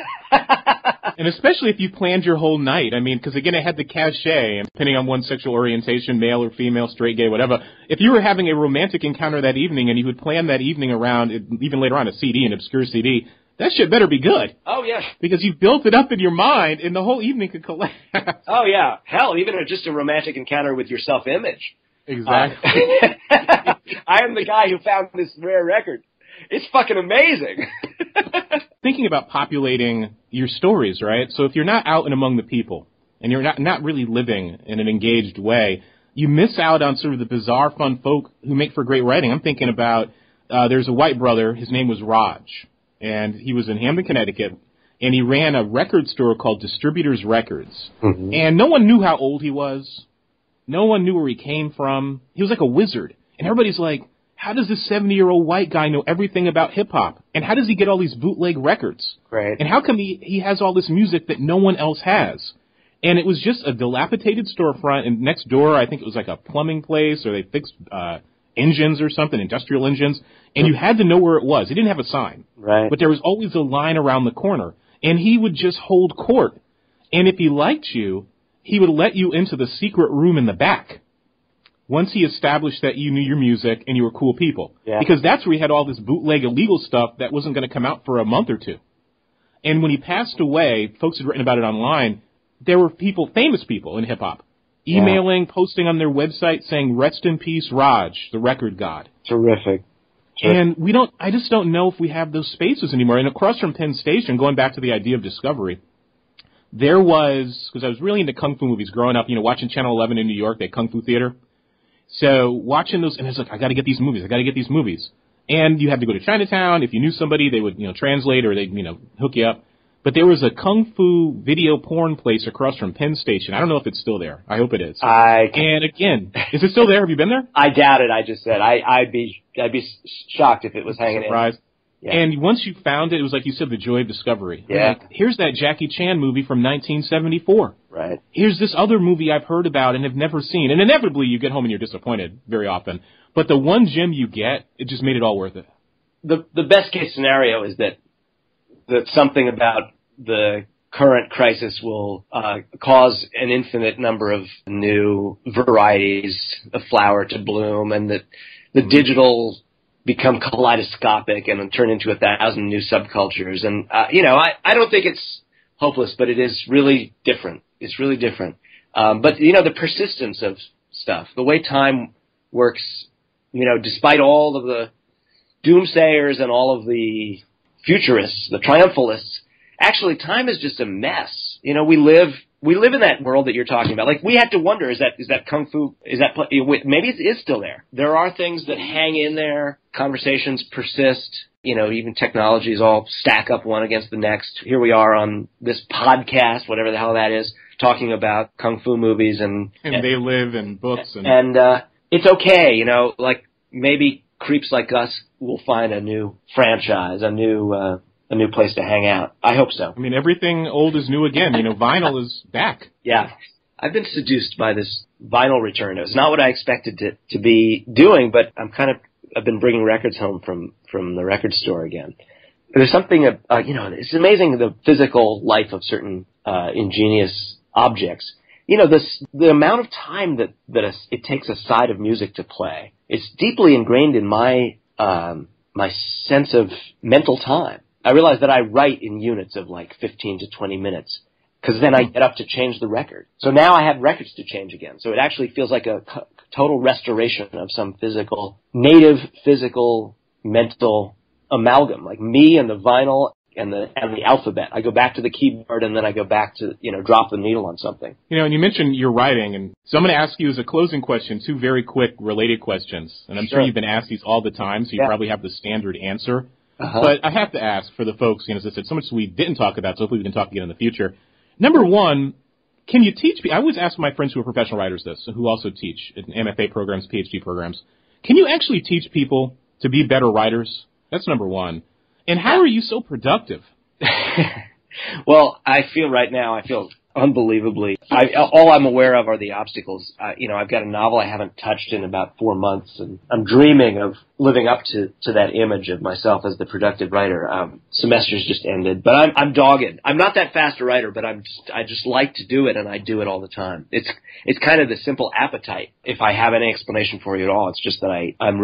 And especially if you planned your whole night. I mean, because again, it had the cachet, and depending on one's sexual orientation, male or female, straight, gay, whatever. If you were having a romantic encounter that evening and you would plan that evening around, even later on, a CD, an obscure CD, that shit better be good. Oh, yeah. Because you built it up in your mind, and the whole evening could collapse. Oh, yeah. Hell, even just a romantic encounter with your self-image. Exactly. I am the guy who found this rare record. It's fucking amazing. Thinking about populating your stories, right? So if you're not out and among the people, and you're not really living in an engaged way, you miss out on sort of the bizarre, fun folk who make for great writing. I'm thinking about, there's a white brother, his name was Raj, and he was in Hamden, Connecticut, and he ran a record store called Distributors Records. Mm-hmm. And no one knew how old he was. No one knew where he came from. He was like a wizard. And everybody's like, how does this 70-year-old white guy know everything about hip-hop? And how does he get all these bootleg records? Right. And how come he has all this music that no one else has? And it was just a dilapidated storefront, and next door, I think it was like a plumbing place, or they fixed engines or something, industrial engines, and you had to know where it was. He didn't have a sign. Right. But there was always a line around the corner, and he would just hold court. And if he liked you, he would let you into the secret room in the back once he established that you knew your music and you were cool people. Yeah. Because that's where he had all this bootleg illegal stuff that wasn't going to come out for a month or two. And when he passed away, folks had written about it online, there were people, famous people in hip-hop, emailing, posting on their website saying, "Rest in peace, Raj, the record god." Terrific. And I just don't know if we have those spaces anymore. And across from Penn Station, going back to the idea of discovery, there was, because I was really into kung fu movies growing up, you know, watching Channel 11 in New York, that kung fu theater. So watching those, and I was like, I got to get these movies. And you had to go to Chinatown. If you knew somebody, they would, you know, translate, or they'd, you know, hook you up. But there was a kung fu video porn place across from Penn Station. I don't know if it's still there. I hope it is. And again, is it still there? Have you been there? I doubt it. I just said I'd be shocked if it was hanging Surprised. Yeah. And once you found it, it was like you said, the joy of discovery. Yeah. Like, here's that Jackie Chan movie from 1974. Right. Here's this other movie I've heard about and have never seen. And inevitably, you get home and you're disappointed very often. But the one gem you get, it just made it all worth it. The best case scenario is that something about the current crisis will cause an infinite number of new varieties of flower to bloom, and that the digital become kaleidoscopic and turn into 1,000 new subcultures. And, you know, I don't think it's hopeless, but it is really different. It's really different. But, you know, the persistence of stuff, the way time works, you know, despite all of the doomsayers and all of the futurists, the triumphalists, actually time is just a mess. You know, we live in that world that you're talking about. Like, we had to wonder, is that kung fu, maybe it is still there. There are things that hang in there. Conversations persist. You know, even technologies all stack up one against the next. Here we are on this podcast, whatever the hell that is, talking about kung fu movies and they live in books and it's okay, you know, like maybe creeps like us will find a new franchise, a new place to hang out. I hope so. I mean, everything old is new again. You know, vinyl is back. Yeah. I've been seduced by this vinyl return. It was not what I expected to be doing, but I've been bringing records home from the record store again. There's something, you know, it's amazing the physical life of certain ingenious objects. You know, the amount of time that it takes a side of music to play, it's deeply ingrained in my sense of mental time. I realize that I write in units of like 15 to 20 minutes because then I get up to change the record. So now I have records to change again. So it actually feels like a total restoration of some native physical, mental amalgam, like me and the vinyl and the alphabet. I go back to the keyboard and then I go back to, drop the needle on something. And you mentioned your writing, and so I'm going to ask you as a closing question 2 very quick related questions. And I'm sure you've been asked these all the time, so you probably have the standard answer. But I have to ask for the folks, as I said, so much we didn't talk about, so hopefully we can talk again in the future. Number one, can you teach people? I always ask my friends who are professional writers this, who also teach in MFA programs, PhD programs. Can you actually teach people to be better writers? That's number one. And how are you so productive? Well, I feel unbelievably. All I'm aware of are the obstacles. I've got a novel I haven't touched in about 4 months, and I'm dreaming of living up to that image of myself as the productive writer. Semester's just ended, but I'm dogged. I'm not that fast a writer, but I just like to do it, and I do it all the time. It's kind of the simple appetite. If I have any explanation for you at all, it's just that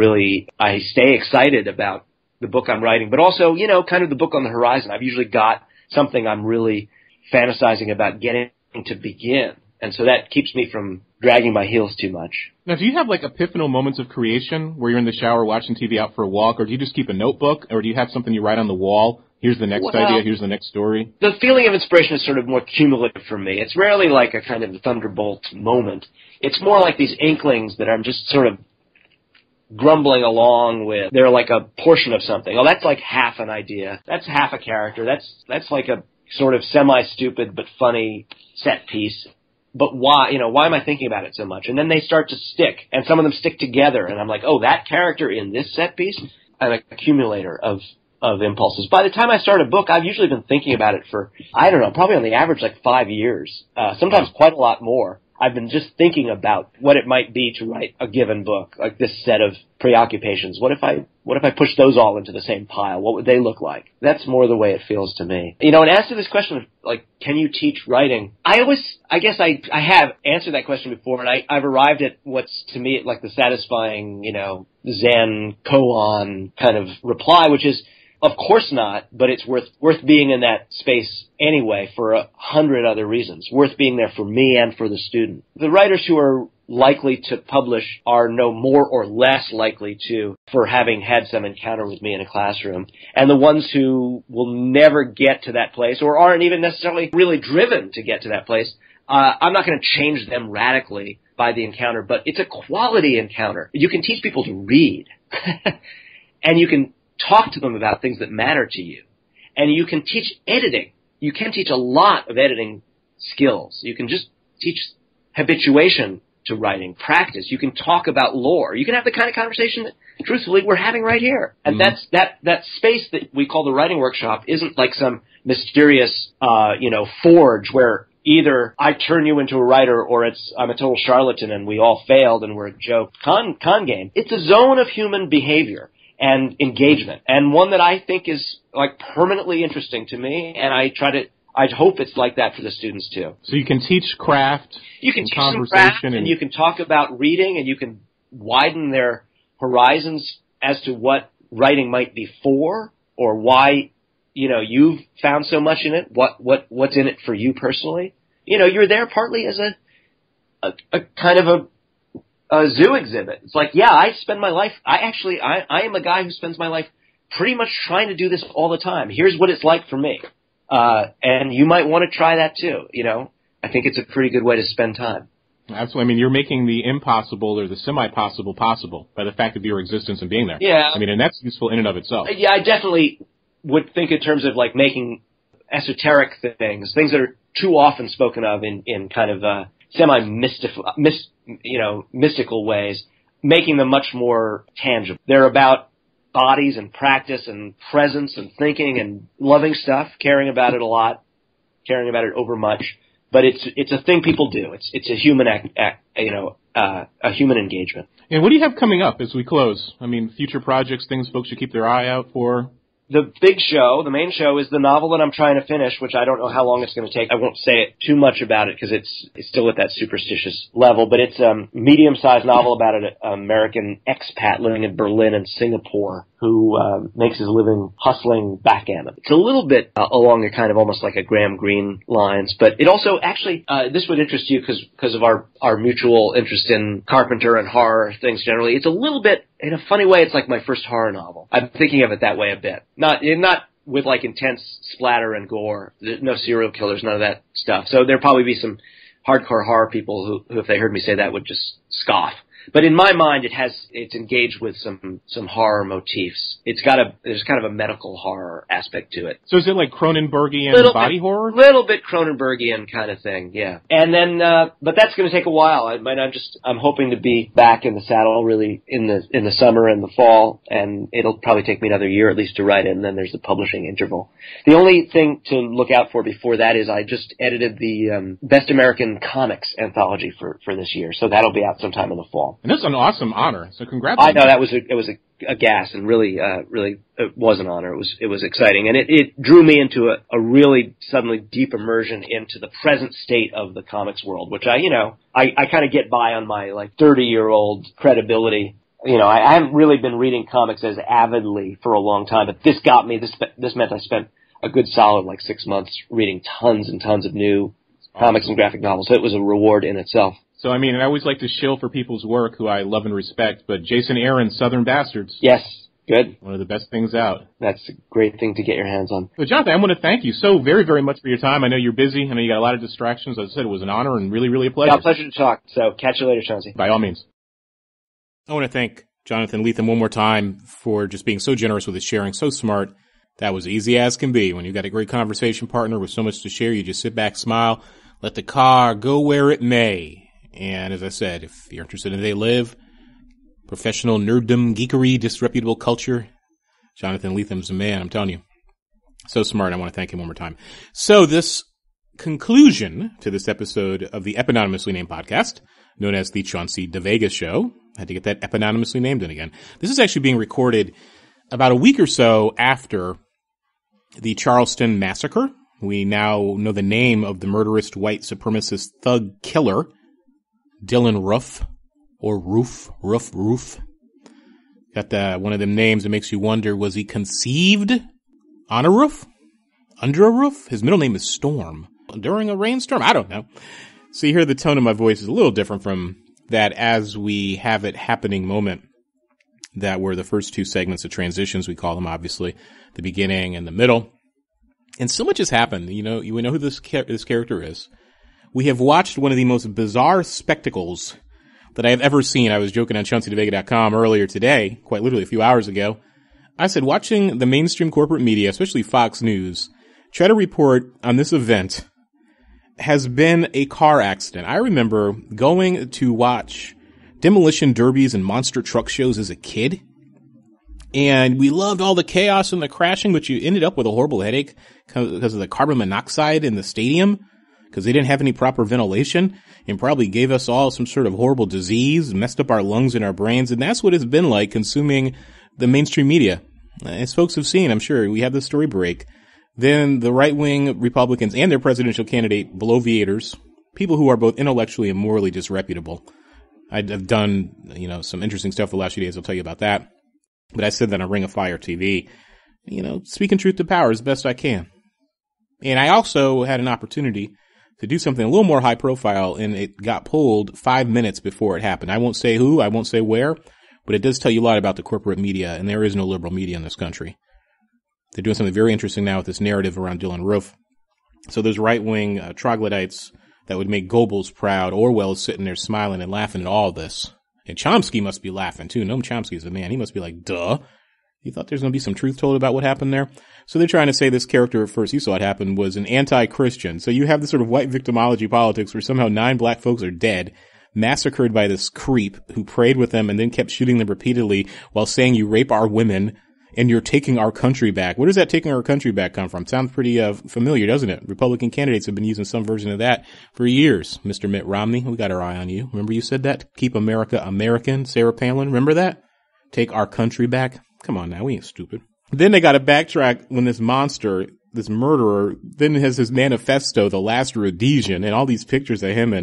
I stay excited about the book I'm writing, but also, kind of the book on the horizon. I've usually got something I'm really fantasizing about getting to begin. And so that keeps me from dragging my heels too much. Now, do you have like epiphanal moments of creation where you're in the shower watching TV out for a walk, or do you just keep a notebook, or do you have something you write on the wall? Here's the next idea, here's the next story. The feeling of inspiration is sort of more cumulative for me. It's rarely like a kind of thunderbolt moment. It's more like these inklings that I'm just sort of grumbling along with. They're like a portion of something. Oh, that's like half an idea. That's half a character. That's like a sort of semi-stupid but funny set piece. But why am I thinking about it so much? And then they start to stick, and some of them stick together, and I'm like, oh, that character in this set piece? I'm an accumulator of impulses. By the time I start a book, I've usually been thinking about it for, probably on the average like 5 years, sometimes quite a lot more. I've been just thinking about what it might be to write a given book, like this set of preoccupations. What if I push those all into the same pile? What would they look like? That's more the way it feels to me. And as to this question of, like, can you teach writing? I guess I have answered that question before, and I've arrived at what's, to me, like the satisfying, Zen koan kind of reply, which is, of course not, but it's worth being in that space anyway for 100 other reasons. Worth being there for me and for the student. The writers who are likely to publish are no more or less likely to for having had some encounter with me in a classroom. And the ones who will never get to that place or aren't even necessarily really driven to get to that place, I'm not going to change them radically by the encounter, but it's a quality encounter. You can teach people to read, and you can talk to them about things that matter to you. And you can teach editing. You can teach a lot of editing skills. You can just teach habituation to writing, practice. You can talk about lore. You can have the kind of conversation that, truthfully, we're having right here. And that's that space that we call the writing workshop isn't like some mysterious, forge where either I turn you into a writer or I'm a total charlatan and we all failed and we're a joke con game. It's a zone of human behavior and engagement, and one that I think is like permanently interesting to me, and I hope it's like that for the students too. So you can teach craft, you can teach some craft, and you can talk about reading, and you can widen their horizons as to what writing might be for, or why, you've found so much in it, what's in it for you personally. You're there partly as a kind of a zoo exhibit. It's like, I spend my life, I am a guy who spends my life pretty much trying to do this all the time. Here's what it's like for me. And you might want to try that too, I think it's a pretty good way to spend time. Absolutely. You're making the impossible or the semi-possible possible by the fact of your existence and being there. Yeah. And that's useful in and of itself. Yeah, I definitely would think in terms of like making esoteric things that are too often spoken of in kind of mystical ways, making them much more tangible. They're about bodies and practice and presence and thinking and loving stuff, caring about it a lot, caring about it over much. But it's a thing people do. It's a human a human engagement. And what do you have coming up as we close? Future projects, things folks should keep their eye out for. The big show, the main show, is the novel that I'm trying to finish, which I don't know how long it's going to take. I won't say too much about it because it's still at that superstitious level, but it's a medium-sized novel about an American expat living in Berlin and Singapore who makes his living hustling backgammon. It's a little bit along the kind of almost like a Graham Greene lines, but it also actually, this would interest you because of our mutual interest in Carpenter and horror things generally. It's a little bit, in a funny way, it's like my first horror novel. I'm thinking of it that way a bit. Not with like intense splatter and gore. There's no serial killers, none of that stuff. So there'll probably be some hardcore horror people who if they heard me say that would just scoff. But in my mind, it's engaged with some horror motifs. There's kind of a medical horror aspect to it. So is it like Cronenbergian body horror? Little bit Cronenbergian kind of thing, yeah. And then, but that's going to take a while. I'm hoping to be back in the saddle really in the summer and the fall, and it'll probably take me another year at least to write it, and then there's the publishing interval. The only thing to look out for before that is I just edited the Best American Comics anthology for this year, so that'll be out sometime in the fall. And that's an awesome honor. So congrats. I know it was a gas, and really it was an honor. It was exciting, and it drew me into a really suddenly deep immersion into the present state of the comics world, which I kind of get by on my like 30-year-old credibility. I haven't really been reading comics as avidly for a long time, but this got me. This meant I spent a good solid like 6 months reading tons and tons of new comics and graphic novels. So it was a reward in itself. So, I always like to shill for people's work who I love and respect, but Jason Aaron's Southern Bastards. Yes, good. One of the best things out. That's a great thing to get your hands on. But Jonathan, I want to thank you so very, very much for your time. I know you're busy. I know you got a lot of distractions. As I said, it was an honor and really, really a pleasure. Yeah, pleasure to talk. So, catch you later, Chauncey. By all means. I want to thank Jonathan Lethem one more time for just being so generous with his sharing, so smart. That was easy as can be. When you've got a great conversation partner with so much to share, you just sit back, smile, let the car go where it may. And as I said, if you're interested in They Live, professional nerddom, geekery, disreputable culture, Jonathan Lethem's a man, I'm telling you. So smart, I want to thank him one more time. So this conclusion to this episode of the epononymously named podcast, known as the Chauncey DeVega Show, I had to get that epononymously named in again. This is actually being recorded about a week or so after the Charleston Massacre. We now know the name of the murderous white supremacist thug killer, Dylan Roof, or Roof. Got one of them names that makes you wonder, was he conceived on a roof? Under a roof? His middle name is Storm. During a rainstorm? I don't know. So you hear the tone of my voice is a little different from that as we have it happening moment that were the first two segments of transitions, we call them, obviously, the beginning and the middle. And so much has happened. We know who this character is. We have watched one of the most bizarre spectacles that I have ever seen. I was joking on ChaunceyDeVega.com earlier today, quite literally a few hours ago. I said, watching the mainstream corporate media, especially Fox News, try to report on this event has been a car accident. I remember going to watch demolition derbies and monster truck shows as a kid, and we loved all the chaos and the crashing, but you ended up with a horrible headache because of the carbon monoxide in the stadium, because they didn't have any proper ventilation, and probably gave us all some sort of horrible disease, messed up our lungs and our brains. And that's what it's been like consuming the mainstream media. As folks have seen, I'm sure, we have the story break. Then the right-wing Republicans and their presidential candidate, bloviators, people who are both intellectually and morally disreputable. I've done, some interesting stuff the last few days. I'll tell you about that. But I said that on Ring of Fire TV, speaking truth to power as best I can. And I also had an opportunity to do something a little more high profile, and it got pulled 5 minutes before it happened. I won't say who, I won't say where, but it does tell you a lot about the corporate media, and there is no liberal media in this country. They're doing something very interesting now with this narrative around Dylan Roof. So there's right-wing troglodytes that would make Goebbels proud. Orwell is sitting there smiling and laughing at all this. And Chomsky must be laughing, too. Noam Chomsky is the man. He must be like, duh. You thought there's going to be some truth told about what happened there? So they're trying to say this character, at first you saw it happen, was an anti-Christian. So you have this sort of white victimology politics where somehow 9 black folks are dead, massacred by this creep who prayed with them and then kept shooting them repeatedly while saying, you rape our women and you're taking our country back. Where does that taking our country back come from? Sounds pretty familiar, doesn't it? Republican candidates have been using some version of that for years. Mr. Mitt Romney, we got our eye on you. Remember you said that? Keep America American. Sarah Palin, remember that? Take our country back. Come on now, we ain't stupid. Then they got to backtrack when this monster, this murderer, then has his manifesto, The Last Rhodesian, and all these pictures of him and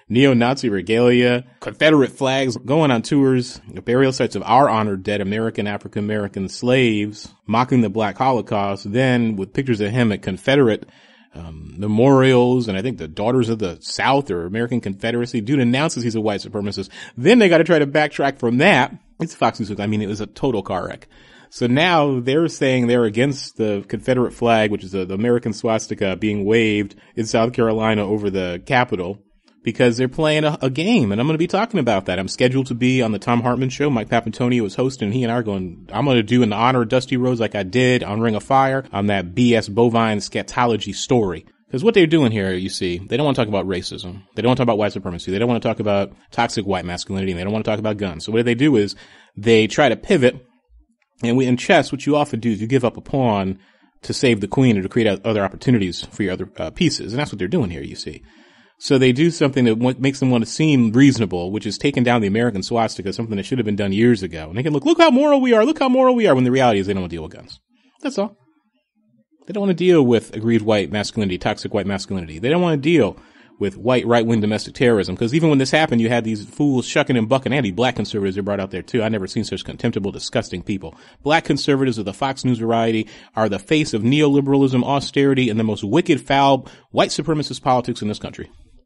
neo-Nazi regalia, Confederate flags, going on tours, burial sites of our honored dead American, African-American slaves, mocking the Black Holocaust, then with pictures of him at Confederate memorials, and I think the Daughters of the South or American Confederacy. Dude announces he's a white supremacist. Then they got to try to backtrack from that. It's Fox News. I mean, it was a total car wreck. So now they're saying they're against the Confederate flag, which is the American swastika being waved in South Carolina over the Capitol, because they're playing a game. And I'm going to be talking about that. I'm scheduled to be on the Tom Hartman show. Mike Papantonio is hosting. He and I are going, I'm going to do in honor of Dusty Rhodes like I did on Ring of Fire on that BS bovine scatology story. Because what they're doing here, you see, they don't want to talk about racism. They don't want to talk about white supremacy. They don't want to talk about toxic white masculinity. And they don't want to talk about guns. So what they do is they try to pivot. And in chess, what you often do is you give up a pawn to save the queen or to create other opportunities for your other pieces. And that's what they're doing here, you see. So they do something that makes them want to seem reasonable, which is taking down the American swastika, something that should have been done years ago. And they can look how moral we are, when the reality is they don't want to deal with guns. That's all. They don't want to deal with aggrieved white masculinity, toxic white masculinity. They don't want to deal with white right-wing domestic terrorism, because even when this happened, you had these fools shucking and bucking. Anti-black conservatives are brought out there too. I've never seen such contemptible, disgusting people. Black conservatives of the Fox News variety are the face of neoliberalism, austerity, and the most wicked, foul, white supremacist politics in this country.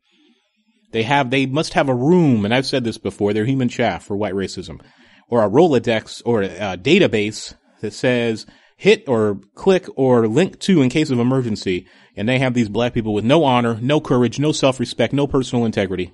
They must have a room, and I've said this before, they're human chaff for white racism, or a Rolodex or a database that says hit or click or link to in case of emergency. And they have these black people with no honor, no courage, no self-respect, no personal integrity.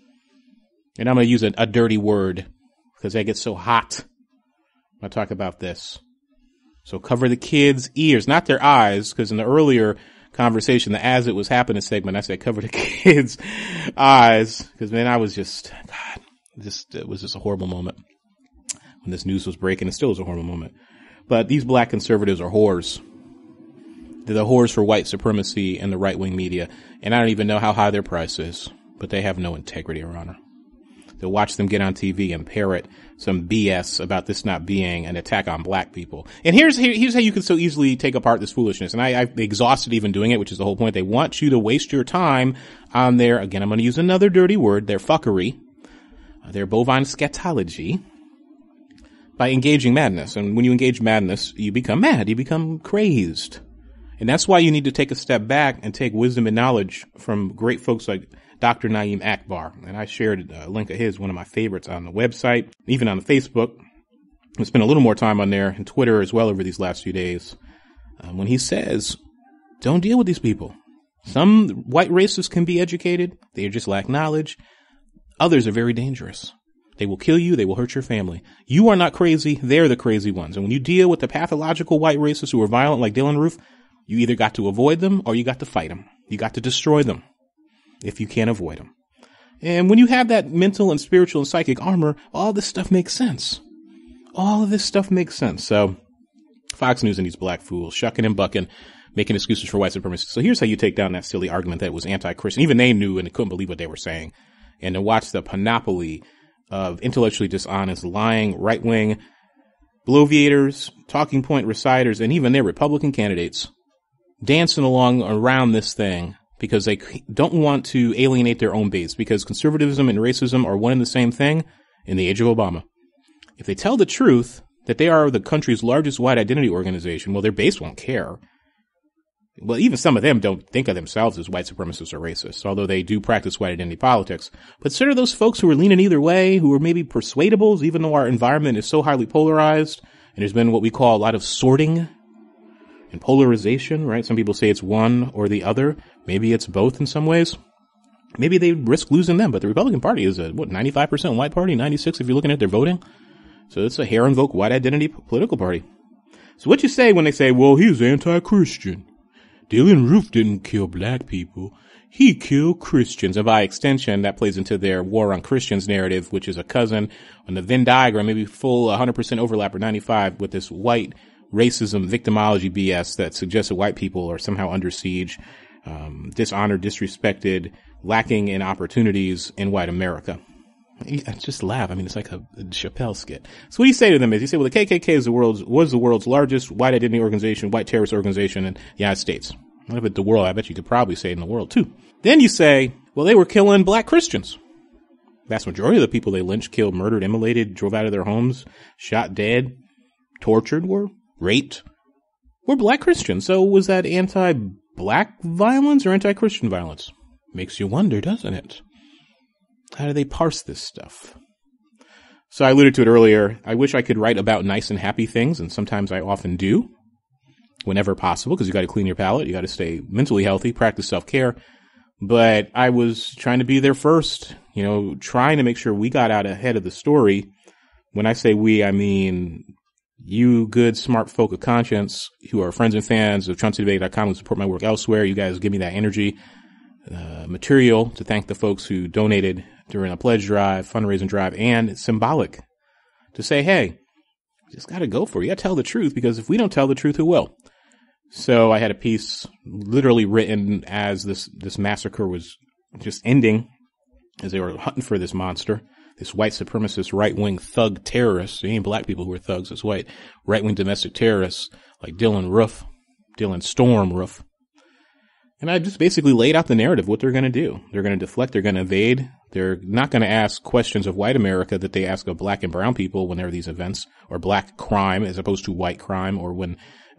And I'm going to use a dirty word because they get so hot when I talk about this. So cover the kids' ears, not their eyes, because in the earlier conversation, the as it was happening segment, I said cover the kids' eyes, because man, I was just, God, it was just a horrible moment when this news was breaking. It still is a horrible moment. But these black conservatives are whores. They're the whores for white supremacy and the right-wing media. And I don't even know how high their price is, but they have no integrity or honor. To watch them get on TV and parrot some BS about this not being an attack on black people. And here's how you can so easily take apart this foolishness. And I've exhausted even doing it, which is the whole point. They want you to waste your time on their, again, I'm going to use another dirty word, their fuckery, their bovine scatology, by engaging madness. And when you engage madness, you become mad. You become crazed. And that's why you need to take a step back and take wisdom and knowledge from great folks like Dr. Naeem Akbar. And I shared a link of his, one of my favorites, on the website, even on the Facebook. I spent a little more time on there and Twitter as well over these last few days. When he says, don't deal with these people. Some white racists can be educated. They just lack knowledge. Others are very dangerous. They will kill you. They will hurt your family. You are not crazy. They're the crazy ones. And when you deal with the pathological white racists who are violent like Dylan Roof, you either got to avoid them or you got to fight them. You got to destroy them if you can't avoid them. And when you have that mental and spiritual and psychic armor, all this stuff makes sense. All of this stuff makes sense. So Fox News and these black fools shucking and bucking, making excuses for white supremacy. So here's how you take down that silly argument that it was anti-Christian. Even they knew and they couldn't believe what they were saying. And to watch the panoply of intellectually dishonest, lying, right-wing bloviators, talking point reciters, and even their Republican candidates dancing along around this thing because they don't want to alienate their own base, because conservatism and racism are one and the same thing in the age of Obama. If they tell the truth that they are the country's largest white identity organization, well, their base won't care. Well, even some of them don't think of themselves as white supremacists or racists, although they do practice white identity politics. But consider those folks who are leaning either way, who are maybe persuadables, even though our environment is so highly polarized, and there's been what we call a lot of sorting and polarization, right? Some people say it's one or the other. Maybe it's both in some ways. Maybe they risk losing them, but the Republican Party is a, 95% white party, 96% if you're looking at their voting. So it's a hair-invoked white identity political party. So what you say when they say, well, he's anti-Christian. Dylan Roof didn't kill black people. He killed Christians. And by extension, that plays into their war on Christians narrative, which is a cousin on the Venn diagram, maybe full 100% overlap or 95 with this white racism victimology BS that suggests that white people are somehow under siege, dishonored, disrespected, lacking in opportunities in white America. I just laugh. I mean, it's like a Chappelle skit. So what do you say to them is, you say, well, the KKK was the world's largest white identity organization, white terrorist organization in the United States. Not if it's the world, I bet you could probably say in the world too. Then you say, Well, they were killing black Christians. Vast majority of the people they lynched, killed, murdered, immolated, drove out of their homes, shot dead, tortured, were raped, were black Christians. So was that anti-black violence or anti-Christian violence? Makes you wonder, doesn't it? How do they parse this stuff? So I alluded to it earlier. I wish I could write about nice and happy things, and sometimes I often do, whenever possible, because you got to clean your palate, you got to stay mentally healthy, practice self-care. But I was trying to be there first, trying to make sure we got out ahead of the story. When I say we, I mean you good, smart folk of conscience who are friends and fans of ChaunceyDeVega.com who support my work elsewhere. You guys give me that energy, material to thank the folks who donated during a pledge drive, fundraising drive, and it's symbolic to say, hey, you just got to go for it. You got to tell the truth, because if we don't tell the truth, who will? So I had a piece literally written as this massacre was just ending, as they were hunting for this monster, this white supremacist right-wing thug terrorist. It ain't black people who are thugs, it's white right-wing domestic terrorists like Dylan Storm Roof. And I just basically laid out the narrative, what they're going to do. They're going to deflect, they're going to evade. They're not going to ask questions of white America that they ask of black and brown people when there are these events, or black crime as opposed to white crime, or when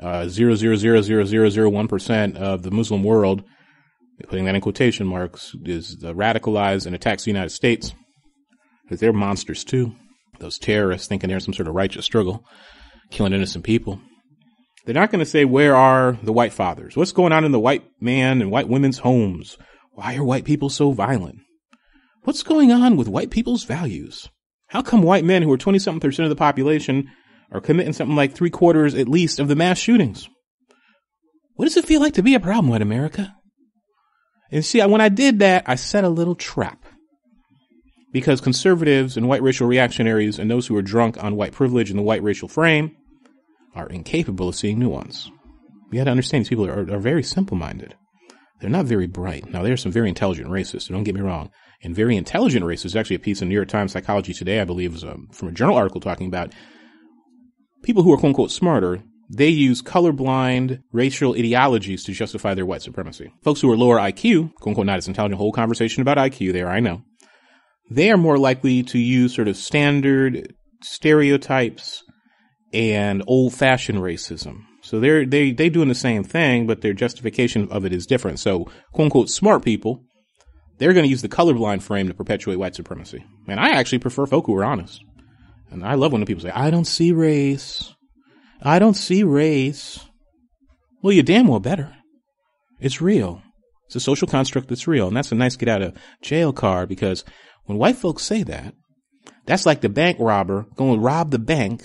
0.00001% of the Muslim world, putting that in quotation marks, is radicalized and attacks the United States. Because they're monsters too. Those terrorists thinking they're some sort of righteous struggle, killing innocent people. They're not going to say, where are the white fathers? What's going on in the white man and white women's homes? Why are white people so violent? What's going on with white people's values? How come white men who are 20-something% of the population are committing something like 3/4 at least of the mass shootings? What does it feel like to be a problem, white America? And see, when I did that, I set a little trap. Because conservatives and white racial reactionaries and those who are drunk on white privilege and the white racial frame are incapable of seeing nuance. You got to understand, these people are very simple-minded. They're not very bright. Now, there are some very intelligent racists, so don't get me wrong. And very intelligent racists, actually a piece in New York Times Psychology Today, I believe, was from a journal article talking about people who are quote-unquote smarter. They use colorblind racial ideologies to justify their white supremacy. Folks who are lower IQ, quote-unquote not as intelligent, whole conversation about IQ there, I know. They are more likely to use sort of standard stereotypes and old-fashioned racism. So they doing the same thing, but their justification of it is different. So, quote-unquote smart people, they're going to use the colorblind frame to perpetuate white supremacy. And I actually prefer folk who are honest. And I love when people say, I don't see race. I don't see race. Well, you damn well better. It's real. It's a social construct that's real. And that's a nice get out of jail card, because when white folks say that, that's like the bank robber going to rob the bank,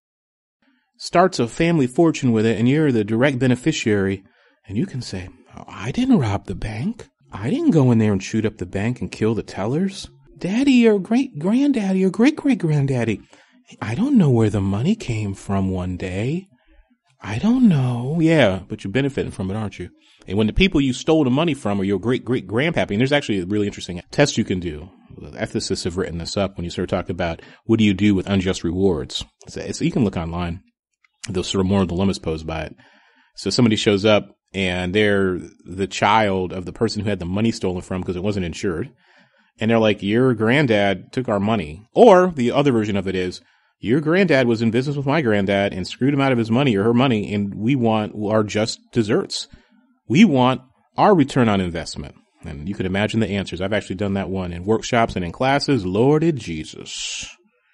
starts a family fortune with it, and you're the direct beneficiary, and you can say, oh, I didn't rob the bank. I didn't go in there and shoot up the bank and kill the tellers. Daddy or great-granddaddy or great-great-granddaddy, I don't know where the money came from one day. I don't know. Yeah, but you're benefiting from it, aren't you? And when the people you stole the money from are your great-great-grandpappy, and there's actually a really interesting test you can do. Ethicists have written this up when you sort of talk about what do you do with unjust rewards. So you can look online. Those sort of moral dilemmas posed by it. So somebody shows up and they're the child of the person who had the money stolen from because it wasn't insured. And they're like, your granddad took our money. Or the other version of it is, your granddad was in business with my granddad and screwed him out of his money or her money, and we want our just desserts. We want our return on investment. And you can imagine the answers. I've actually done that one in workshops and in classes. Lorded Jesus.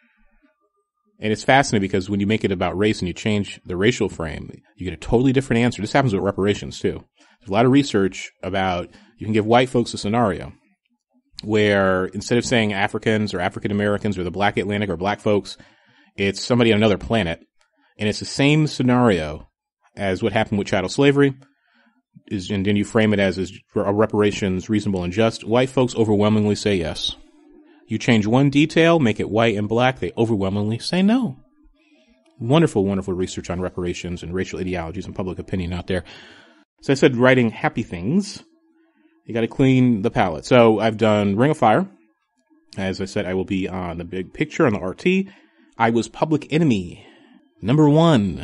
And it's fascinating because when you make it about race and you change the racial frame, you get a totally different answer. This happens with reparations too. There's a lot of research about, you can give white folks a scenario where instead of saying Africans or African Americans or the Black Atlantic or black folks, it's somebody on another planet. And it's the same scenario as what happened with chattel slavery. And then you frame it as are reparations reasonable and just? White folks overwhelmingly say yes. You change one detail, make it white and black, they overwhelmingly say no. Wonderful, wonderful research on reparations and racial ideologies and public opinion out there. So I said writing happy things. You got to clean the palate. So I've done Ring of Fire. As I said, I will be on the big picture on the RT. I was Public Enemy #1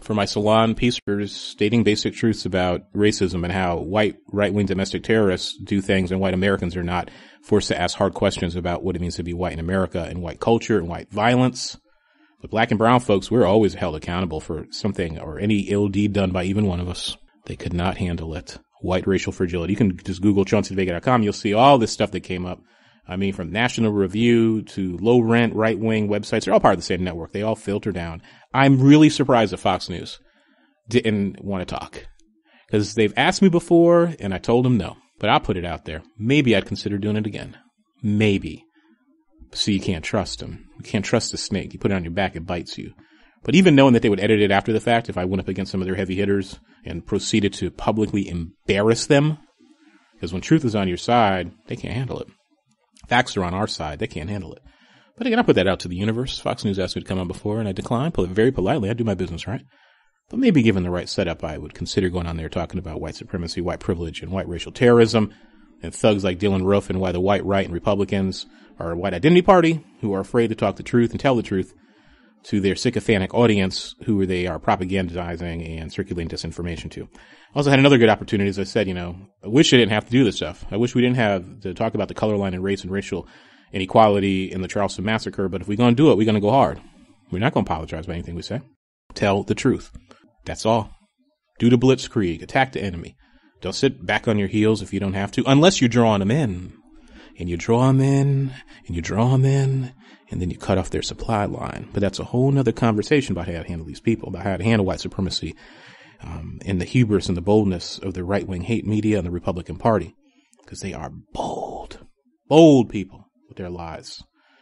for my salon piecers stating basic truths about racism and how white right-wing domestic terrorists do things and white Americans are not forced to ask hard questions about what it means to be white in America and white culture and white violence. But black and brown folks, we're always held accountable for something or any ill deed done by even one of us. They could not handle it. White racial fragility. You can just Google ChaunceyDeVega.com. You'll see all this stuff that came up. I mean, from National Review to low rent, right wing websites, they're all part of the same network. They all filter down. I'm really surprised that Fox News didn't want to talk because they've asked me before and I told them no, but I'll put it out there. Maybe I'd consider doing it again. Maybe. So you can't trust them. You can't trust the snake. You put it on your back, it bites you. But even knowing that they would edit it after the fact, if I went up against some of their heavy hitters and proceeded to publicly embarrass them, because when truth is on your side, they can't handle it. Facts are on our side. They can't handle it. But again, I put that out to the universe. Fox News asked me to come on before, and I declined. Put it very politely. I do my business right. But maybe given the right setup, I would consider going on there talking about white supremacy, white privilege, and white racial terrorism, and thugs like Dylan Roof, and why the white right and Republicans are a white identity party who are afraid to talk the truth and tell the truth to their sycophantic audience who they are propagandizing and circulating disinformation to. I also had another good opportunity, as I said, I wish I didn't have to do this stuff. I wish we didn't have to talk about the color line and race and racial inequality in the Charleston Massacre, but if we're going to do it, we're going to go hard. We're not going to apologize by anything we say. Tell the truth. That's all. Do the blitzkrieg. Attack the enemy. Don't sit back on your heels if you don't have to, unless you're drawing them in. And you draw them in, and you draw them in, and then you cut off their supply line. But that's a whole nother conversation about how to handle these people, about how to handle white supremacy, and the hubris and the boldness of the right-wing hate media and the Republican Party. Because they are bold people with their lies.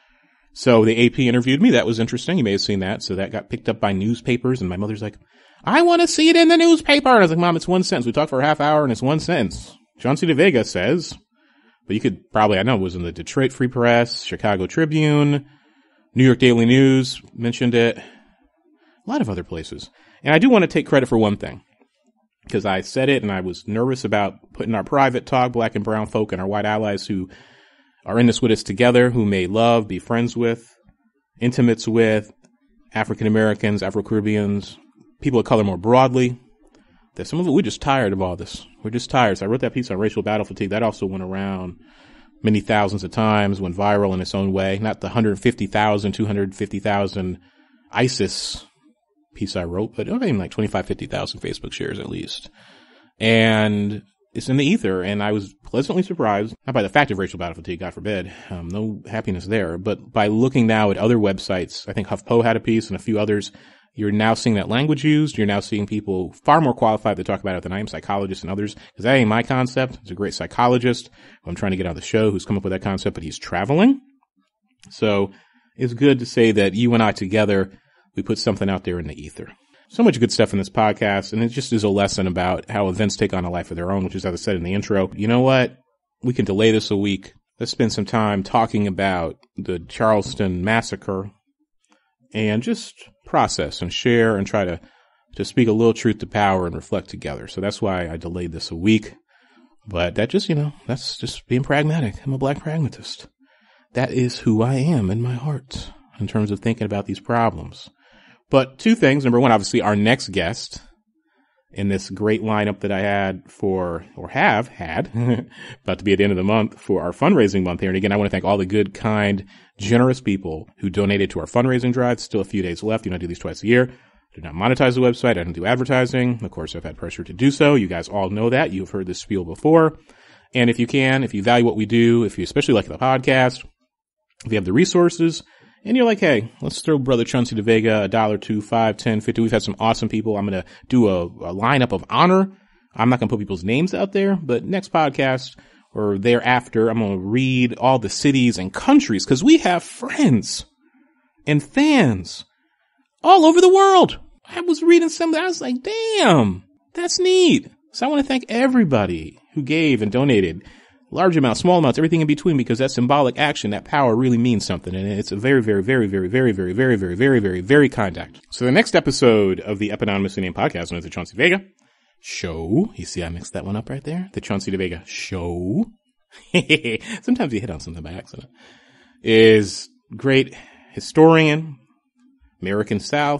So the AP interviewed me. That was interesting. You may have seen that. So that got picked up by newspapers, and my mother's like, I want to see it in the newspaper. And I was like, Mom, it's one sentence. We talked for a half hour, and it's one sentence. Chauncey DeVega says... But you could probably, I know it was in the Detroit Free Press, Chicago Tribune, New York Daily News mentioned it, a lot of other places. And I do want to take credit for one thing, because I said it and I was nervous about putting our private talk, black and brown folk and our white allies who are in this with us together, who may love, be friends with, intimates with African Americans, Afro-Caribbeans, people of color more broadly. That some of it, we're just tired of all this. We're just tired. So I wrote that piece on racial battle fatigue. That also went around many thousands of times, went viral in its own way. Not the 150,000, 250,000 ISIS piece I wrote, but even like 25, 50,000 Facebook shares at least. And it's in the ether. And I was pleasantly surprised, not by the fact of racial battle fatigue, God forbid, no happiness there, but by looking now at other websites. I think HuffPo had a piece and a few others. You're now seeing that language used. You're now seeing people far more qualified to talk about it than I am, psychologists and others, because that ain't my concept. It's a great psychologist who I'm trying to get on the show who's come up with that concept, but he's traveling. So it's good to say that you and I together, we put something out there in the ether. So much good stuff in this podcast, and it just is a lesson about how events take on a life of their own, which is, as I said in the intro, you know what? We can delay this a week. Let's spend some time talking about the Charleston Massacre and just process and share and try to speak a little truth to power and reflect together. So that's why I delayed this a week. But that just, that's just being pragmatic. I'm a black pragmatist. That is who I am in my heart in terms of thinking about these problems. But two things. Number one, obviously our next guest in this great lineup that I had have had, about to be at the end of the month for our fundraising month here. And again, I want to thank all the good, kind, generous people who donated to our fundraising drive. Still a few days left. I do these twice a year. I do not monetize the website. I don't do advertising. Of course, I've had pressure to do so. You guys all know that. You've heard this spiel before. And if you value what we do, if you especially like the podcast, if you have the resources, and you're like, hey, let's throw Brother Chauncey DeVega $1, $2, $5, $10, $50. We've had some awesome people. I'm going to do a lineup of honor. I'm not going to put people's names out there, but next podcast or thereafter, I'm going to read all the cities and countries because we have friends and fans all over the world. I was reading some that I was like, damn, that's neat. So I want to thank everybody who gave and donated. Large amounts, small amounts, everything in between, because that symbolic action, that power really means something. And it's a very, very, very, very, very, very, very, very, very, very, very kind act. So the next episode of the Eponymous Name Podcast, known as the Chauncey DeVega Show. You see, I mixed that one up right there. The Chauncey DeVega Show. Sometimes you hit on something by accident. Is great historian, American South,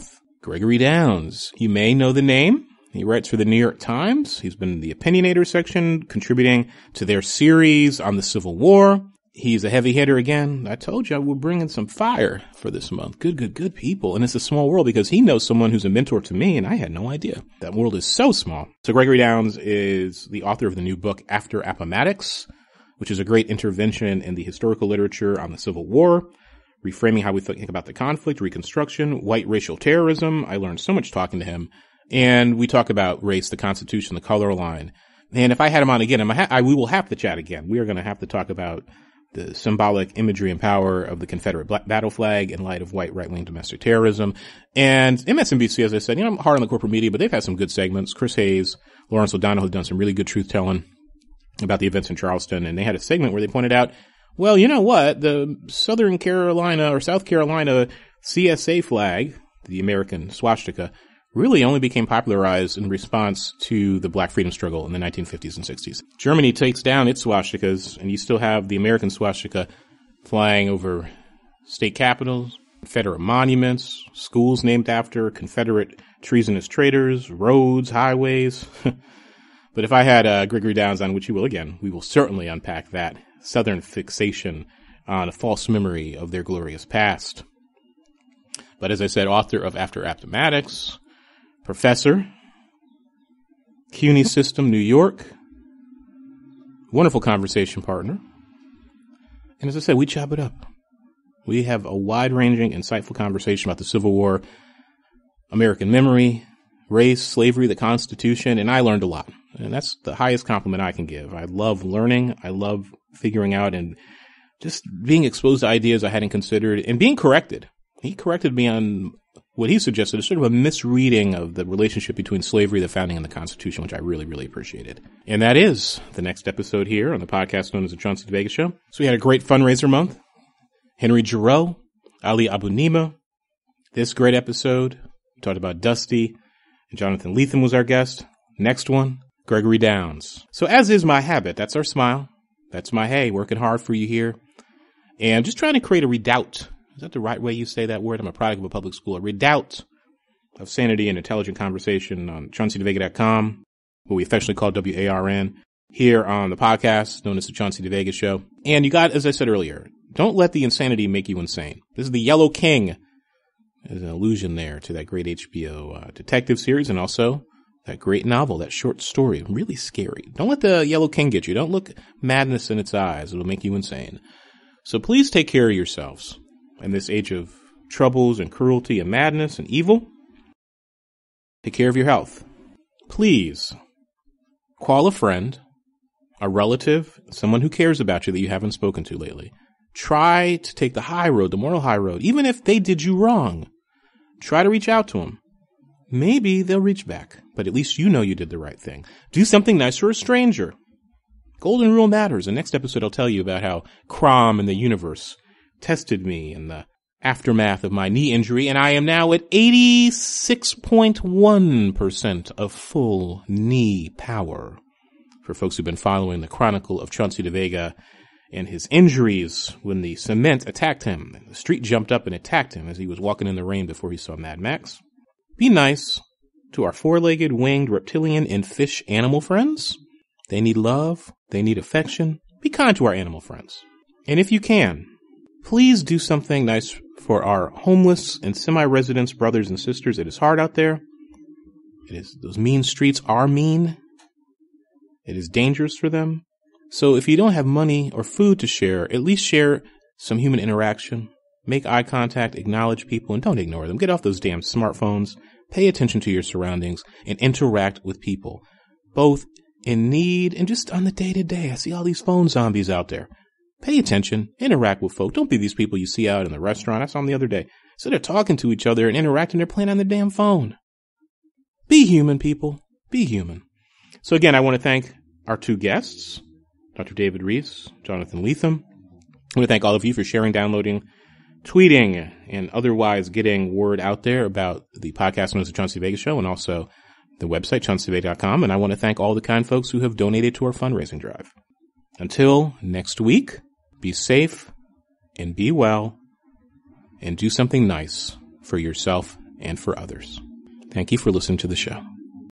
Gregory Downs. You may know the name. He writes for the New York Times. He's been in the Opinionator section, contributing to their series on the Civil War. He's a heavy hitter again. I told you I would bring in some fire for this month. Good people. And it's a small world because he knows someone who's a mentor to me, and I had no idea. That world is so small. So Gregory Downs is the author of the new book, After Appomattox, which is a great intervention in the historical literature on the Civil War, reframing how we think about the conflict, Reconstruction, white racial terrorism. I learned so much talking to him. And we talk about race, the Constitution, the color line. And if I had him on again, we will have to chat again. We are going to have to talk about the symbolic imagery and power of the Confederate battle flag in light of white right-wing domestic terrorism. And MSNBC, as I said, I'm hard on the corporate media, but they've had some good segments. Chris Hayes, Lawrence O'Donnell have done some really good truth-telling about the events in Charleston. And they had a segment where they pointed out, well, you know what? The South Carolina CSA flag, the American swastika, really only became popularized in response to the Black freedom struggle in the 1950s and 60s. Germany takes down its swastikas, and you still have the American swastika flying over state capitals, Confederate monuments, schools named after Confederate treasonous traitors, roads, highways. But if I had Gregory Downs on, which you will again, we will certainly unpack that Southern fixation on a false memory of their glorious past. But as I said, author of After Appomattox, professor, CUNY System, New York, wonderful conversation partner. And as I said, we chop it up. We have a wide-ranging, insightful conversation about the Civil War, American memory, race, slavery, the Constitution, and I learned a lot. And that's the highest compliment I can give. I love learning. I love figuring out and just being exposed to ideas I hadn't considered and being corrected. He corrected me on what he suggested is sort of a misreading of the relationship between slavery, the founding, and the Constitution, which I really, really appreciated. And that is the next episode here on the podcast known as the Chauncey DeVega Show. So we had a great fundraiser month. Henry Giroux, Ali Abunima. This great episode, we talked about Dusty, and Jonathan Lethem was our guest. Next one, Gregory Downs. So as is my habit, that's our smile. That's my hey, working hard for you here. And just trying to create a redoubt. Is that the right way you say that word? I'm a product of a public school. A redoubt of sanity and intelligent conversation on ChaunceyDeVega.com, what we affectionately call WARN, here on the podcast known as the Chauncey DeVega Show. And you got, as I said earlier, don't let the insanity make you insane. This is the Yellow King. There's an allusion there to that great HBO detective series and also that great novel, that short story. Really scary. Don't let the Yellow King get you. Don't look madness in its eyes. It'll make you insane. So please take care of yourselves. In this age of troubles and cruelty and madness and evil, take care of your health. Please call a friend, a relative, someone who cares about you that you haven't spoken to lately. Try to take the high road, the moral high road. Even if they did you wrong, try to reach out to them. Maybe they'll reach back, but at least you know you did the right thing. Do something nice for a stranger. Golden rule matters. The next episode I'll tell you about how Crom and the universe tested me in the aftermath of my knee injury, and I am now at 86.1% of full knee power. For folks who've been following the chronicle of Chauncey DeVega and his injuries when the cement attacked him, and the street jumped up and attacked him as he was walking in the rain before he saw Mad Max. Be nice to our four-legged, winged, reptilian, and fish animal friends. They need love. They need affection. Be kind to our animal friends. And if you can, please do something nice for our homeless and semi-residents, brothers and sisters. It is hard out there. Those mean streets are mean. It is dangerous for them. So if you don't have money or food to share, at least share some human interaction. Make eye contact, acknowledge people, and don't ignore them. Get off those damn smartphones. Pay attention to your surroundings and interact with people, both in need and just on the day-to-day. I see all these phone zombies out there. Pay attention, interact with folk. Don't be these people you see out in the restaurant. I saw them the other day. So they're talking to each other and interacting. They're playing on their damn phone. Be human, people. Be human. So again, I want to thank our two guests, Dr. David Reiss, Jonathan Lethem. I want to thank all of you for sharing, downloading, tweeting, and otherwise getting word out there about the podcast known as the Chauncey DeVega Show and also the website, ChaunceyDeVega.com. And I want to thank all the kind folks who have donated to our fundraising drive. Until next week, be safe and be well and do something nice for yourself and for others. Thank you for listening to the show.